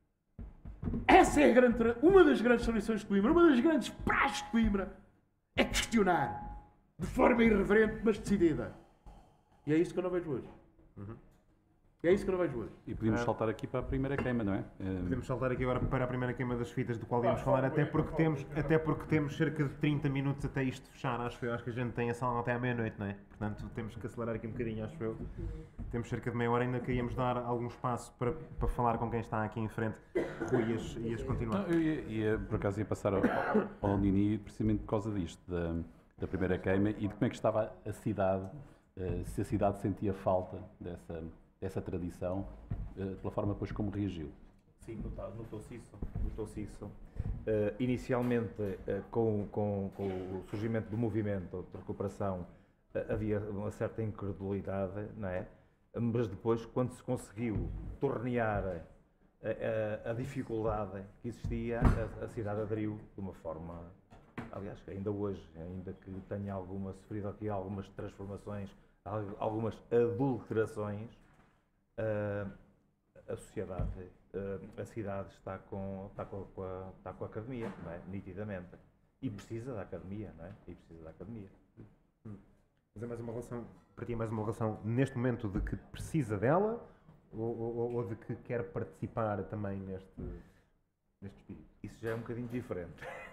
Essa é a grande, uma das grandes tradições de Coimbra, uma das grandes praxes de Coimbra, é questionar, de forma irreverente, mas decidida. E é isso que eu não vejo hoje. Uhum. É isso que eu não vejo hoje. E podemos saltar aqui para a primeira queima, não é? Podemos saltar aqui agora para a primeira queima das fitas, do qual íamos falar, até porque, temos, até porque temos cerca de trinta minutos até isto fechar, acho eu. Acho que a gente tem a sala até à meia-noite, não é? Portanto, temos que acelerar aqui um bocadinho, acho eu. Temos cerca de meia hora, ainda queríamos dar algum espaço para, para falar com quem está aqui em frente. Rui, ias, ias continuar. Não, eu ia, ia, por acaso, ia passar ao, ao Nini precisamente por causa disto, da, da primeira queima, e de como é que estava a cidade, se a cidade sentia falta dessa... dessa tradição, pela forma depois como reagiu. Sim, notou-se isso. Notou-se isso. Uh, inicialmente, uh, com, com, com o surgimento do movimento de recuperação, uh, havia uma certa incredulidade, não é? Mas depois, quando se conseguiu tornear a, a, a dificuldade que existia, a, a cidade aderiu de uma forma, aliás, ainda hoje, ainda que tenha alguma, sofrido aqui algumas transformações, algumas adulterações, Uh, a sociedade, uh, a cidade está com, está, com, com a, está com a academia, não é? Nitidamente. E precisa da academia, não é? E precisa da academia. Hum. Mas é mais uma relação, para ti é mais uma relação neste momento de que precisa dela ou, ou, ou de que quer participar também neste, neste espírito? Isso já é um bocadinho diferente.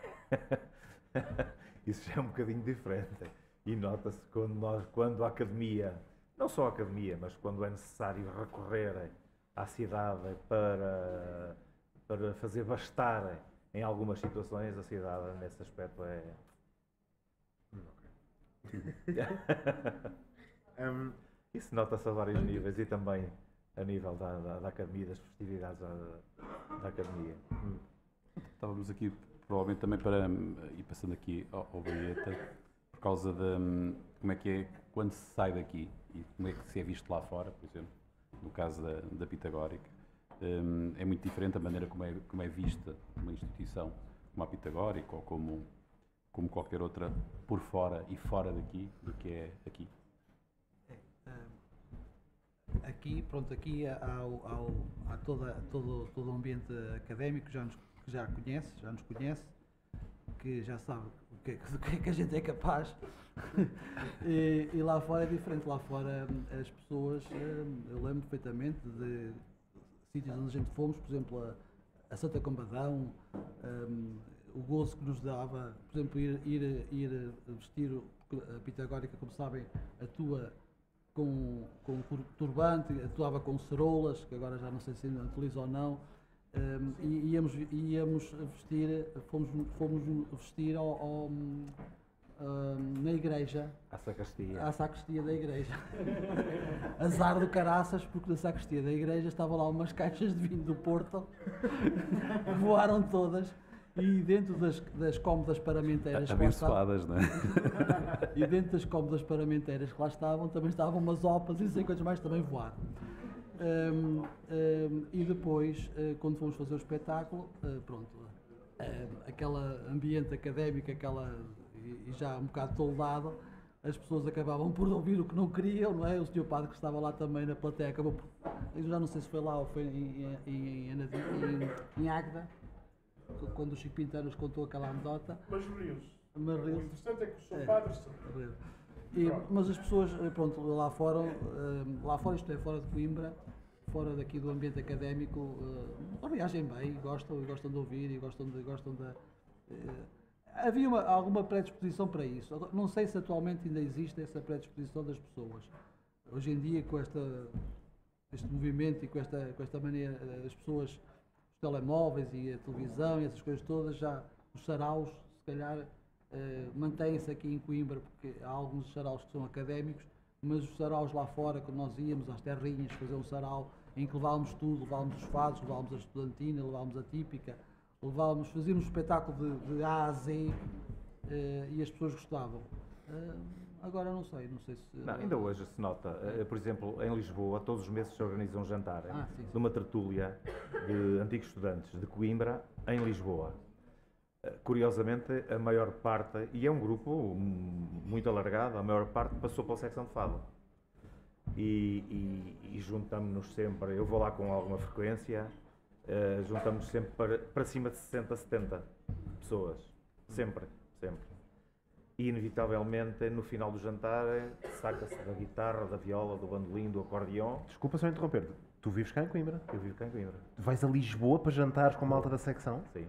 Isso já é um bocadinho diferente. E nota-se quando, nós, quando a academia... Não só a academia, mas quando é necessário recorrer à cidade para, para fazer bastar em algumas situações, a cidade nesse aspecto é... um, isso nota-se a vários níveis e também a nível da, da, da academia, das festividades da, da academia. Hum. Estávamos aqui provavelmente também para ir passando aqui ao, ao Baeta, por causa de como é que é quando se sai daqui. E como é que se é visto lá fora, por exemplo, no caso da, da Pitagórica. Um, é muito diferente a maneira como é, como é vista uma instituição como a Pitagórica ou como, como qualquer outra por fora e fora daqui do que é aqui. É, um, aqui, pronto, aqui há, há, há toda, todo, todo o ambiente académico já nos, que já conhece, já nos conhece, que já sabe o que, do que é que a gente é capaz. e, e lá fora é diferente, lá fora as pessoas, eu lembro perfeitamente de sítios onde a gente fomos, por exemplo a, a Santa Combadão, um, o gozo que nos dava, por exemplo ir, ir, ir vestir, a Pitagórica, como sabem, atua com, com turbante, atuava com ceroulas, que agora já não sei se ainda utiliza ou não, um, e íamos, íamos vestir, fomos, fomos vestir ao, ao uh, na igreja, À sacristia. à sacristia da igreja. Azar do caraças, porque na sacristia da igreja estavam lá umas caixas de vinho do Porto, voaram todas, e dentro das, das cômodas paramenteiras que lá estavam, Abençoadas, não é? e dentro das cômodas paramenteiras que lá estavam, também estavam umas opas e não sei quantos mais também voaram. Um, um, e depois, uh, quando fomos fazer o espetáculo, uh, pronto, uh, aquele ambiente académico, aquela, e, e já um bocado toldado, as pessoas acabavam por ouvir o que não queriam, não é? O senhor padre que estava lá também na plateia acabou por, eu já não sei se foi lá ou foi em, em, em, em, em Águeda, quando o Chico Pinto nos contou aquela anedota. Mas riu-se. Mas O riu-se. interessante é que o seu É. padre se riu. E, mas as pessoas, pronto, lá fora, uh, lá fora, isto é, fora de Coimbra, fora daqui do ambiente académico, uh, reagem bem, gostam, e gostam de ouvir, e gostam de... Gostam de uh, havia uma, alguma predisposição para isso. Agora, não sei se atualmente ainda existe essa predisposição das pessoas. Hoje em dia, com esta, este movimento e com esta, com esta maneira, uh, as pessoas, os telemóveis e a televisão e essas coisas todas, já os saraus, se calhar, Uh, mantém-se aqui em Coimbra, porque há alguns saraus que são académicos, mas os saraus lá fora, quando nós íamos às terrinhas fazer um sarau, em que levávamos tudo, levávamos os fados, levávamos a estudantina, levávamos a típica, levávamos, fazíamos um espetáculo de, de A a Z, uh, e as pessoas gostavam. Uh, agora não sei, não sei se... Não, ainda hoje se nota, uh, por exemplo, em Lisboa, todos os meses se organiza um jantar Ah, sim, sim. de uma tertúlia de antigos estudantes de Coimbra, em Lisboa. Curiosamente, a maior parte, e é um grupo muito alargado, a maior parte passou pela secção de fado. E, e, e juntamos-nos sempre, eu vou lá com alguma frequência, uh, juntamos-nos sempre para, para cima de sessenta, setenta pessoas. Sempre, sempre. E, inevitavelmente, no final do jantar, saca-se da guitarra, da viola, do bandolim, do acordeão. Desculpa só interromper. Tu vives cá em Coimbra? Eu vivo cá em Coimbra. Tu vais a Lisboa para jantares com malta da secção? Sim.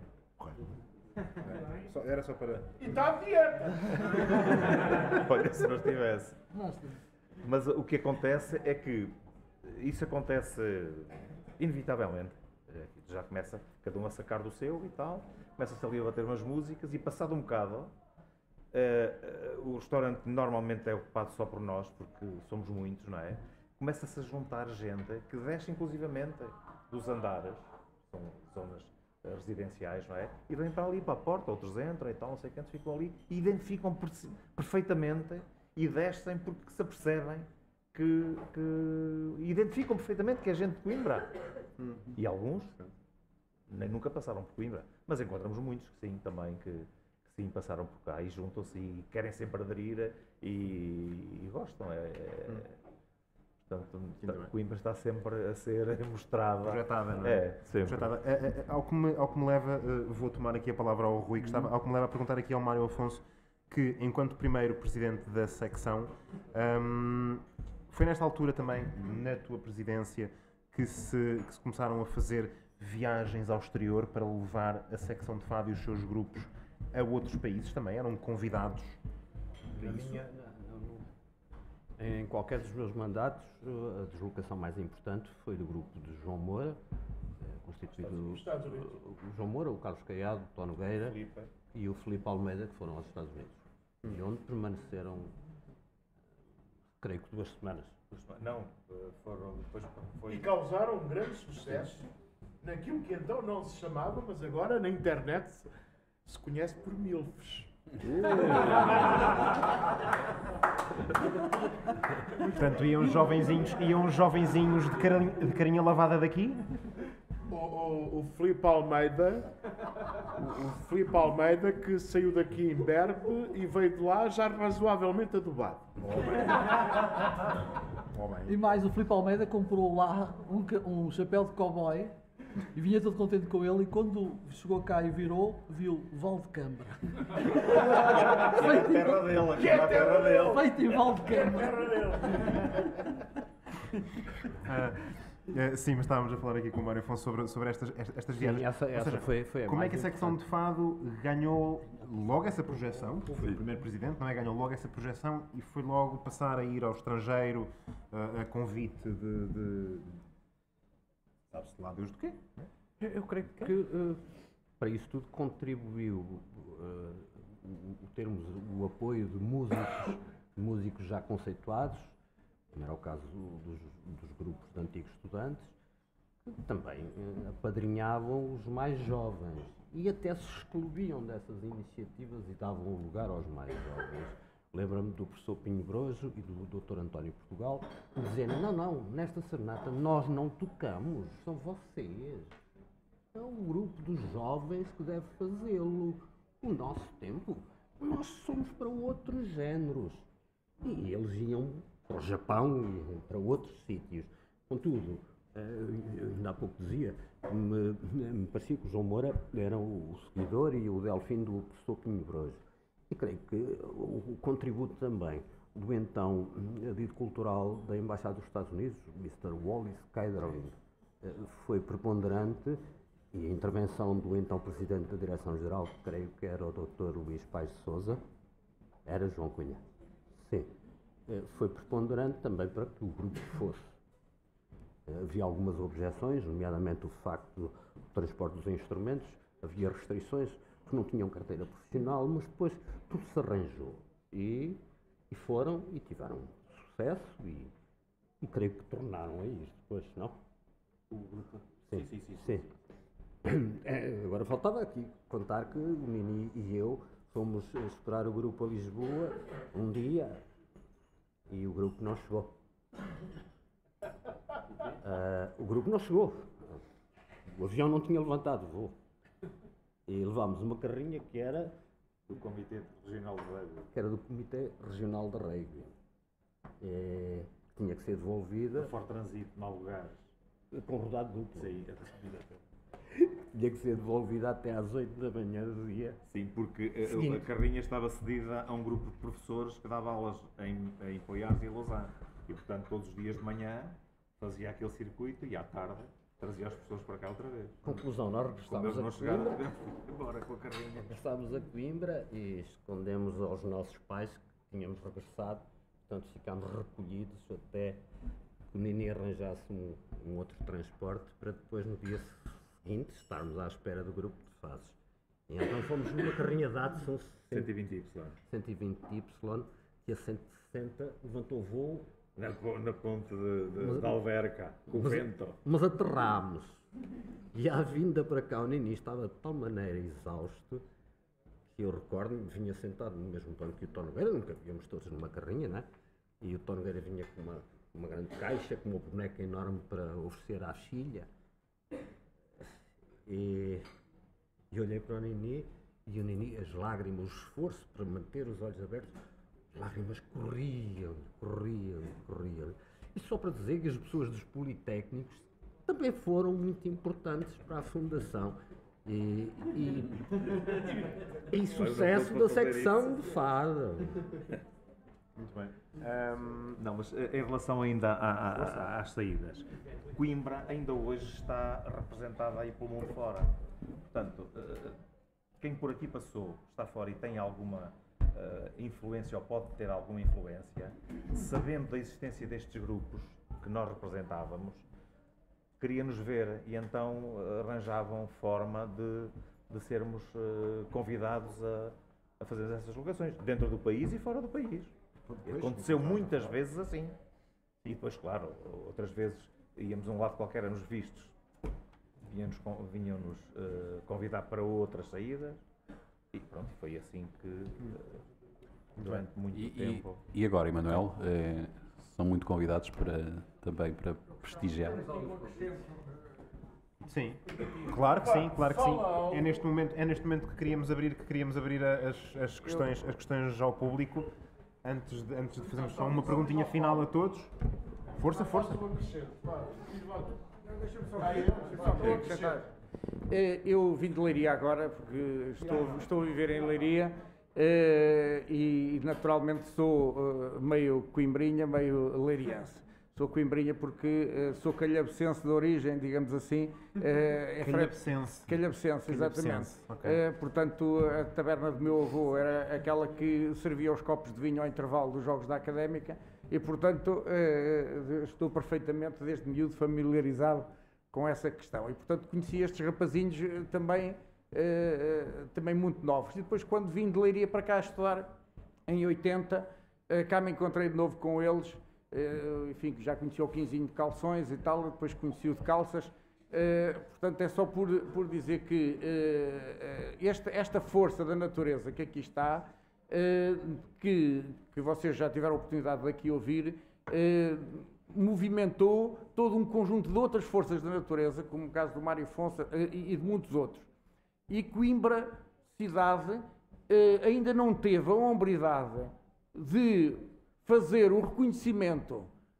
Só- Era só para... E está a dieta. Olha, se não estivesse. Nossa, Mas o que acontece é que isso acontece inevitavelmente. Já começa cada um a sacar do seu e tal, começa-se ali a bater umas músicas e passado um bocado, eh, eh, o restaurante normalmente é ocupado só por nós, porque somos muitos, não é? Começa-se a juntar gente que desce inclusivamente dos andares, são zonas residenciais, não é? E vêm para ali, para a porta, outros entram e tal, não sei quantos ficam ali e identificam perce- perfeitamente e descem porque se apercebem que, que identificam perfeitamente que é gente de Coimbra. E alguns nem nunca passaram por Coimbra, mas encontramos muitos que sim, também, que, que sim passaram por cá e juntam-se e querem sempre aderir e, e gostam. É, é, portanto, Coimbra está sempre a ser mostrada. Projetada, não é? É, sempre. Projetada. É, é, ao, que me, ao que me leva, eh, vou tomar aqui a palavra ao Rui, que estava, ao que me leva a perguntar aqui ao Mário Afonso, que enquanto primeiro presidente da secção, hum, foi nesta altura também, na tua presidência, que se, que se começaram a fazer viagens ao exterior para levar a secção de fado e os seus grupos a outros países também? Eram convidados para Na isso? minha- não, não. Em qualquer dos meus mandatos, a deslocação mais importante foi do grupo de João Moura, eh, constituído Estados Unidos. o João Moura, o Carlos Caiado, o Tó Nogueira e o Filipe Almeida, que foram aos Estados Unidos. E onde permaneceram, creio que duas semanas. Não, foram depois foi E causaram um grande sucesso naquilo que então não se chamava, mas agora na internet se, se conhece por milfes. Portanto, iam jovenzinhos, iam jovenzinhos de, carinha, de carinha lavada daqui? O, o, o Filipe Almeida, o, o Filipe Almeida que saiu daqui em Berbe e veio de lá já razoavelmente adubado. e mais, o Filipe Almeida comprou lá um, ca- um chapéu de cowboy e vinha todo contente com ele, e quando chegou cá e virou, viu Valdecambra. feito, terra dele, Que é a terra dele! feito em Valdecambra. Terra dele. Ah, eh, sim, mas estávamos a falar aqui com o Mário Afonso sobre, sobre estas, estas, estas Sim, viagens. essa, Ou essa seja, foi, foi a como é mais que a secção importante. de fado ganhou logo essa projeção? Foi o primeiro presidente, não é? Ganhou logo essa projeção e foi logo passar a ir ao estrangeiro ah, a convite de. de sabe-se lá Deus do quê? Eu, eu creio que eh, para isso tudo contribuiu eh, o, o termos o o apoio de músicos, músicos já conceituados, como era o caso dos, dos grupos de antigos estudantes, que também eh, apadrinhavam os mais jovens e até se excluíam dessas iniciativas e davam lugar aos mais jovens. Lembro-me do professor Pinho Brojo e do doutor António Portugal dizerem, não, não, nesta serenata nós não tocamos, são vocês. É o grupo dos jovens que deve fazê-lo. O nosso tempo, nós somos para outros géneros. E eles iam para o Japão e para outros sítios. Contudo, ainda há pouco dizia, me, me parecia que o João Moura era o seguidor e o Delfim do professor Pinho Brojo. E creio que o, o contributo também do então dito cultural da Embaixada dos Estados Unidos, mister Wallace Keiderling, foi preponderante, e a intervenção do então Presidente da Direção-Geral, que creio que era o doutor Luís Paes de Sousa, era João Cunha. Sim, foi preponderante também para que o grupo fosse. Havia algumas objeções, nomeadamente o facto do transporte dos instrumentos, havia restrições que não tinham carteira profissional, mas depois tudo se arranjou. E, e foram e tiveram sucesso e, e creio que tornaram a isto depois, não? O grupo? Sim, sim, sim. sim, sim. sim. É, agora faltava aqui contar que o Nini e eu fomos esperar o grupo a Lisboa um dia e o grupo não chegou. Uh, o grupo não chegou. O avião não tinha levantado voo. E levámos uma carrinha que era do Comitê Regional de Rugby. Que era do Comitê Regional de Rugby. É, tinha que ser devolvida. Do Fort Transito, nove lugares. Com rodado duplo. Sim, tinha que ser devolvida até às oito da manhã do dia. Sim, porque a, a carrinha estava cedida a um grupo de professores que dava aulas em, em Poiares e em Lausanne. E, portanto, todos os dias de manhã fazia aquele circuito e à tarde trazia os professores para cá outra vez. Conclusão, nós regressámos a não chegaram, Coimbra. embora com a carrinha. Regressámos a Coimbra e escondemos aos nossos pais que tínhamos regressado. Portanto, ficámos recolhidos até que o Nini arranjasse um, um outro transporte para depois, no dia seguinte, estarmos à espera do grupo de fases. E então fomos numa carrinha de Adson cento e vinte Y. cento e vinte Y, que a cento e sessenta levantou voo. Na, na ponte de, de, mas, de Alverca, com mas, o vento. Mas aterrámos. E à vinda para cá, o Nini estava de tal maneira exausto que eu recordo-me, vinha sentado no mesmo plano que o Tó Nogueira, nunca víamos todos numa carrinha, né? E o Tó Nogueira vinha com uma, uma grande caixa, com uma boneca enorme para oferecer à filha. E, e olhei para o Nini, e o Nini, as lágrimas, o esforço para manter os olhos abertos, as lágrimas corriam, corriam, corriam. E só para dizer que as pessoas dos Politécnicos também foram muito importantes para a fundação. E, e, e sucesso da secção de fado. Muito bem. Um, não, mas em relação ainda a, a, a, às saídas, Coimbra ainda hoje está representada aí pelo mundo fora. Portanto, quem por aqui passou, está fora e tem alguma uh, influência ou pode ter alguma influência, sabendo da existência destes grupos que nós representávamos, queria-nos ver e então arranjavam forma de, de sermos uh, convidados a, a fazer essas locações, dentro do país e fora do país. Aconteceu muitas vezes assim. E depois, claro, outras vezes íamos a um lado qualquer, éramos vistos, vinham-nos, vinham-nos uh, convidar para outras saídas e pronto, foi assim que uh, durante muito e, tempo. E, e agora, Emanuel, eh, são muito convidados para, também para prestigiar. Sim, claro que sim, claro que sim. É neste momento, é neste momento que queríamos abrir, que queríamos abrir as, as, questões, as questões ao público. Antes de, antes de fazermos só uma perguntinha final a todos. Força, força. Eu vim de Leiria agora, porque estou, estou a viver em Leiria e naturalmente sou meio coimbrinha, meio leiriense. Sou coimbrinha porque uh, sou calhabecense de origem, digamos assim. Uh, é calhabecense. Calhabecense, exatamente. Okay. Uh, portanto, a taberna do meu avô era aquela que servia os copos de vinho ao intervalo dos jogos da Académica e, portanto, uh, estou perfeitamente, desde miúdo, familiarizado com essa questão. E, portanto, conheci estes rapazinhos também, uh, também muito novos. E depois, quando vim de Leiria para cá estudar, em oitenta, uh, cá me encontrei de novo com eles, uh, enfim, já conheci o Quinzinho de calções e tal, depois conheci o de calças. Uh, portanto, é só por, por dizer que uh, esta, esta força da natureza que aqui está, uh, que, que vocês já tiveram a oportunidade de aqui ouvir, uh, movimentou todo um conjunto de outras forças da natureza, como o caso do Mário Afonso uh, e, e de muitos outros. E Coimbra, cidade, uh, ainda não teve a hombridade de fazer o reconhecimento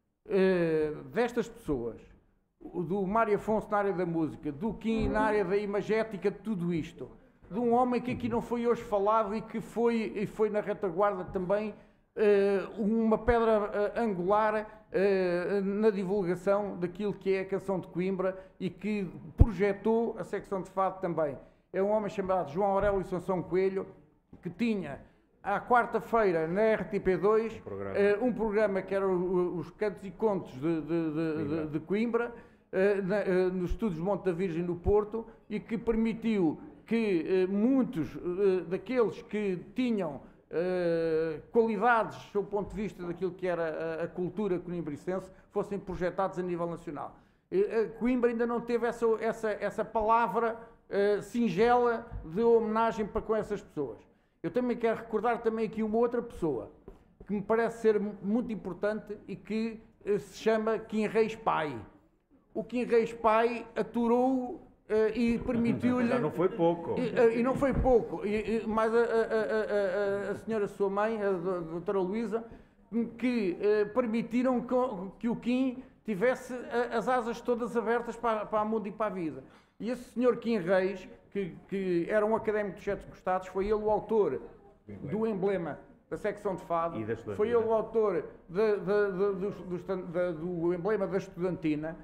uh, destas pessoas, do Mário Afonso na área da música, do Kim na área da imagética, de tudo isto, de um homem que aqui não foi hoje falado e que foi, e foi na retaguarda também uh, uma pedra uh, angular uh, na divulgação daquilo que é a canção de Coimbra e que projetou a secção de fado também. É um homem chamado João Aurélio Sansão Coelho, que tinha à quarta-feira na R T P dois um programa, uh, um programa que era o, os Cantos e Contos de, de, de, de, de Coimbra, uh, na, uh, nos Estúdios Monte da Virgem no Porto, e que permitiu que uh, muitos uh, daqueles que tinham uh, qualidades do ponto de vista daquilo que era a, a cultura coimbricense fossem projetados a nível nacional. Uh, uh, Coimbra ainda não teve essa, essa, essa palavra uh, singela de homenagem para com essas pessoas. Eu também quero recordar também aqui uma outra pessoa que me parece ser muito importante e que uh, se chama Kim Reis Pai. O Kim Reis Pai aturou uh, e permitiu-lhe... Já não foi pouco. E, uh, e não foi pouco. E, e, mas a, a, a, a, a senhora sua mãe, a doutora Luísa, que uh, permitiram que, que o Kim tivesse uh, as asas todas abertas para, para a mundo e para a vida. E esse senhor Kim Reis, que, que era um académico dos Sete Costados, foi ele o autor do emblema da secção de fado, foi ele o autor de, de, de, de, do, de, do emblema da estudantina,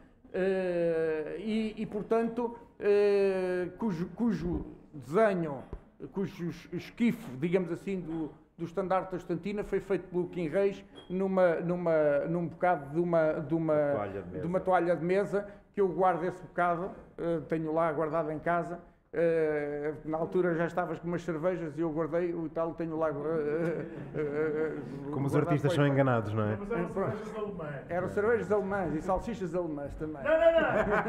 uh, e, e, portanto, uh, cujo, cujo desenho, cujo esquife, digamos assim, do, do estandarte da estudantina foi feito pelo Kim Reis numa, numa, num bocado de uma, de, uma, toalha de, de uma toalha de mesa, que eu guardo esse bocado, uh, tenho lá guardado em casa. Uh, na altura já estavas com umas cervejas e eu guardei o tal, tenho lá. Uh, uh, uh, Como os artistas são enganados, não é? Mas eram cervejas alemãs. Eram cervejas alemãs e salsichas alemãs também. Não, não,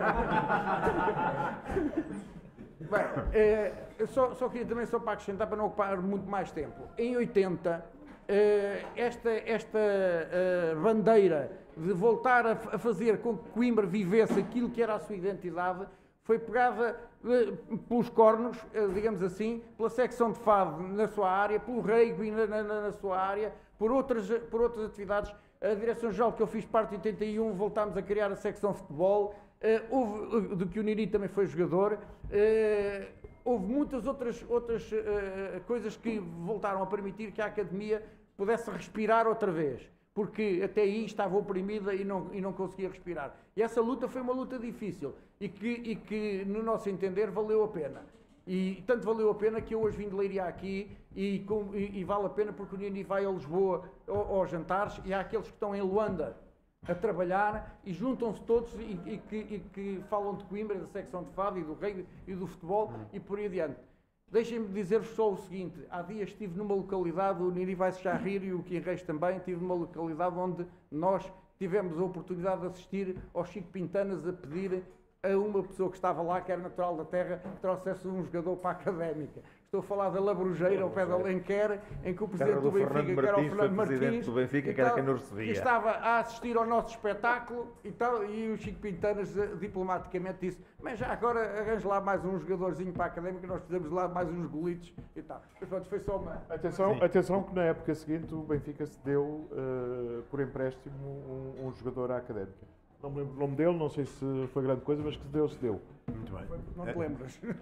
não! Bem, uh, eu só, só queria também, só para acrescentar, para não ocupar muito mais tempo. Em oitenta, uh, esta, esta uh, bandeira de voltar a, a fazer com que Coimbra vivesse aquilo que era a sua identidade foi pegada uh, pelos cornos, uh, digamos assim, pela secção de fado na sua área, pelo rugby na, na, na sua área, por outras, por outras atividades. A direção-geral que eu fiz parte em oitenta e um, voltámos a criar a secção de futebol, uh, houve, uh, do que o Niri também foi jogador, uh, houve muitas outras, outras uh, coisas que voltaram a permitir que a academia pudesse respirar outra vez, porque até aí estava oprimida e não, e não conseguia respirar. E essa luta foi uma luta difícil e que, e que, no nosso entender, valeu a pena. E tanto valeu a pena que eu hoje vim de Leiria aqui e, com, e, e vale a pena porque o Nini vai a Lisboa ao, aos jantares e há aqueles que estão em Luanda a trabalhar e juntam-se todos e, e, que, e que falam de Coimbra, da secção de fado e do rugby e do futebol hum. e por aí adiante. Deixem-me dizer-vos só o seguinte, há dias estive numa localidade, o Nini vai-se já rir e o Kim Reis também, estive numa localidade onde nós tivemos a oportunidade de assistir ao Chico Pintanas a pedir a uma pessoa que estava lá, que era natural da terra, que trouxesse um jogador para a Académica. Estou a falar da Labrujeira, ao pé de Alenquer, em que o presidente do, do Benfica, que era o Fernando Martins, do Benfica, que era quem nos recebia, que estava a assistir ao nosso espetáculo e tal, e o Chico Pintanas diplomaticamente disse, mas já agora arranje lá mais um jogadorzinho para a Académica, nós fizemos lá mais uns golitos e tal. Mas pronto, foi só uma... Atenção, atenção que na época seguinte o Benfica se deu uh, por empréstimo um, um jogador à Académica. Não me lembro o nome dele, não sei se foi grande coisa, mas que se deu, se deu. Muito bem. Não te lembras? se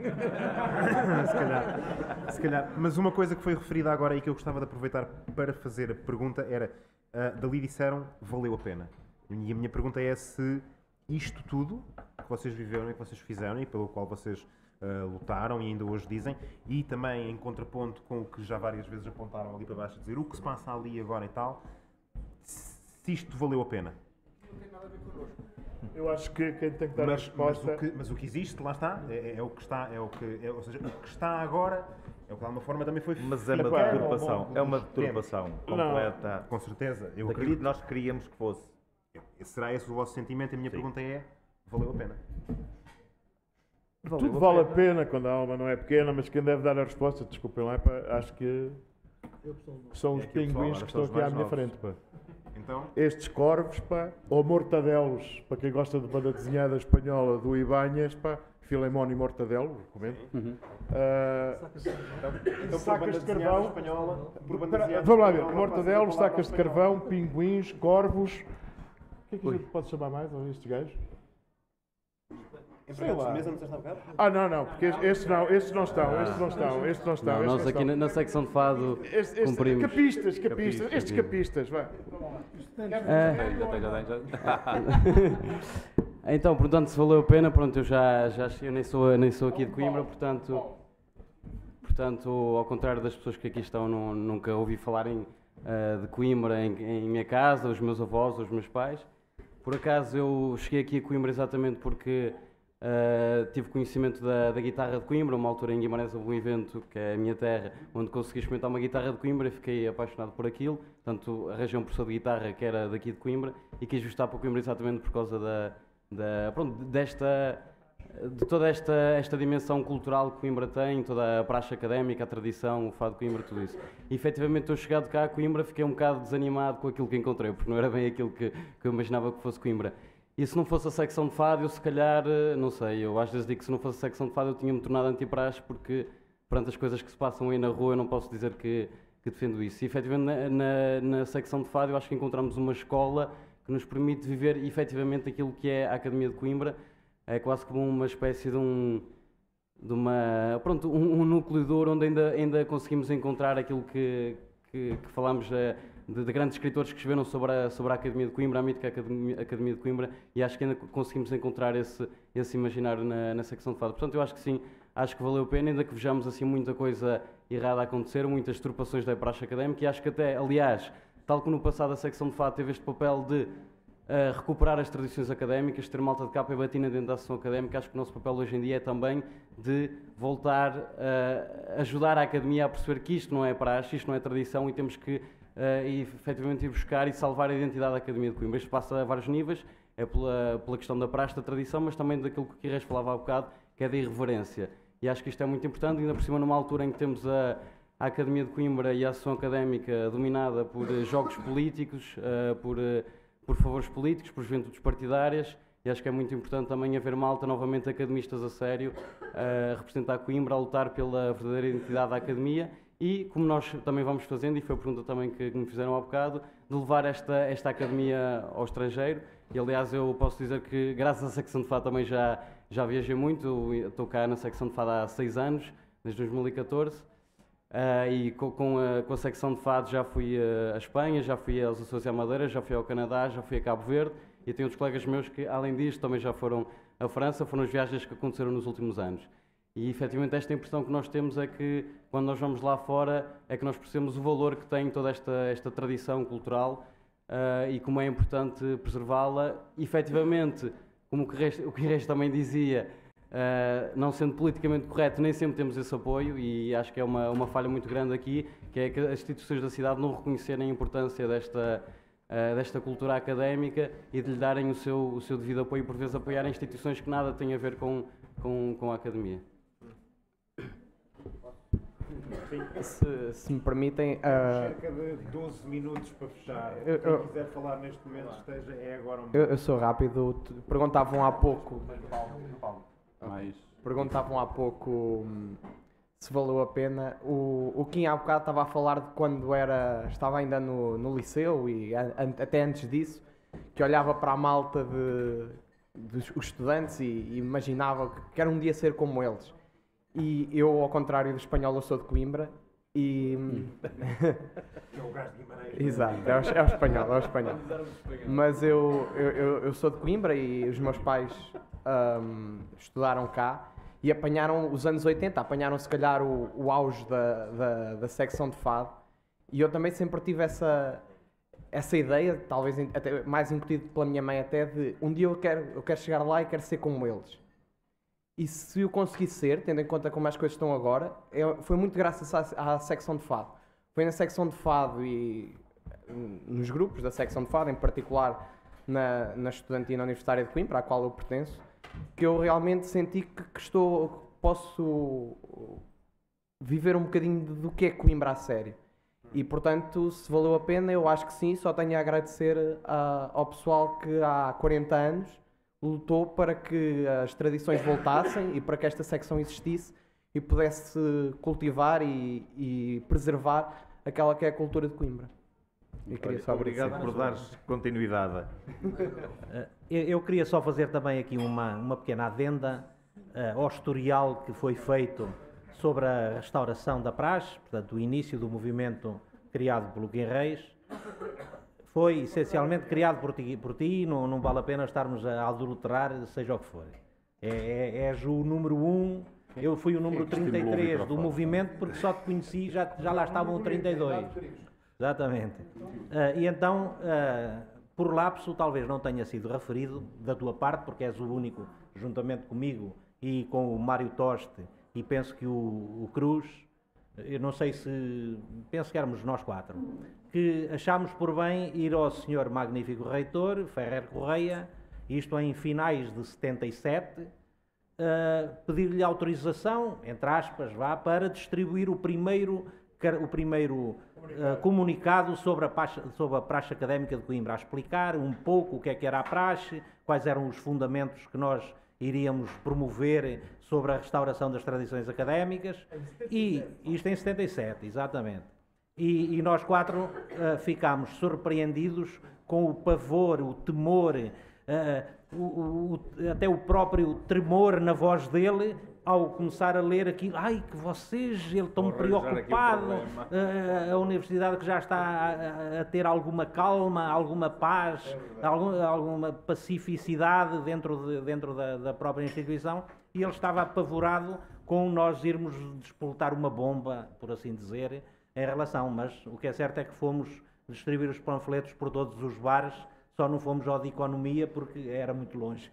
calhar, se calhar. Mas uma coisa que foi referida agora e que eu gostava de aproveitar para fazer a pergunta era, uh, dali disseram, valeu a pena. E a minha pergunta é se isto tudo que vocês viveram e que vocês fizeram e pelo qual vocês uh, lutaram e ainda hoje dizem, e também em contraponto com o que já várias vezes apontaram ali para baixo, dizer o que se passa ali agora e tal, se isto valeu a pena. Não tem nada a ver connosco. Eu acho que quem tem que dar mas, a resposta... Mas o que, mas o que existe, lá está, é, é o que está, é o que, é, ou seja, o que está agora É o que de alguma forma também foi Mas é uma ficando. deturpação, é uma deturpação completa. Com certeza. Eu daquilo acredito que nós queríamos que fosse. Será esse o vosso sentimento? A minha Sim. pergunta é, valeu a pena? Tudo vale a pena quando a alma não é pequena, mas quem deve dar a resposta, desculpem lá, pá, acho que são os É aqui o pessoal, pinguins olha, que são estão os aqui à mais minha novos. frente. Pá. Então, Estes corvos, pá, ou mortadelos, para quem gosta de banda desenhada espanhola do Ibanhas, pá, Filemón e Mortadelo, recomendo. Ah, então sacas de carvão. espanhola, por banda Espera, desenhada vamos lá ver, espanhola, mortadelos, passa a palavra sacas de espanhola. carvão, pinguins, corvos. O que é que a gente pode chamar mais a estes gajos? Empregados lá. de mesa, não disseste há bocado? Ah, não, não, porque estes, estes não, estes não estão, estes não estão, estes não estão. Não, estes nós não aqui estão. na, na secção de fado Este- este- cumprimos. Capistas, capistas, Capistas, estes sim. capistas, vá. Ah, Já tem, já tem, já Então, portanto, se valeu a pena, pronto, eu já, já eu nem sou, nem sou aqui de Coimbra, portanto, portanto, ao contrário das pessoas que aqui estão, não, nunca ouvi falar em, ah, de Coimbra em, em minha casa, os meus avós, os meus pais. Por acaso eu cheguei aqui a Coimbra exatamente porque ah, tive conhecimento da, da guitarra de Coimbra, uma altura em Guimarães houve um evento, que é a minha terra, onde consegui experimentar uma guitarra de Coimbra e fiquei apaixonado por aquilo. Portanto, arranjei um professor de guitarra que era daqui de Coimbra e quis visitar para Coimbra exatamente por causa da, da, pronto, desta, de toda esta, esta dimensão cultural que Coimbra tem, toda a praxe académica, a tradição, o fado de Coimbra, tudo isso. E efetivamente, eu chegado cá a Coimbra, fiquei um bocado desanimado com aquilo que encontrei, porque não era bem aquilo que, que eu imaginava que fosse Coimbra. E se não fosse a secção de fado, eu se calhar, não sei, eu às vezes digo que se não fosse a secção de fado eu tinha-me tornado antipraxe, porque perante as coisas que se passam aí na rua eu não posso dizer que, que defendo isso. E efetivamente na, na, na secção de fado eu acho que encontramos uma escola que nos permite viver efetivamente aquilo que é a Academia de Coimbra. É quase como uma espécie de um, de uma, pronto, um, um núcleo duro onde ainda, ainda conseguimos encontrar aquilo que, que, que falámos eh, de, de grandes escritores que escreveram sobre a, sobre a Academia de Coimbra, a mítica Academia, Academia de Coimbra, e acho que ainda conseguimos encontrar esse, esse imaginário na, na secção de fado. Portanto, eu acho que sim, acho que valeu a pena, ainda que vejamos assim muita coisa errada a acontecer, muitas deturpações da praxe académica, e acho que até, aliás, tal como no passado a secção de fado teve este papel de Uh, recuperar as tradições académicas, ter malta de capa e batina dentro da associação académica. Acho que o nosso papel hoje em dia é também de voltar a uh, ajudar a academia a perceber que isto não é praxe, isto não é tradição e temos que uh, efetivamente ir buscar e salvar a identidade da Academia de Coimbra. Isto passa a vários níveis, é pela, pela questão da praxe, da tradição, mas também daquilo que o Quirres falava há bocado, que é da irreverência. E acho que isto é muito importante, ainda por cima numa altura em que temos a, a Academia de Coimbra e a Associação Académica dominada por uh, jogos políticos, uh, por... Uh, por favores políticos, por juventudes partidárias, e acho que é muito importante também haver malta, novamente academistas a sério, a representar Coimbra, a lutar pela verdadeira identidade da Academia e, como nós também vamos fazendo, e foi a pergunta também que me fizeram há bocado, de levar esta, esta Academia ao estrangeiro, e aliás eu posso dizer que graças à secção de fado também já, já viajei muito, estou cá na secção de fado há seis anos, desde dois mil e catorze, Uh, e com, com, a, com a secção de fado já fui uh, à Espanha, já fui aos Açores e à Madeira, já fui ao Canadá, já fui a Cabo Verde e tenho outros colegas meus que, além disto, também já foram à França, foram as viagens que aconteceram nos últimos anos. E, efetivamente, esta impressão que nós temos é que, quando nós vamos lá fora, é que nós percebemos o valor que tem toda esta, esta tradição cultural uh, e como é importante preservá-la. E, efetivamente, como o Quirres, o Quirres também dizia, Uh, não sendo politicamente correto, nem sempre temos esse apoio e acho que é uma, uma falha muito grande aqui, que é que as instituições da cidade não reconhecerem a importância desta, uh, desta cultura académica e de lhe darem o seu, o seu devido apoio, por vezes apoiarem instituições que nada têm a ver com, com, com a academia. Se, se me permitem... Uh, Cerca de doze minutos para fechar. Eu, Quem eu, quiser falar neste momento esteja, é agora um eu, eu sou rápido. Perguntavam há pouco... Mais. Perguntavam há pouco hum, se valeu a pena. O, o Kim há bocado estava a falar de quando era, estava ainda no, no liceu e a, a, até antes disso, que olhava para a malta de, dos os estudantes e, e imaginava que quer um dia ser como eles. E eu, ao contrário do espanhol, eu sou de Coimbra e... Que é o gajo de Guimarães. Exato, é o, é o espanhol, é o espanhol. Mas eu, eu, eu, eu sou de Coimbra e os meus pais um, estudaram cá e apanharam os anos oitenta, apanharam se calhar o, o auge da, da, da secção de fado e eu também sempre tive essa, essa ideia, talvez até mais incutido pela minha mãe até, de um dia eu quero, eu quero chegar lá e quero ser como eles. E se eu conseguisse ser, tendo em conta como as coisas estão agora, é, foi muito graças à, à secção de fado. Foi na secção de fado e nos grupos da secção de fado, em particular na, na estudantina universitária de Coimbra, à qual eu pertenço, que eu realmente senti que, que estou, posso viver um bocadinho do que é Coimbra a sério. E, portanto, se valeu a pena, eu acho que sim. Só tenho a agradecer a, ao pessoal que há quarenta anos lutou para que as tradições voltassem e para que esta secção existisse e pudesse cultivar e, e preservar aquela que é a cultura de Coimbra. E queria só obrigado por dares continuidade. Eu, eu queria só fazer também aqui uma, uma pequena adenda uh, ao historial que foi feito sobre a restauração da praxe, portanto, o início do movimento criado pelo Kim Reis. Foi essencialmente criado por ti, por ti não, não vale a pena estarmos a adulterar, seja o que for. É, é, és o número um, eu fui o número trinta e três do movimento, porque só te conheci, já, já lá estavam o trinta e dois. Exatamente. Uh, e então, uh, por lapso, talvez não tenha sido referido da tua parte, porque és o único, juntamente comigo e com o Mário Toste, e penso que o, o Cruz, eu não sei se, penso que éramos nós quatro, que achámos por bem ir ao senhor magnífico reitor, Ferrer Correia, isto em finais de setenta e sete, uh, pedir-lhe autorização, entre aspas, vá, para distribuir o primeiro, o primeiro uh, comunicado sobre a, praxe, sobre a praxe académica de Coimbra, a explicar um pouco o que é que era a praxe, quais eram os fundamentos que nós iríamos promover sobre a restauração das tradições académicas, e isto em setenta e sete, exatamente. E, e nós quatro uh, ficámos surpreendidos com o pavor, o temor, uh, o, o, até o próprio tremor na voz dele ao começar a ler aquilo. Ai, que vocês, ele tão preocupado, uh, a universidade que já está a, a ter alguma calma, alguma paz, algum, alguma pacificidade dentro, de, dentro da, da própria instituição, e ele estava apavorado com nós irmos despoltar uma bomba, por assim dizer, em relação, mas o que é certo é que fomos distribuir os panfletos por todos os bares, só não fomos ao de economia porque era muito longe.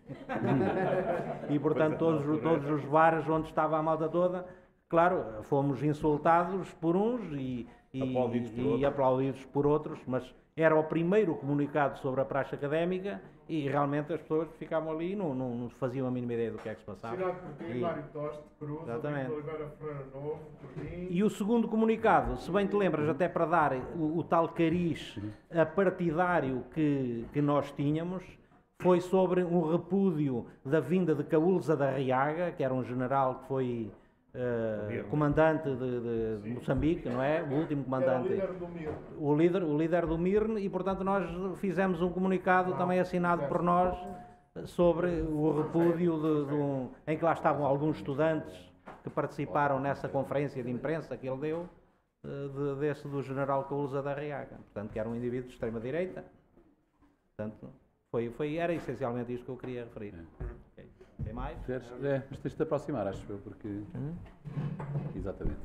E portanto todos, todos os bares onde estava a malta toda, claro, fomos insultados por uns e, e, aplaudidos, por, e outros. aplaudidos por outros, mas era o primeiro comunicado sobre a praxe académica e realmente as pessoas ficavam ali e não, não, não faziam a mínima ideia do que é que se passava. Assinado por ti, e, Mário Toste, Cruz, exatamente. Oliveira Ferreira Novo, por mim. E o segundo comunicado, se bem te lembras, até para dar o, o tal cariz partidário que, que nós tínhamos, foi sobre um repúdio da vinda de Caúlza da Riaga, que era um general que foi uh, comandante de, de, de Moçambique, não é? O último comandante. Era o líder do Mirne. O líder, o líder do Mirne, e portanto nós fizemos um comunicado não, também assinado por nós sobre o repúdio de, de um, em que lá estavam alguns estudantes que participaram nessa conferência de imprensa que ele deu, de, desse do general Caúlza da Riaga, portanto que era um indivíduo de extrema-direita. Portanto, foi, foi, era essencialmente isto que eu queria referir. É. Okay. Tem mais? É, mas tens de te aproximar, acho eu, porque... Hum? Exatamente.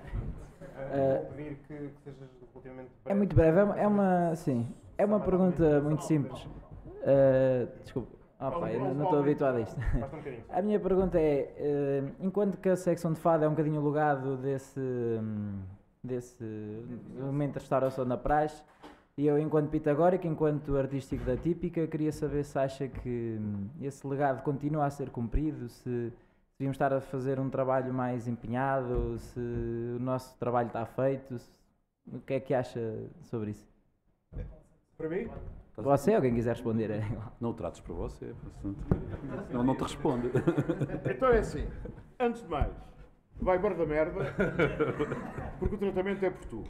Uh, vou pedir que, que sejas relativamente breve. É muito breve, é uma, sim, é uma pergunta muito simples. Uh, desculpa, oh, pá, eu não estou habituado a isto. A minha pergunta é, uh, enquanto que a secção de fado é um bocadinho o legado desse, desse momento de restauração da praxe, e eu, enquanto pitagórico, enquanto artístico da típica, queria saber se acha que esse legado continua a ser cumprido, se devíamos estar a fazer um trabalho mais empenhado, se o nosso trabalho está feito, se, o que é que acha sobre isso? Para mim? Você, alguém quiser responder, é igual. Não o trates para você, não, não te responde. Então é assim, antes de mais, vai embora da merda, porque o tratamento é por tu.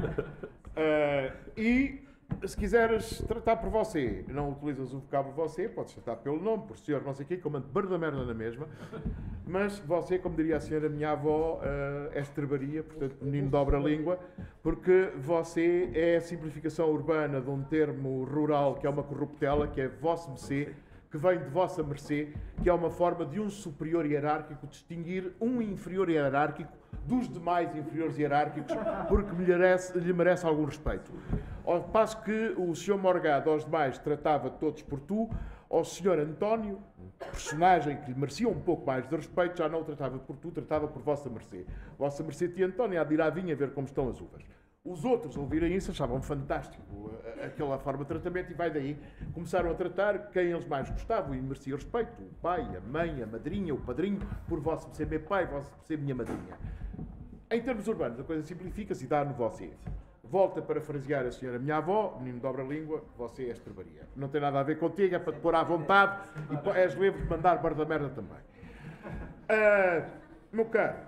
Uh, e se quiseres tratar por você, não utilizas o vocábulo você, podes tratar pelo nome, por senhor, não sei o quê, que eu mando barra da merda na mesma, mas você, como diria a senhora minha avó, uh, é estrebaria, portanto, menino dobra a língua, porque você é a simplificação urbana de um termo rural que é uma corruptela, que é vosso mercê, que vem de vossa mercê, que é uma forma de um superior hierárquico distinguir um inferior hierárquico dos demais inferiores hierárquicos, porque lhe merece, lhe merece algum respeito. Ao passo que o senhor Morgado aos demais tratava todos por tu, ao senhor António personagem que lhe merecia um pouco mais de respeito, já não o tratava por tu, tratava por vossa mercê. Vossa mercê tia Antónia há de ir à vinha ver como estão as uvas. Os outros, ao ouvirem isso, achavam fantástico aquela forma de tratamento e vai daí. Começaram a tratar quem eles mais gostavam e merecia respeito. O pai, a mãe, a madrinha, o padrinho, por vosso ser meu pai, vosso ser minha madrinha. Em termos urbanos, a coisa simplifica-se e dá no você. Volta para frasear a senhora minha avó, menino dobra a língua, você é estrebaria. Não tem nada a ver contigo, é para te pôr à vontade e és livre de mandar bar da merda também. Uh, meu caro,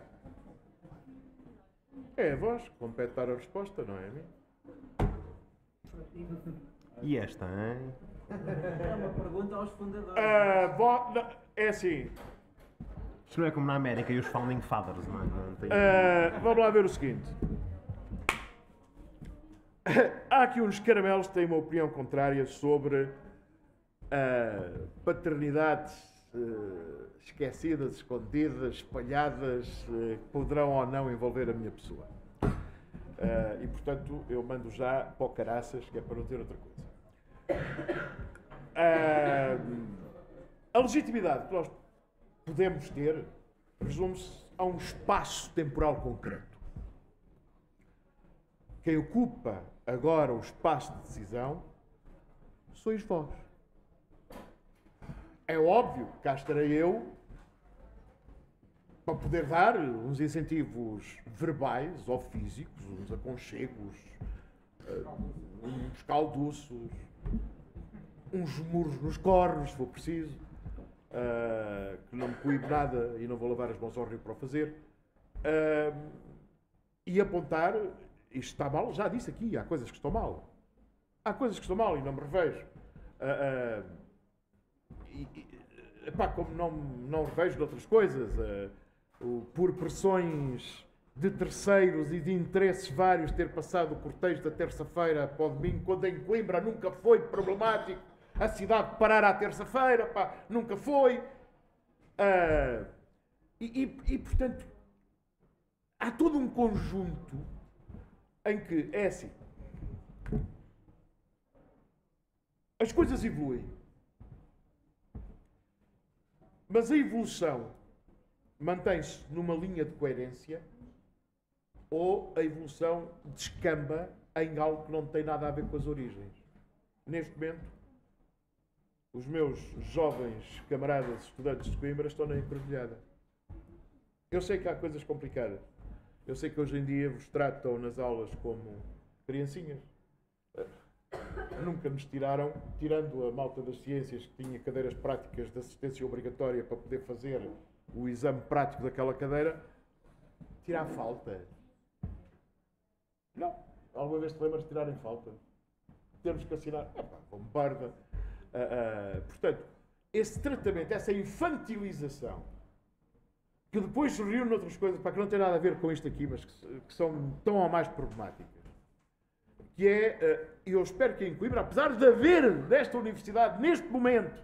é a vós que compete dar a resposta, não é a mim? E esta, hein? É uma pergunta aos fundadores. Uh, vo- não, é assim. Isto não é como na América e os Founding Fathers, não é? Não tem... Uh, vamos lá ver o seguinte. Há aqui uns caramelos que têm uma opinião contrária sobre uh, paternidades uh, esquecidas, escondidas, espalhadas, uh, que poderão ou não envolver a minha pessoa. Uh, e, portanto, eu mando já para o caraças, que é para não ter outra coisa. Uh, a legitimidade que nós podemos ter resume-se a um espaço temporal concreto. Quem ocupa agora o espaço de decisão sois vós. É óbvio que cá estarei eu para poder dar uns incentivos verbais ou físicos, uns aconchegos, uns calduços, uns murros nos cornos, se for preciso, que não me coíbe nada e não vou lavar as mãos ao rio para o fazer, e apontar. Isto está mal, já disse aqui, há coisas que estão mal. Há coisas que estão mal e não me revejo. Uh, uh, e, e, epá, como não, não revejo de outras coisas, uh, o, por pressões de terceiros e de interesses vários, ter passado o cortejo da terça-feira para o domingo, quando em Coimbra nunca foi problemático a cidade parar à terça-feira, pá, nunca foi. Uh, e, e, e, portanto, há todo um conjunto em que é assim. As coisas evoluem. Mas a evolução mantém-se numa linha de coerência ou a evolução descamba em algo que não tem nada a ver com as origens. Neste momento, os meus jovens camaradas estudantes de Coimbra estão na encruzilhada. Eu sei que há coisas complicadas. Eu sei que hoje em dia vos tratam nas aulas como criancinhas. Nunca nos tiraram, tirando a malta das ciências que tinha cadeiras práticas de assistência obrigatória para poder fazer o exame prático daquela cadeira, tirar falta. Não. Alguma vez te lembras de tirarem falta? Temos que assinar. Epá, como barda. Uh, uh, portanto, esse tratamento, essa infantilização, que depois surgiu noutras coisas, para que não tem nada a ver com isto aqui, mas que, que são tão ou mais problemáticas, que é, e eu espero que em Coimbra, apesar de haver nesta universidade, neste momento,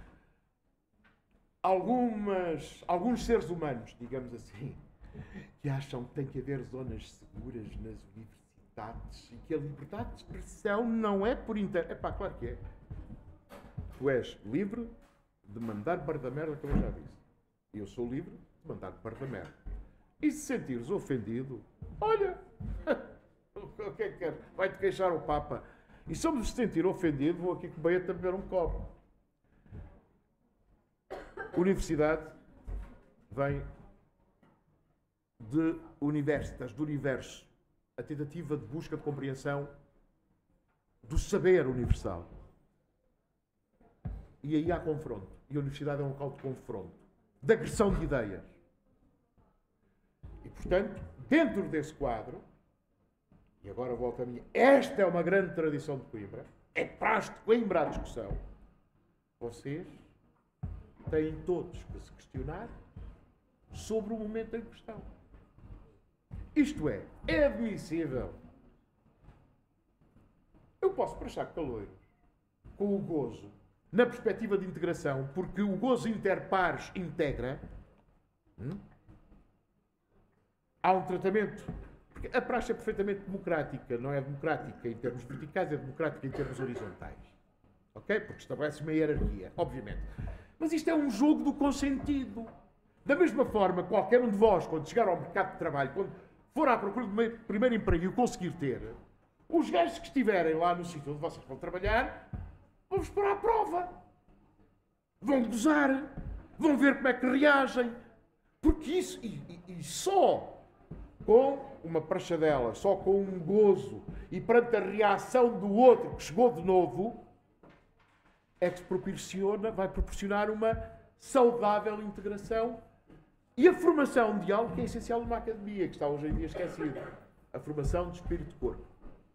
algumas, alguns seres humanos, digamos assim, que acham que tem que haver zonas seguras nas universidades e que a liberdade de expressão não é por interesse. É pá, claro que é. Tu és livre de mandar para da merda, como eu já disse. E eu sou livre mandar para da merda. E se sentires ofendido, olha, o que é que quer? Vai-te queixar o Papa. E se eu me sentir ofendido, vou aqui com o Baeta a beber um copo. Universidade vem de universitas, do universo. A tentativa de busca de compreensão do saber universal. E aí há confronto. E a universidade é um local de confronto, de agressão de ideias. E, portanto, dentro desse quadro, e agora volto a minha, esta é uma grande tradição de Coimbra, é praxe de Coimbra a discussão. Vocês têm todos que se questionar sobre o momento em questão. Isto é, é admissível. Eu posso prachar caloiros com o gozo, na perspectiva de integração, porque o gozo interpares integra. Hum? Há um tratamento. Porque a praxe é perfeitamente democrática, não é democrática em termos verticais, é democrática em termos horizontais. Ok? Porque estabelece uma hierarquia, obviamente. Mas isto é um jogo do consentido. Da mesma forma, qualquer um de vós, quando chegar ao mercado de trabalho, quando for à procura do primeiro emprego e o conseguir ter, os gajos que estiverem lá no sítio onde vocês vão trabalhar, vão-vos pôr à prova. Vão gozar. Vão ver como é que reagem. Porque isso, e, e, e só com uma prachadela, só com um gozo e perante a reação do outro que chegou de novo, é que se proporciona, vai proporcionar uma saudável integração e a formação de algo que é essencial numa academia, que está hoje em dia esquecido. A formação de espírito-corpo.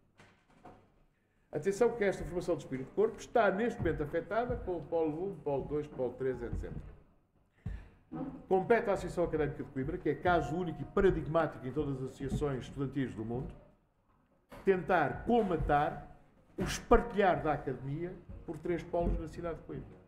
Atenção que esta formação de espírito-corpo está neste momento afetada com o Polo um, Polo dois, Polo três, etcétera. Compete à Associação Académica de Coimbra, que é caso único e paradigmático em todas as associações estudantis do mundo, tentar colmatar o espartilhar da academia por três polos na cidade de Coimbra.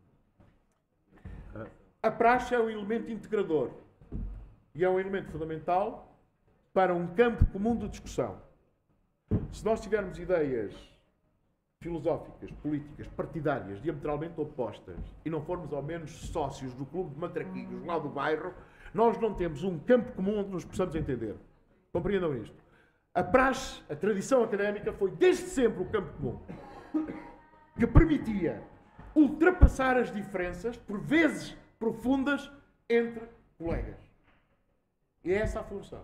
A praxe é um elemento integrador e é um elemento fundamental para um campo comum de discussão. Se nós tivermos ideias filosóficas, políticas, partidárias, diametralmente opostas, e não formos ao menos sócios do clube de matraquinhos lá do bairro, nós não temos um campo comum onde nos possamos entender. Compreendam isto. A praxe, a tradição académica, foi desde sempre o campo comum que permitia ultrapassar as diferenças, por vezes profundas, entre colegas. E é essa a função.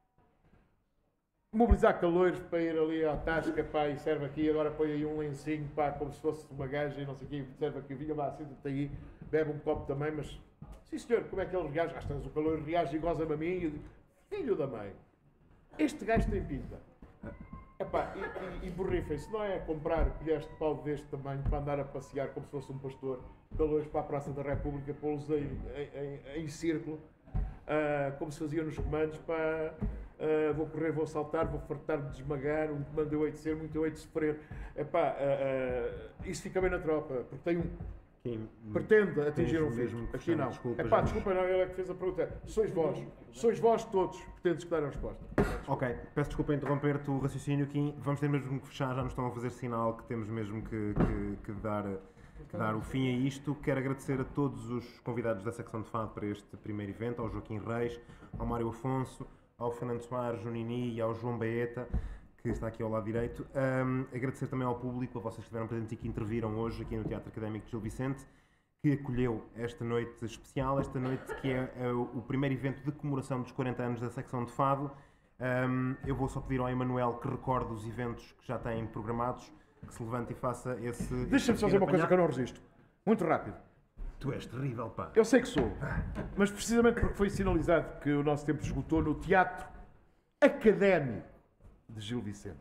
Mobilizar caloiros para ir ali à tasca, pá, e serve aqui, agora põe aí um lencinho, pá, como se fosse uma gaja e não sei o quê, serve aqui, vinha lá, senta-te aí, bebe um copo também, mas, sim senhor, como é que ele reage? Ah, estás o caloiro reage e goza-me a mim, e eu digo, filho da mãe, este gajo tem pinta. Epá, e, e, e borrifem-se, não é comprar colheres de pau deste tamanho para andar a passear como se fosse um pastor, caloiros para a Praça da República, pô-los em, em, em, em círculo, uh, como se fazia nos comandos, para... Uh, vou correr, vou saltar, vou fartar de desmagar, um comando eu hei de ser, muito eu hei de sofrer. Epá, uh, uh, isso fica bem na tropa, porque tem um... Quem pretende atingir um fim. Aqui não. Desculpa, Epá, desculpa, não, ele é que fez a pergunta. Sois vós, sois vós todos que pretendes escutar a resposta. Ok, peço desculpa interromper-te o raciocínio, Kim. Vamos ter mesmo que fechar, já nos estão a fazer sinal que temos mesmo que, que, que dar... Que dar o fim a isto. Quero agradecer a todos os convidados da secção de Fado para este primeiro evento, ao Joaquim Reis, ao Mário Afonso, ao Fernando Soares, ao Nini e ao João Baeta, que está aqui ao lado direito. Um, agradecer também ao público, a vocês que estiveram presentes e que interviram hoje aqui no Teatro Académico de Gil Vicente, que acolheu esta noite especial, esta noite que é, é o primeiro evento de comemoração dos quarenta anos da secção de Fado. Um, eu vou só pedir ao Emanuel que recorde os eventos que já têm programados, que se levante e faça esse... Deixa-me só dizer uma coisa que eu não resisto. Muito rápido. Tu és terrível, pá. Eu sei que sou. Mas precisamente porque foi sinalizado que o nosso tempo esgotou no Teatro Académico de Gil Vicente.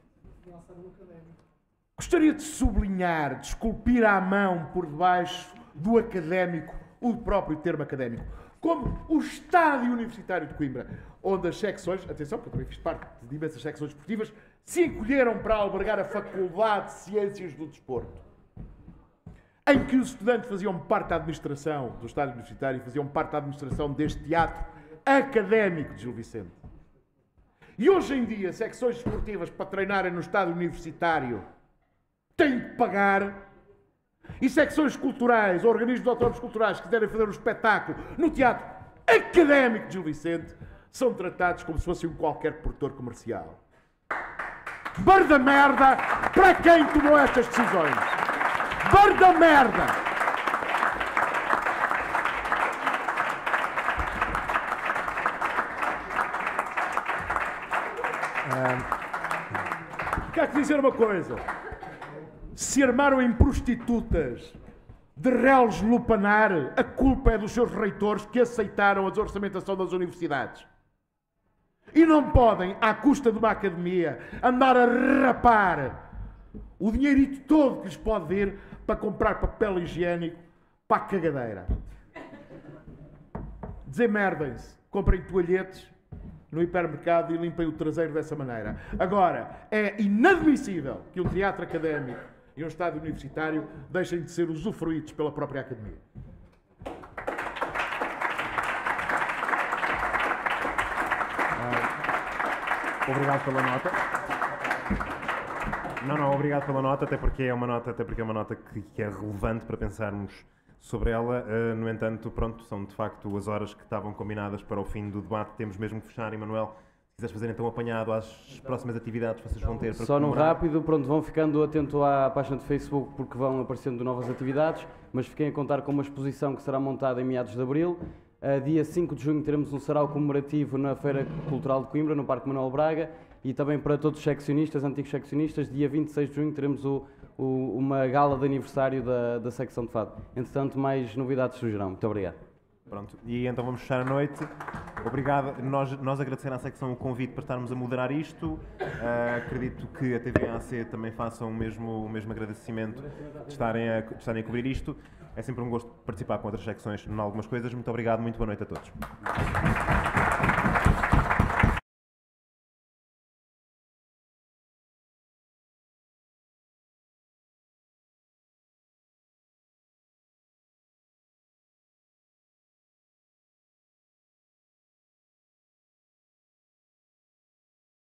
Gostaria de sublinhar, de esculpir à mão por debaixo do académico o próprio termo académico. Como o Estádio Universitário de Coimbra, onde as secções, atenção, porque eu também fiz parte de imensas secções desportivas, se encolheram para albergar a Faculdade de Ciências do Desporto, em que os estudantes faziam parte da administração do Estádio Universitário e faziam parte da administração deste Teatro Académico de Gil Vicente. E hoje em dia, secções desportivas para treinarem no Estádio Universitário têm que pagar, e secções culturais, organismos de autónomos culturais que quiserem fazer um espetáculo no Teatro Académico de Gil Vicente são tratados como se fosse um qualquer produtor comercial. Barda merda para quem tomou estas decisões! Barda merda! Ah, quero dizer uma coisa. Se armaram em prostitutas de reles lupanar, a culpa é dos seus reitores que aceitaram a desorçamentação das universidades. E não podem, à custa de uma academia, andar a rapar o dinheirito todo que lhes pode vir para comprar papel higiênico para a cagadeira. Desemerdem-se, comprem toalhetes no hipermercado e limpem o traseiro dessa maneira. Agora, é inadmissível que um teatro académico e um estádio universitário deixem de ser usufruídos pela própria academia. Obrigado pela nota. Não, não, obrigado pela nota, até porque é uma nota, até porque é uma nota que, que é relevante para pensarmos sobre ela. Uh, no entanto, pronto, são de facto as horas que estavam combinadas para o fim do debate. Temos mesmo que fechar. Emanuel, se quiseres fazer então apanhado às próximas atividades que vocês vão ter para Só no comemorar. rápido, pronto, vão ficando atento à página de Facebook porque vão aparecendo novas atividades, mas fiquem a contar com uma exposição que será montada em meados de abril. Uh, dia cinco de junho teremos um sarau comemorativo na Feira Cultural de Coimbra, no Parque Manuel Braga, e também para todos os seccionistas, antigos seccionistas, dia vinte e seis de junho teremos o, o, uma gala de aniversário da, da secção de fado. Entretanto, mais novidades surgirão. Muito obrigado. Pronto, e então vamos fechar a noite. Obrigado. Nós, nós agradecer à secção o convite para estarmos a moderar isto. Uh, acredito que a T V A C também faça o mesmo, o mesmo agradecimento de estarem, a, de estarem a cobrir isto. É sempre um gosto participar com outras secções em algumas coisas. Muito obrigado, muito boa noite a todos.